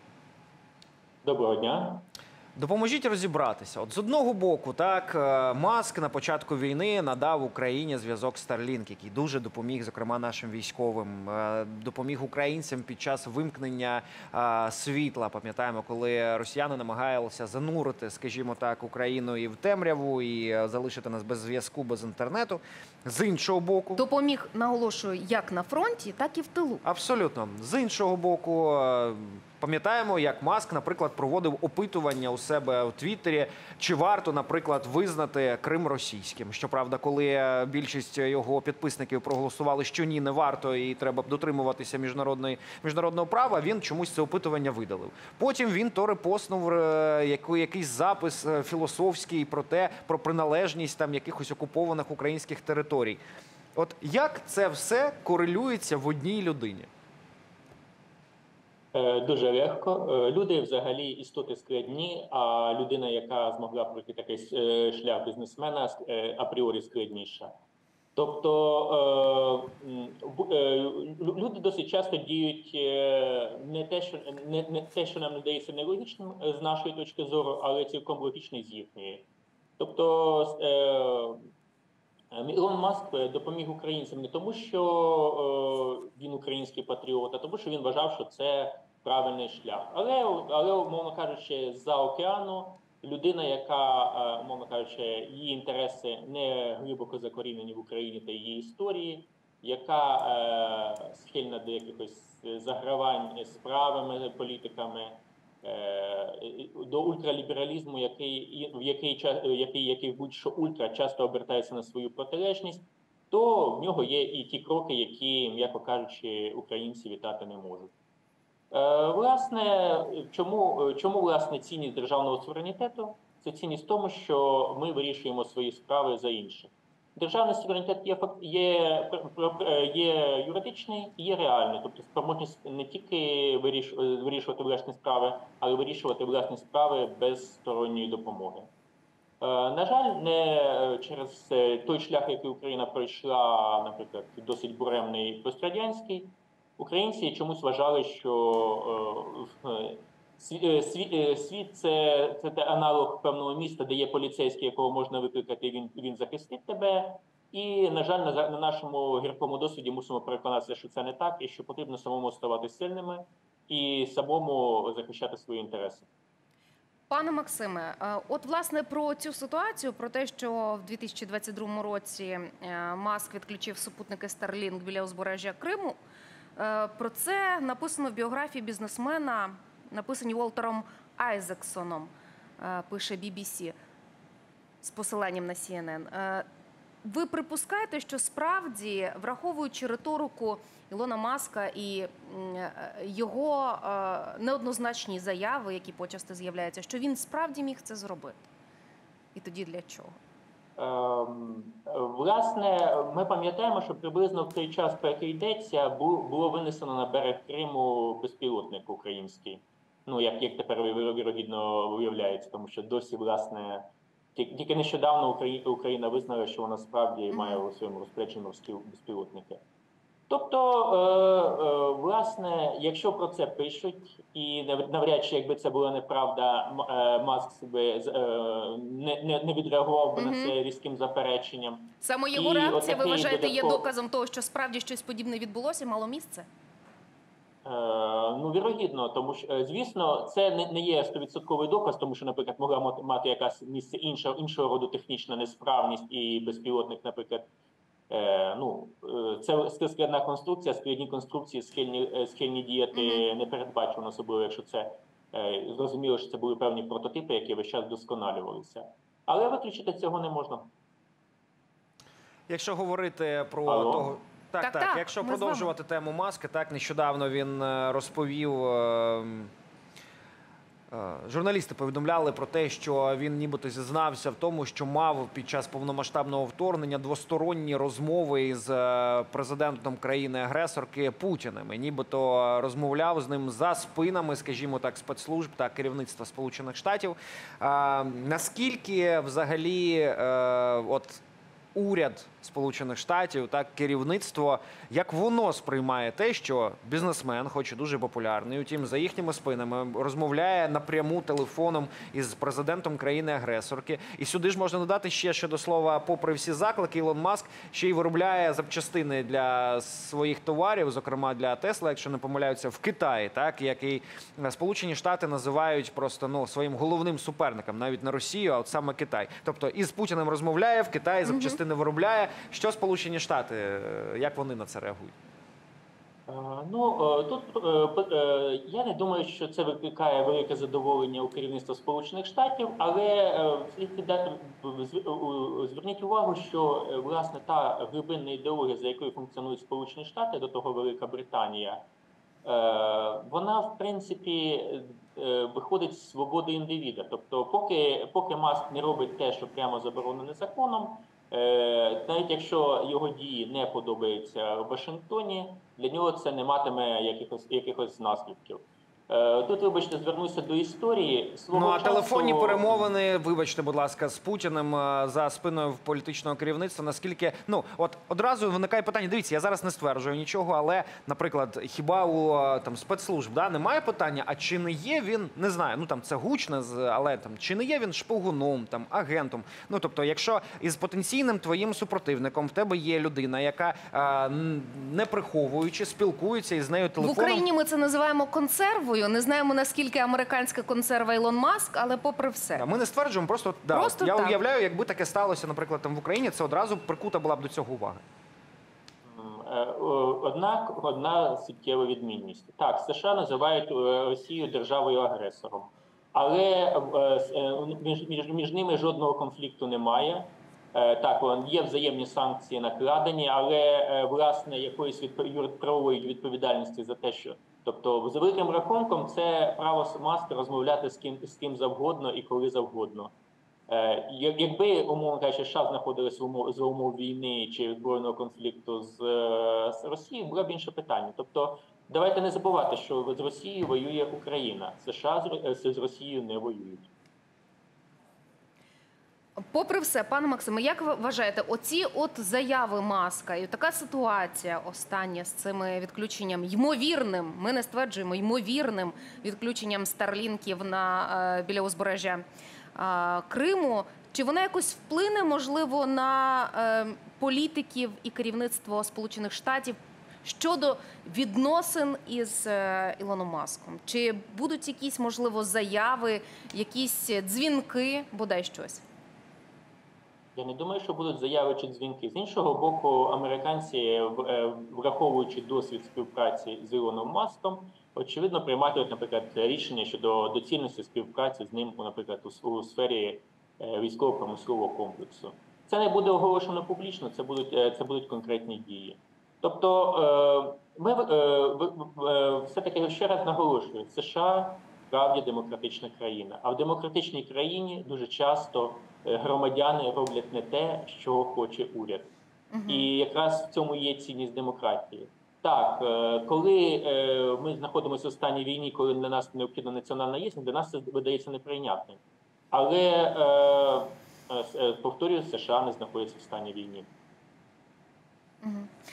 Доброго дня. Допоможіть розібратися. От з одного боку, так, Маск на початку війни надав Україні зв'язок Starlink, який дуже допоміг, зокрема, нашим військовим, допоміг українцям під час вимкнення світла. Пам'ятаємо, коли росіяни намагалися занурити, скажімо так, Україну і в темряву, і залишити нас без зв'язку, без інтернету. З іншого боку... Допоміг, наголошую, як на фронті, так і в тилу. Абсолютно. З іншого боку... Пам'ятаємо, як Маск, наприклад, проводив опитування у себе у Твіттері, чи варто, наприклад, визнати Крим російським. Щоправда, коли більшість його підписників проголосували, що ні, не варто і треба дотримуватися міжнародної, міжнародного права, він чомусь це опитування видалив. Потім він то репостнув якийсь запис філософський про те, про приналежність там якихось окупованих українських територій. От як це все корелюється в одній людині? Дуже легко. Люди взагалі істоти складні, а людина, яка змогла пройти такий шлях бізнесмена, апріорі складніша. Тобто люди досить часто діють не те, що, не, не те, що нам не здається нелогічним з нашої точки зору, але цілком логічно з їхньої. Тобто Ілон Маск допоміг українцям не тому, що він український патріот, а тому, що він вважав, що це правильний шлях. Але, але умовно кажучи, з-за океану людина, яка, умовно кажучи, її інтереси не глибоко закорінені в Україні та її історії, яка е, схильна до якихось загравань з правими політиками, до ультралібералізму, який, в який, який, який будь-що ультра часто обертається на свою протилежність, то в нього є і ті кроки, які, м'яко кажучи, українці вітати не можуть. Власне, чому, чому власне цінність державного суверенітету? Це цінність в тому, що ми вирішуємо свої справи за інших. Державний суверенітет є, є, є юридичний і є реальний. Тобто спроможність не тільки вирішувати власні справи, але вирішувати власні справи без сторонньої допомоги. На жаль, не через той шлях, який Україна пройшла, наприклад, досить буремний пострадянський, українці чомусь вважали, що світ – це, це аналог певного міста, де є поліцейський, якого можна викликати, він, він захистить тебе. І, на жаль, на, на нашому гіркому досвіді мусимо переконатися, що це не так, і що потрібно самому ставати сильними і самому захищати свої інтереси. Пане Максиме, от, власне, про цю ситуацію, про те, що в дві тисячі двадцять другому році Маск відключив супутники Starlink біля узбережжя Криму, про це написано в біографії бізнесмена, написані Волтером Айзексоном, пише бі бі сі, з посиланням на сі ен ен. Ви припускаєте, що справді, враховуючи риторику Ілона Маска і його неоднозначні заяви, які почасти з'являються, що він справді міг це зробити? І тоді для чого? Власне, ми пам'ятаємо, що приблизно в той час, про який йдеться, було винесено на берег Криму безпілотник український. Ну, як, як тепер вірогідно виявляється, тому що досі, власне, тільки нещодавно Україна визнала, що вона справді має у своєму розпорядженні морські безпілотники. Тобто, власне, якщо про це пишуть, і навряд чи, якби це була неправда, Маск себе не, не відреагував би mm-hmm. на це різким запереченням. Саме його і реакція, ви вважаєте, додатково... є доказом того, що справді щось подібне відбулося, мало місце? Ну, вірогідно, тому що, звісно, це не, не є сто відсотків доказ, тому що, наприклад, могла мати якась місце іншого, іншого роду технічна несправність і безпілотник, наприклад, Е, ну, це, це складна конструкція, складні конструкції схильні, схильні діяти mm-hmm. не передбачено, особливо, якщо це е, зрозуміло, що це були певні прототипи, які весь час вдосконалювалися. Але виключити цього не можна. Якщо говорити про Алло? того... Так, так, так, так. так. Якщо Ми продовжувати тему Маска, так, нещодавно він розповів... Е... Журналісти повідомляли про те, що він нібито зізнався в тому, що мав під час повномасштабного вторгнення двосторонні розмови з президентом країни-агресорки Путіним. І нібито розмовляв з ним за спинами, скажімо так, спецслужб та керівництва Сполучених Штатів. А, наскільки взагалі а, от уряд Сполучених Штатів, так, керівництво, як воно сприймає те, що бізнесмен, хоч і дуже популярний, утім, за їхніми спинами, розмовляє напряму телефоном із президентом країни-агресорки. І сюди ж можна додати ще, що до слова, попри всі заклики, Ілон Маск ще й виробляє запчастини для своїх товарів, зокрема для Тесла, якщо не помиляються, в Китаї, так, який Сполучені Штати називають просто, ну, своїм головним суперником, навіть не Росію, а от саме Китай. Тобто із Путіним розмовляє, в Китаї запчастини виробляє. Що Сполучені Штати, як вони на це реагують? Ну, тут я не думаю, що це викликає велике задоволення у керівництва Сполучених Штатів, але зверніть увагу, що, власне, та глибинна ідеологія, за якою функціонують Сполучені Штати, до того Велика Британія, вона, в принципі, виходить з свободи індивіда. Тобто, поки, поки Маск не робить те, що прямо заборонене законом, навіть якщо його дії не подобаються в Вашингтоні, для нього це не матиме якихось, якихось наслідків. Тут, вибачте, звернуся до історії. Свого ну, а часу... телефонні перемовини, вибачте, будь ласка, з Путіним за спиною політичного керівництва, наскільки... Ну, от одразу виникає питання, дивіться, я зараз не стверджую нічого, але, наприклад, хіба у там, спецслужб, да, немає питання, а чи не є він, не знаю, ну там це гучно, але там, чи не є він шпигуном, там, агентом? Ну, тобто, якщо із потенційним твоїм супротивником в тебе є людина, яка, а, не приховуючи, спілкується із нею телефоном... В Україні ми це називаємо консервою. Не знаємо, наскільки американська консерва Ілон Маск, але попри все. Ми не стверджуємо, просто, да, просто я так. уявляю, якби таке сталося, наприклад, там в Україні, це одразу прикута була б до цього увага. Однак одна суттєва відмінність. Так, США називають Росію державою-агресором, але між, між, між ними жодного конфлікту немає. Так, є взаємні санкції накладені, але, власне, якоїсь відпов... правової відповідальності за те, що... Тобто, за великим рахунком, це право Маска розмовляти з ким, з ким завгодно і коли завгодно. Якби, умовно кажучи, США знаходилися за умов війни чи збройного конфлікту з, з Росією, було б інше питання. Тобто, давайте не забувати, що з Росією воює Україна, США з, з Росією не воюють. Попри все, пане Максиме, як ви вважаєте, оці от заяви Маска і така ситуація остання з цими відключенням, ймовірним, ми не стверджуємо, ймовірним відключенням старлінків на, біля узбережжя Криму, чи вона якось вплине, можливо, на е, політиків і керівництво Сполучених Штатів щодо відносин із е, Ілоном Маском? Чи будуть якісь, можливо, заяви, якісь дзвінки, бодай щось? Я не думаю, що будуть заяви чи дзвінки. З іншого боку, американці, враховуючи досвід співпраці з Ілоном Маском, очевидно, прийматимуть, наприклад, рішення щодо доцільності співпраці з ним, наприклад, у, у сфері військово-промислового комплексу. Це не буде оголошено публічно, це будуть, це будуть конкретні дії. Тобто, ми все-таки ще раз наголошую, США справді демократична країна, а в демократичній країні дуже часто громадяни роблять не те, що хоче уряд. Угу. І якраз в цьому є цінність демократії. Так, коли ми знаходимося в стані війни, коли для нас необхідна національна єдність, для нас це видається неприйнятним. Але, повторюю, США не знаходяться в стані війни. Угу.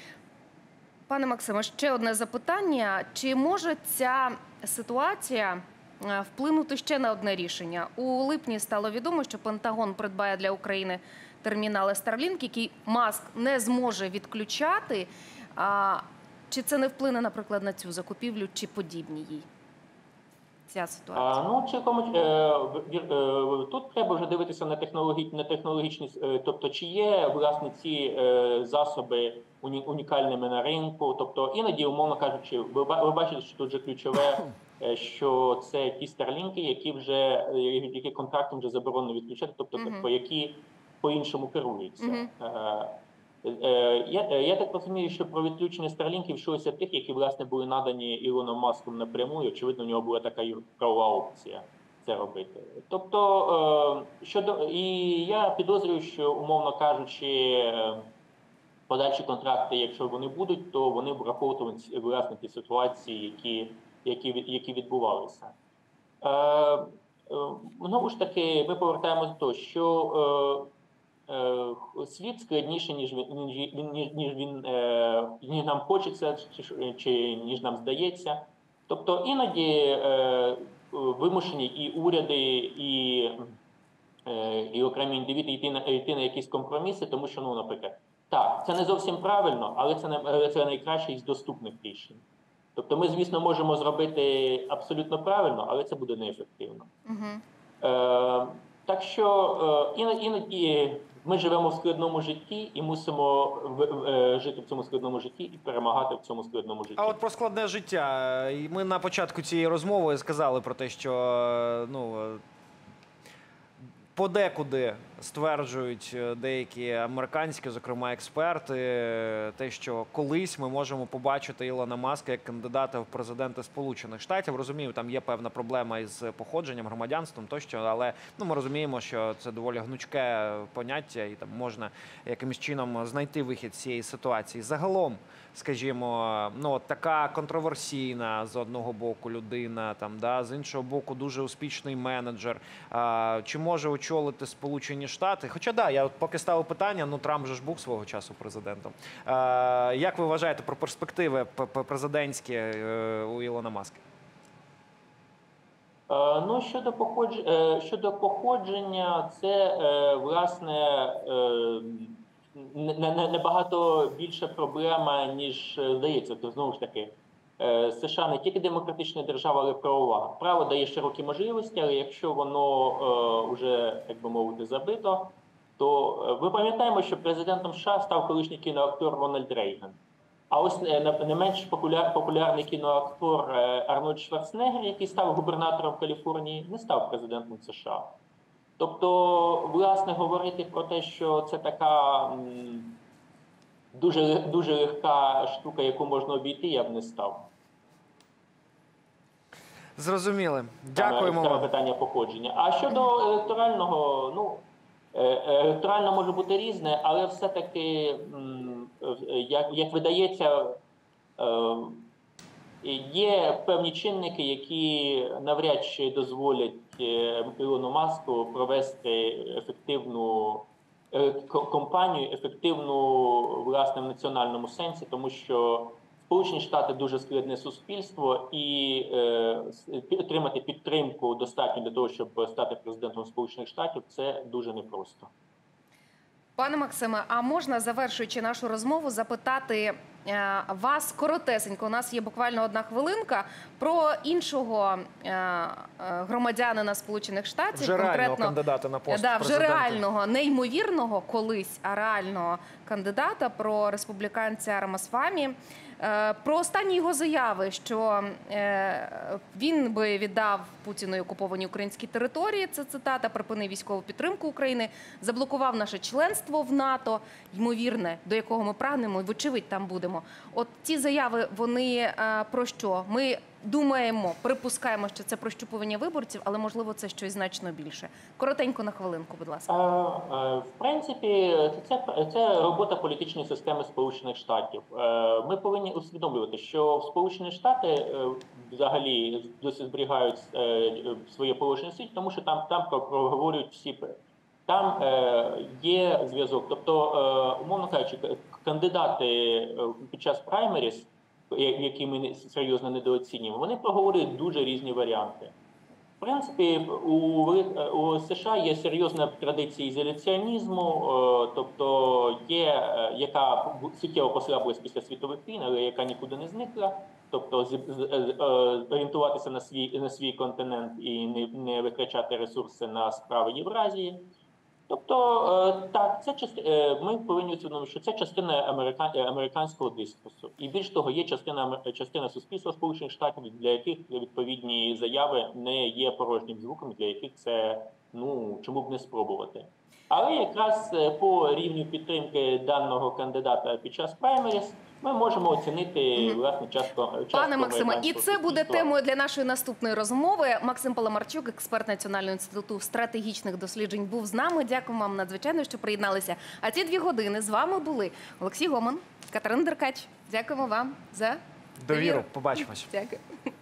Пане Максиме, ще одне запитання. Чи може ця ситуація вплинути ще на одне рішення? У липні стало відомо, що Пентагон придбає для України термінали Starlink, який Маск не зможе відключати. А, чи це не вплине, наприклад, на цю закупівлю, чи подібні їй? Ця ситуація. А, ну, чи кому, е, е, е, тут треба вже дивитися на, технологі, на технологічні, е, тобто чи є, власне, ці е, засоби уні, унікальними на ринку. Тобто іноді, умовно кажучи, ви, ви бачите, що тут вже ключове, е, що це ті старлінки, які вже, які контрактом вже заборонено відключати, тобто uh-huh. тобто, які по-іншому керуються. Uh-huh. Е, Я, я так розумію, що про відключення старлінків йшлося тих, які, власне, були надані Ілоном Маском напряму, і, очевидно, у нього була така правова опція це робити. Тобто, е, щодо, і я підозрюю, що, умовно кажучи, подальші контракти, якщо вони будуть, то вони враховуватимуть, власне, ті ситуації, які, які, які відбувалися. Е, е, знову ж таки, ми повертаємось до того, що е, світ складніше, ніж він, ніж, ніж, ніж, він, е, ніж нам хочеться, чи, чи ніж нам здається. Тобто іноді е, вимушені і уряди, і, е, і окремі індивіди йти на, йти на якісь компроміси, тому що, ну, наприклад, так, це не зовсім правильно, але це, не, це найкраще із доступних рішень. Тобто ми, звісно, можемо зробити абсолютно правильно, але це буде неефективно. Uh-huh. Е, так що іноді, іноді ми живемо в складному житті і мусимо жити в цьому складному житті і перемагати в цьому складному житті. А от про складне життя. Ми на початку цієї розмови сказали про те, що, ну, подекуди стверджують деякі американські, зокрема, експерти, те, що колись ми можемо побачити Ілона Маска як кандидата в президенти Сполучених Штатів. Розумію, там є певна проблема із походженням, громадянством тощо, але, ну, ми розуміємо, що це доволі гнучке поняття і там можна якимось чином знайти вихід з цієї ситуації. Загалом, скажімо, ну, така контроверсійна з одного боку людина, там, да, з іншого боку дуже успішний менеджер. А, чи може очолити Сполучені Штати? Хоча, да, я от поки ставив питання, ну, Трамп же ж був свого часу президентом. А, як ви вважаєте про перспективи президентські у Ілона Маска? Ну, щодо походження, щодо походження, це, власне, набагато більша проблема, ніж здається. То, знову ж таки, США не тільки демократична держава, але правова. Право дає широкі можливості, але якщо воно вже, як би мовити, забито, то ми пам'ятаємо, що президентом США став колишній кіноактор Рональд Рейган. А ось не менш популяр, популярний кіноактор Арнольд Шварценеггер, який став губернатором Каліфорнії, не став президентом США. Тобто, власне, говорити про те, що це така м, дуже, дуже легка штука, яку можна обійти, я б не став. Зрозуміли. Дякуємо Це вам. питання походження. А щодо електорального, ну, електорально може бути різне, але все-таки, як, як видається, є певні чинники, які навряд чи дозволять Ілону Маску провести ефективну кампанію, ефективну, власне, в національному сенсі, тому що Сполучені Штати дуже складне суспільство, і е, отримати підтримку достатньо для того, щоб стати президентом Сполучених Штатів, це дуже непросто. Пане Максиме, а можна, завершуючи нашу розмову, запитати е, вас коротесенько, у нас є буквально одна хвилинка, про іншого е, е, громадянина Сполучених Штатів. Вже реального конкретно, кандидата на пост да, вже президента. реального, не ймовірного колись, а реального кандидата, про республіканця Рамасвамі. Про останні його заяви, що він би віддав Путіну окуповані українські території, це цитата, припинив військову підтримку України, заблокував наше членство в НАТО, ймовірне, до якого ми прагнемо, і вочевидь там будемо. От ці заяви, вони про що? Ми думаємо, припускаємо, що це прощупування виборців, але, можливо, це щось значно більше. Коротенько на хвилинку, будь ласка. В принципі, це, це робота політичної системи Сполучених Штатів. Ми повинні усвідомлювати, що Сполучені Штати взагалі досі зберігають своє положення в світі, тому що там, там проговорюють всі. Там є зв'язок. Тобто, умовно кажучи, кандидати під час праймеріс, які ми серйозно недооцінюємо, вони проговорюють дуже різні варіанти. В принципі, у, у США є серйозна традиція ізоляціонізму, тобто є, яка суттєво послабилась після світових війн, але яка нікуди не зникла, тобто орієнтуватися на свій, на свій континент і не, не витрачати ресурси на справи Євразії. Тобто, так, це ми повинні усвідомити, що це частина американського дискурсу. І більш того, є частина, частина суспільства Сполучених Штатів, для яких відповідні заяви не є порожнім звуком, для яких це, ну, чому б не спробувати. Але якраз по рівню підтримки даного кандидата під час праймеріс ми можемо оцінити, mm-hmm. власне, часто... Пане Максиме, і це буде темою для нашої наступної розмови. Максим Паламарчук, експерт Національного інституту стратегічних досліджень, був з нами. Дякую вам надзвичайно, що приєдналися. А ці дві години з вами були Олексій Гоман, Катерина Деркач. Дякуємо вам за довіру. Побачимось. Дякую.